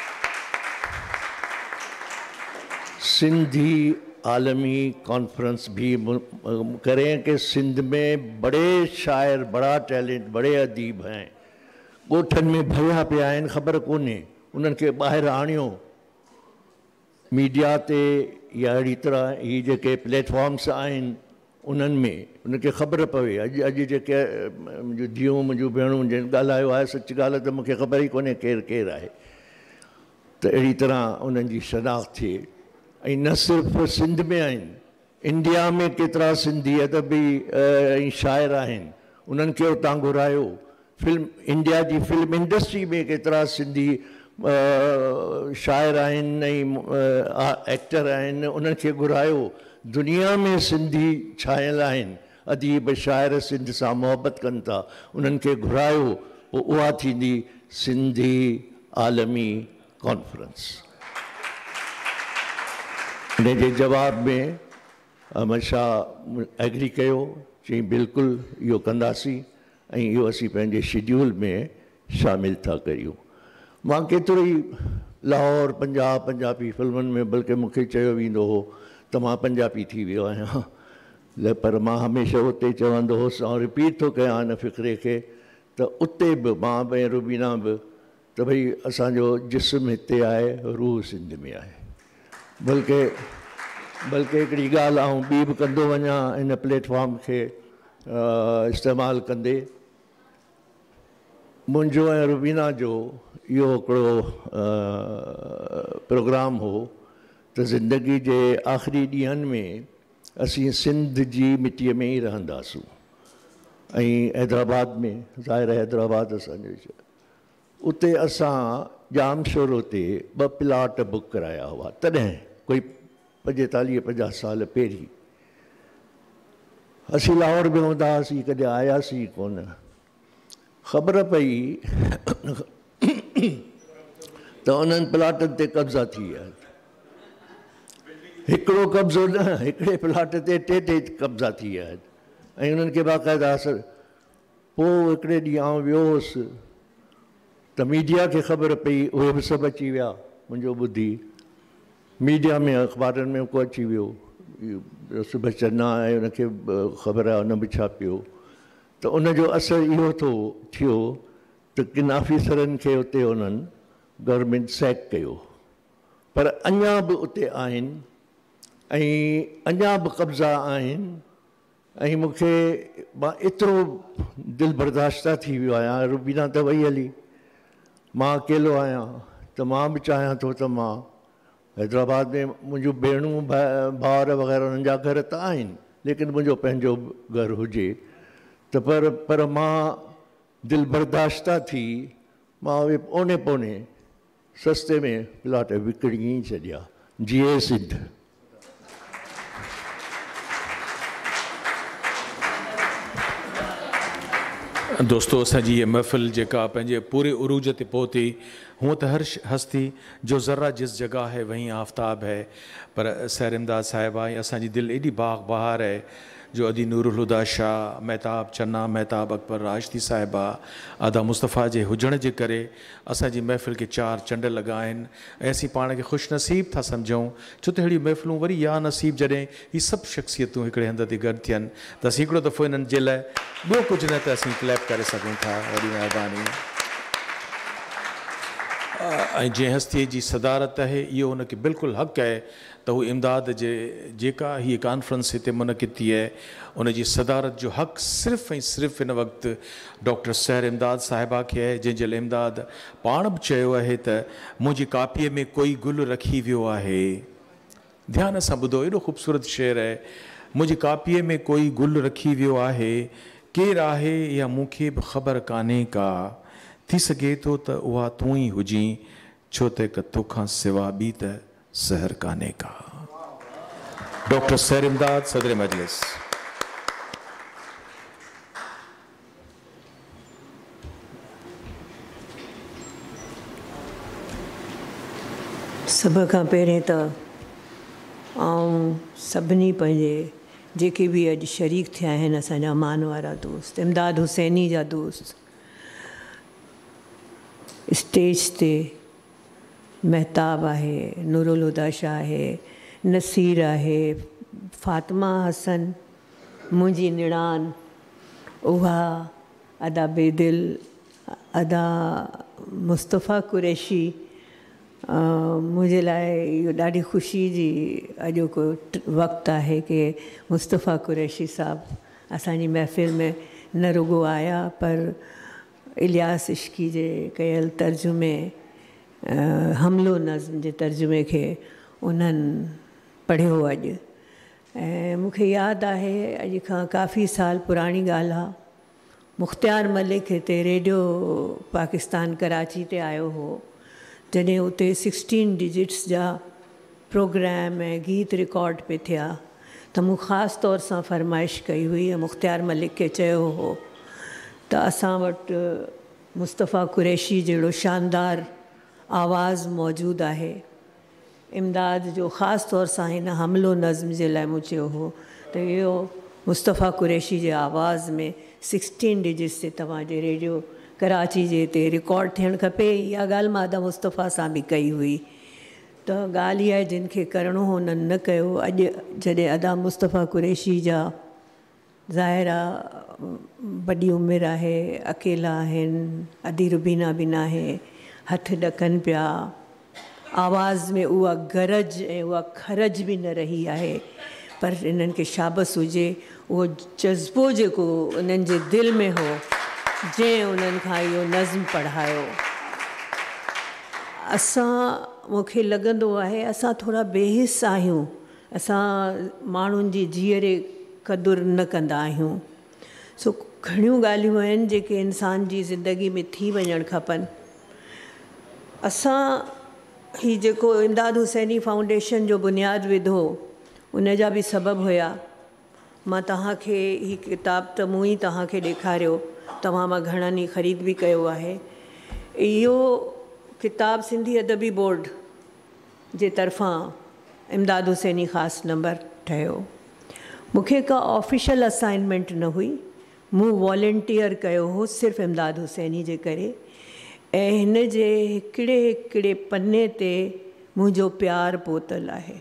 सिंधी आलमी कॉन्फ्रेंस भी करें कि सिंध में बड़े शायर, बड़ा टैलेंट, बड़े अदीब हैं, ॻोठनि में भरिया पिया आहिनि, ख़बर कोन्हे, उन्हनि खे ॿाहिरि आणियो मीडिया ते या अहिड़ी तरह ही जेके प्लेटफॉर्म्स आहिनि उन्हनि में उनखे ख़बर पवे। अॼु जेके मुंहिंजूं धीअरूं, मुंहिंजूं भेणूं जिन ॻाल्हायो आहे, सच ॻाल्हि आहे त मूंखे ख़बर ई कोन्हे केरु आहे, त अहिड़ी तरह उन्हनि जी शनाख़्त थिए। ऐं न सिर्फ़ु सिंध में आहिनि, इंडिया में केतिरा सिंधी अदबी ऐं शाइर आहिनि, उन्हनि खे उतां घुरायो। इंडिया जी फिल्म इंडस्ट्री में केतिरा सिंधी शाइर आहिनि ऐं एक्टर आहिनि, उन्हनि खे घुरायो। दुनिया में सिंधी छायल आहिनि, अदीब शाइर सिंध सां मोहबत कनि था, उन्हनि खे घुरायो, पोइ उहा थींदी सिंधी आलमी कॉन्फ्रेंस। इन जे जवाब में अहमद शाह एग्री कयो, चई बिल्कुलु इहो कंदासीं ऐं इहो असीं पंहिंजे शेड्यूल में शामिलु था करियूं। मां केतिरो ई लाहौर पंजाबी फिल्मुनि में बल्कि मूंखे चयो वेंदो हो त मां पंजाबी थी वियो आहियां, पर मां हमेशह उते चवंदो हुउसि ऐं रिपीट थो कयां हिन फ़िक्रे खे त उते बि मां बि ऐं रुबीना बि त भई असांजो जिस्म हिते आहे, रूह सिंध में आहे। बल्कि हिकिड़ी ॻाल्हि आऊं ॿी बि कंदो वञा हिन प्लेटफॉर्म खे इस्तेमालु कंदे, मुंहिंजो ऐं रुबीना जो इहो हिकिड़ो प्रोग्राम हो त ज़िंदगी जे आख़िरी ॾींहंनि में असीं सिंध जी मिटीअ में ई रहंदासूं। ऐं हैदराबाद में ज़ाहिर हैदराबाद असांजो, उते असां जाम शोरो ते 2 प्लाट बुक कराया हुआ तॾहिं, कोई 45-50 साल पहिरीं। असीं लाहौर में हूंदा हुआसीं, कॾहिं आयासीं कोन। ख़बर पई त उन्हनि प्लाटनि ते कब्ज़ा थी विया। हिकिड़ो कब्ज़ो न, हिकिड़े प्लाट ते 3 कब्ज़ा थी विया आहिनि। ऐं उन्हनि खे बाक़ाइदा असर। पोइ हिकिड़े ॾींहुं आउं वियो हुउसि त मीडिया खे ख़बर पई, उहे बि सभु अची विया, मुंहिंजो ॿुधी मीडिया में अख़बारनि में को अची वियो, सुभाष चन्ना आहे उनखे ख़बर आहे, उन बि छापियो। त उनजो असरु इहो थियो त किन ऑफिसरनि खे उते उन्हनि गवर्नमेंट सैक कयो, पर अञा बि उते आहिनि ऐं अञा बि कब्ज़ा आहिनि। ऐं मूंखे मां एतिरो दिलि बर्दाश्ता थी वियो आहियां। रुबीना त वई हली, मां अकेलो आहियां, त मां बि चाहियां थो त मां हैदराबाद में मुंहिंजूं भेणूं भाउर वग़ैरह उन्हनि जा घर त आहिनि, लेकिन मुंहिंजो पंहिंजो घरु हुजे त पर मां दिलि बर्दाश्ता थी मां उहे ओने पोने सस्ते में प्लाट विकिणी ई छॾिया। जीए सिंध। दोस्तों, असांजी ये महफ़िल जेका पंहिंजे पूरे उरूज ते पहुती, हूँ तो हर हस्ती जो ज़र्रा जिस जगह है वहीं आफ्ताब है, पर सैर इमदाद साहिबा असांजी दिल एॾी बाग बहार है जो अदी नूरुल हुदा शाह, महताब चन्ना, महताब अकबर राशदी साहिबा, आदा मुस्तफ़ा जे हुजण जे करे असांजी महफ़िल के 4 चंड लॻा आहिनि। ऐं असीं पाण खे ख़ुशनसीब था सम्झूं, छो त अहिड़ियूं महफ़िलूं वरी या नसीब जॾहिं ही सभु शख़्सियतूं हिकिड़े हंध ते गॾु थियनि त असीं हिकिड़ो दफ़ो हिननि जे लाइ ॿियो कुझु न त असीं क्लैप करे सघूं था। वॾी महिरबानी। ऐं जंहिं हस्तीअ जी सदारत आहे इहो हुनखे बिल्कुलु हक़ु आहे त हू इमदाद जे जेका हीअ कॉन्फ्रेंस हिते मुनक़िद थी आहे उनजी सदारत जो हक़ सिर्फ़ु ऐं सिर्फ़ु हिन वक़्तु डॉक्टर सैर इमदाद साहिबा खे आहे, जंहिंजे लाइ इमदाद पाण बि चयो आहे त मुंहिंजी कापीअ में कोई गुल रखी वियो आहे। ध्यान सां ॿुधो, एॾो ख़ूबसूरत शेर आहे। मुंहिंजी कापीअ में कोई गुल रखी वियो आहे, केरु आहे या मूंखे बि ख़बर कान्हे का, थी सघे थो त उहा तूं ई हुजी, छो त हिकु तोखां सिवा ॿी त सहर कान्हे का। डॉक्टर सैर इमदाद सदर मजलिस। सभ खां पहिरें त आऊं सभिनी पंहिंजे जेके बि अॼु शरीक थिया आहिनि असांजा मान वारा दोस्त, इमदाद हुसैनी जा दोस्त, स्टेज ते महताब आहे, नूरुल हुदा शाह आहे, नसीर आहे, फातिमा हसन, मुंहिंजी निणान उहा, अदा बेदिल, अदा मुस्तफ़ा कुरैशी, मुंहिंजे लाइ इहो ॾाढी ख़ुशी जी अॼोको वक़्तु आहे कि मुस्तफ़ा कुरैशी साहबु असांजी महफ़िल में न रुगो आया पर इलियास इश्की जे कयल तर्जुमे हमलो नज़्म जे तर्जुमे खे उन्हनि पढ़ियो अॼु। ऐं मूंखे यादि आहे अॼु खां काफ़ी साल पुराणी ॻाल्हि आहे, मुख़्तियार मलिक हिते रेडियो पाकिस्तान कराची ते आयो हो, जॾहिं उते 16 डिजिट्स जा प्रोग्राम ऐं गीत रिकॉर्ड पे थिया त मूं ख़ासि तौर सां फरमाइश कई हुई ऐं मुख़्तियार मलिक खे चयो हो त असां वटि मुस्तफ़ा कुरैशी जहिड़ो शानदार आवाज़ मौजूदु आहे। इमदाद जो ख़ासि तौर सां हिन हमलो नज़्म जे लाइ मूं चयो हो त इहो मुस्तफ़ा कुरैशी जे आवाज़ में 16 डिजिट्स ते तव्हांजे रेडियो कराची जे हिते रिकॉर्ड थियणु खपे। इहा ॻाल्हि मां अदा मुस्तफ़ा सां बि कई हुई, त ॻाल्हि इहा आहे जिन खे करिणो हो उन्हनि न कयो। अॼु जॾहिं अदा मुस्तफ़ा कुरैशी जा ज़ाहिरा वॾी उमिरि आहे, अकेला आहिनि, अदी रुबीना बि न आहे, हथ ॾकनि पिया, आवाज़ में उहा गरज ऐं उहा खरज बि न रही आहे, पर इन्हनि खे शाबस हुजे। उहो जज़्बो जेको उन्हनि जे दिलि में हो, जंहिं उन्हनि खां इहो नज़्म पढ़ायो। असां, मूंखे लॻंदो आहे असां थोरा बेहिस आहियूं, असां माण्हुनि जी जीअरे क़दुरु न कंदा आहियूं। सो घणियूं ॻाल्हियूं आहिनि जेके इंसान जी ज़िंदगी में थी वञणु खपनि। असां ही जेको इमदाद हुसैनी फाउंडेशन जो बुनियादु विधो, उन जा बि सबबु हुया। मां तव्हांखे ही किताबु त मूं ई तव्हांखे ॾेखारियो, तव्हां मां घणनि ई ख़रीद बि कयो आहे। इहो किताबु सिंधी अदबी बोर्ड जे तरफ़ां इमदाद हुसैनी ख़ासि नंबर ठहियो। मूंखे का ऑफिशियल असाइनमेंट न हुई, मूं वॉलंटियर कयो हो सिर्फ़ु इमदाद हुसैनी जे करे। ऐं हिन जे हिकिड़े हिकिड़े पन्ने ते मुंहिंजो प्यारु पोतल आहे।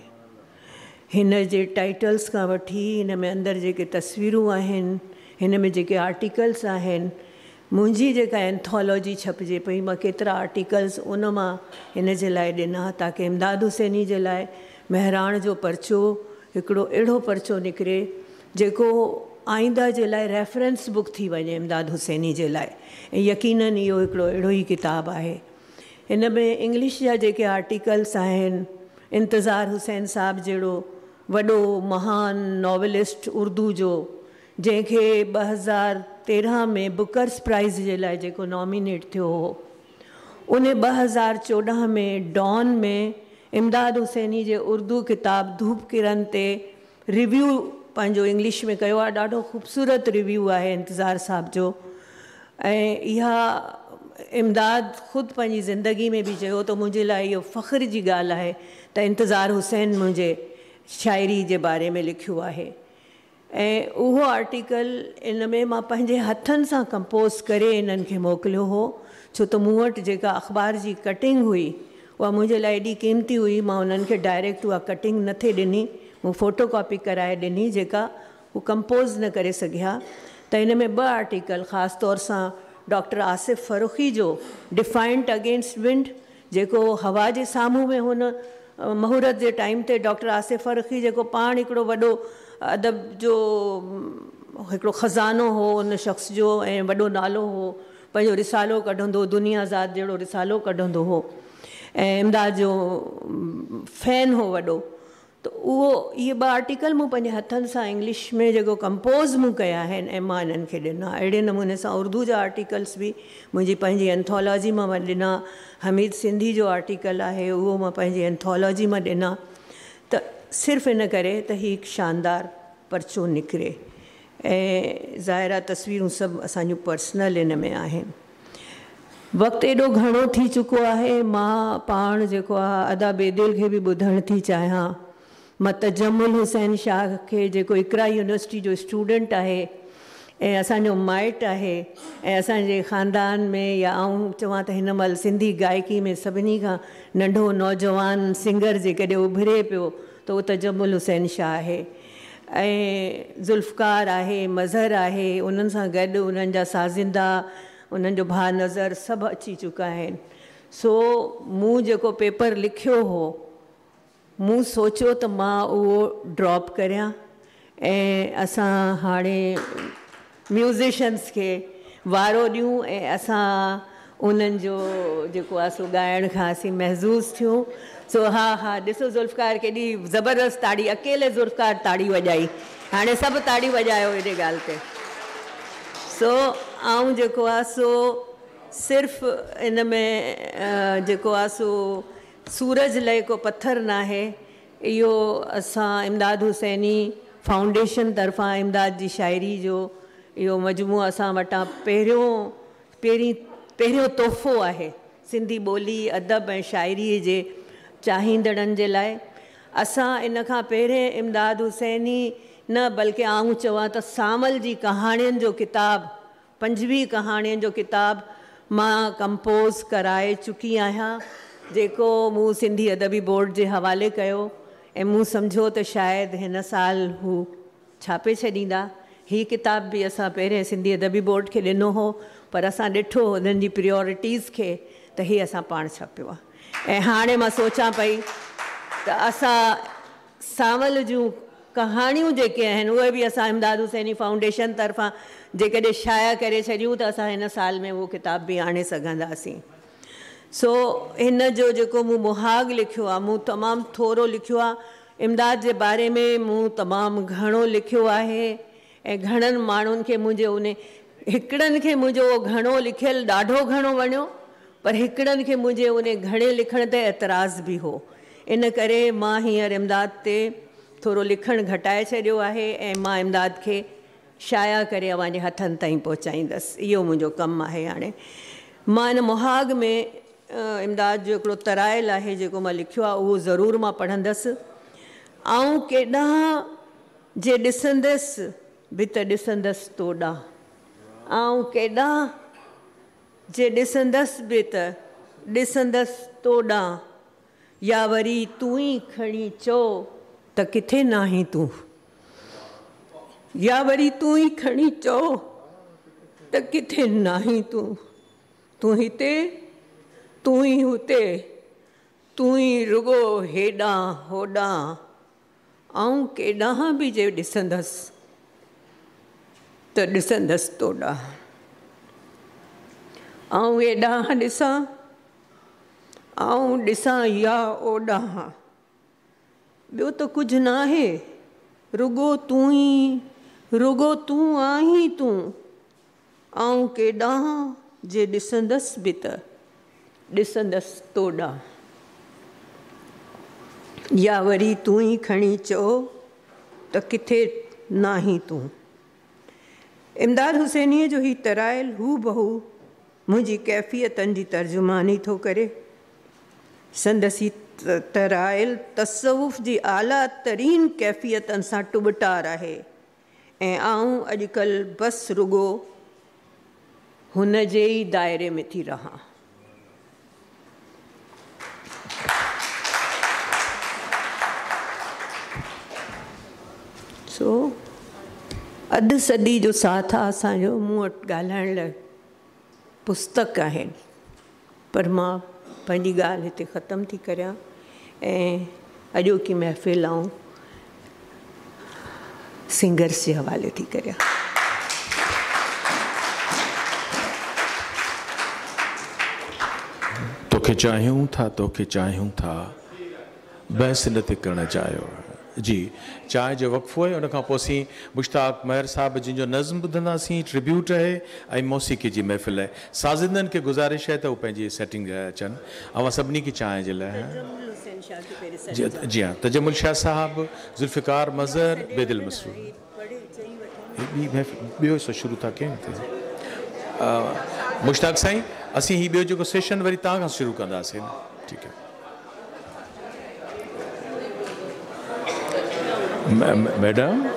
हिन जे टाइटल्स खां वठी हिन में अंदरि जेके तस्वीरूं आहिनि, हिन में जेके आर्टिकल्स आहिनि, मुंहिंजी जेका एंथोलॉजी छपिजे पई, मां केतिरा आर्टिकल्स उन मां हिन जे लाइ ॾिना ताकी इमदाद हुसैनी जे लाइ महिराण जो पर्चो हिकिड़ो अहिड़ो पर्चो निकिरे जेको आईंदा जे लाइ रेफरेंस बुक थी वञे इमदाद हुसैनी जे लाइ। ऐं यकीनन इहो हिकिड़ो अहिड़ो ई किताबु आहे। हिन में इंग्लिश जा जेके आर्टिकल्स आहिनि, इंतज़ार हुसैन साहब जहिड़ो वॾो महान नॉवलिस्ट उर्दू जो, जंहिंखे 2013 में बुकर्स प्राइज़ जे लाइ जेको नॉमिनेट थियो हो, उन 2014 में डॉन में इमदाद हुसैनी जे उर्दू किताब धूप किरण ते रिव्यू पंहिंजो इंग्लिश में कयो आहे। ॾाढो ख़ूबसूरत रिव्यू आहे इंतज़ार साहब जो। ऐं इहा इमदाद ख़ुदि पंहिंजी ज़िंदगी में बि चयो त मुंहिंजे लाइ इहो फ़ख्र जी ॻाल्हि आहे त इंतज़ार हुसैन मुंहिंजे शाइरी जे बारे में लिखियो आहे। ऐं उहो आर्टिकल इन में मां पंहिंजे हथनि सां कंपोज़ करे इन्हनि खे मोकिलियो हो, छो त मूं वटि जेका अख़बार जी कटिंग हुई उहा मुंहिंजे लाइ एॾी क़ीमती हुई, मां उन्हनि खे डायरेक्ट उहा कटिंग न थे ॾिनी, मूं फ़ोटो कॉपी कराए ॾिनी जेका हू कंपोज़ न करे सघिया। त हिन में 2 आर्टिकल ख़ासि तौर सां डॉक्टर आसिफ़ फ़रूख़ी जो डिफाइंट अगेंस्ट विंड, जेको हवा जे साम्हूं में हुन मुहूरत जे टाइम ते डॉक्टर आसिफ़ फ़रूख़ी जेको पाण हिकिड़ो वॾो अदब जो हिकिड़ो ख़ज़ानो हो उन शख़्स जो ऐं वॾो नालो हो, पंहिंजो रिसालो कढंदो, दुनियाज़ाद जहिड़ो रिसालो कढंदो हो ऐं इमदाद जो फैन हो वॾो। त उहो इहे 2 आर्टिकल मूं पंहिंजे हथनि सां इंग्लिश में जेको कंपोज़ मूं कया आहिनि ऐं मां इन्हनि खे ॾिना। अहिड़े नमूने सां उर्दू जा आर्टिकल्स बि मुंहिंजी पंहिंजी एंथोलॉजी मां ॾिना। हमीद सिंधी जो आर्टिकल आहे उहो मां पंहिंजी एंथोलॉजी मां ॾिना। त सिर्फ़ु इन करे त हीउ हिकु शानदार पर्चो निकिरे। ऐं ज़ाहिरा तस्वीरूं सभु असांजूं पर्सनल इन में आहिनि। वक़्तु एॾो घणो थी चुको आहे, मां पाण जेको आहे अदा बेदिल खे बि ॿुधणु थी चाहियां। मां तजमुल हुसैन शाह खे, जेको इकरा यूनिवर्सिटी जो स्टूडेंट आहे ऐं असांजो माइट आहे ऐं असांजे ख़ानदान में, या आऊं चवां त हिन महिल सिंधी गायकी में सभिनी खां नंढो नौजवान सिंगर जे कॾहिं उभिरे पियो त उहो तजमुल हुसैन शाह आहे। ऐं ज़ुल्फ़कार आहे, मज़हर आहे, उन्हनि सां गॾु उन्हनि जा साज़िंदा, उन्हनि जो भाउ नज़र सभु अची चुका आहिनि। सो मूं जेको पेपर लिखियो हो, मूं सोचियो त मां उहो ड्रॉप करियां ऐं असां हाणे म्यूज़िशन्स खे वारो ॾियूं ऐं असां उन्हनि जो जेको आहे सो ॻाइण खां असीं महज़ूज़ थियूं। सो हा ॾिसो ज़ुल्फ़कार केॾी ज़बरदस्त ताड़ी, अकेले ज़ुल्फ़कार ताड़ी वॼाई, हाणे सभु ताड़ी वॼायो हेॾे ॻाल्हि ते। सो आऊं जेको आहे सो सिर्फ़ु इन में जेको आहे सो सूरज लहे को पत्थर न आहे, इहो असां इमदाद हुसैनी फाउंडेशन तरफ़ां इमदाद जी शाइरी जो इहो मजमूओ असां वटां पहिरियों तोहफ़ो आहे सिंधी ॿोली अदब ऐं शाइरीअ जे चाहींदड़नि जे लाइ। असां इन खां पहिरें इमदाद हुसैनी न बल्कि आऊं चवां त सामल जी कहाणियुनि जो किताबु, 25 कहाणियुनि जो किताबु मां कंपोज़ कराए चुकी आहियां, जेको मूं सिंधी अदबी बोर्ड जे हवाले कयो ऐं मूं सम्झो त शायदि हिन साल हू छापे छॾींदा। हीअ किताब बि असां पहिरें सिंधी अदबी बोर्ड खे ॾिनो हो, पर असां ॾिठो हुननि जी प्रियोरिटीज़ खे त हीअ असां पाण छापियो आहे। ऐं हाणे मां सोचां पई त असां सांवल जूं कहाणियूं जेके आहिनि उहे बि असां इमदाद हुसैनी फाउंडेशन तरफ़ां जेकॾहिं शाया करे छॾियूं त असां हिन साल में उहो किताब बि आणे सघंदासीं। सो हिन जो जेको मूं मुहाग लिखियो आहे, मूं तमामु थोरो लिखियो आहे। इमदाद जे बारे में मूं तमामु घणो लिखियो आहे ऐं घणनि माण्हुनि खे मुंहिंजे उन हिकिड़नि खे मुंहिंजो घणो लिखियलु ॾाढो घणो वणियो, पर हिकिड़नि खे मुंहिंजे उन घणे लिखण ते एतिराज़ बि हो। इन करे मां हींअर इमदाद ते थोरो लिखणु घटाए छॾियो आहे ऐं मां इमदाद खे शाया करे अव्हांजे हथनि ताईं पहुचाईंदसि। इहो मुंहिंजो कमु आहे। हाणे मां हिन मुहाग में इमदाद जो हिकिड़ो तराइल आहे जेको मां लिखियो आहे, उहो ज़रूरु मां पढ़ंदसि। आऊं केॾांहुं जे ॾिसंदसि बि त ॾिसंदसि तोॾां, आऊं केॾांहुं जे ॾिसंदसि बि त ॾिसंदसि तोॾां, या वरी तूं ई खणी चओ त किथे नाहीं तूं, या वरी तूं ई खणी चओ त किथे नाहीं तूं। तूं हिते, तूं ई हुते, तूं ई रुगो हेॾां होॾां, आऊं केॾांहुं बि जे ॾिसंदसि त ॾिसंदसि तोॾां। आऊं हेॾांहुं ॾिसां, आऊं ॾिसां या ओॾां, ॿियो त कुझु न आहे, रुगो तूं ई, रुगो तूं आहीं तूं। आऊं केॾांहुं जे ॾिसंदसि बि त ॾिसंदसि तोॾां, या वरी तूं ई खणी चओ त किथे नाहीं तूं। इमदाद हुसैनीअ जो ही तराइल हू बहू मुंहिंजी कैफ़ियतनि जी तर्जुमानी थो करे। संदसी तराइल तसवुफ़ जी आला तरीन कैफ़ियतनि सां टुॿटार आहे ऐं आऊं अॼुकल्ह बसि रुगो हुन जे ई दायरे में थी रहां। सो अधु सदी जो साथ आहे असांजो। मूं वटि ॻाल्हाइण लाइ पुस्तक आहिनि, पर मां पंहिंजी ॻाल्हि हिते ख़तमु थी करियां ऐं अॼोकी महफ़िल आऊं सिंगर्स जे हवाले थी करियां। तोखे चाहियूं था, तोखे चाहियूं था, बहस न ते करणु चाहियो। जी चांहि जो वक़फ़ो आहे, उनखां पोइ असीं मुश्ताक महर साहब जिन जो नज़्म ॿुधंदासीं, ट्रिब्यूट आहे ऐं मौसीक़ी जी महफ़िल आहे। साज़िंदनि खे गुज़ारिश आहे त उहे पंहिंजी सेटिंग अचनि। ऐं सभिनी खे चांहि जे लाइ जी हाँ, तजमुल शाह साहब, ज़ुल्फ़िकार मज़हर, बेदिल मसरूर। ॿियो शुरू था कयूं मुश्ताक साईं, असीं ही ॿियो जेको सेशन वरी तव्हां खां शुरू कंदासीं। ठीकु आहे मैडम।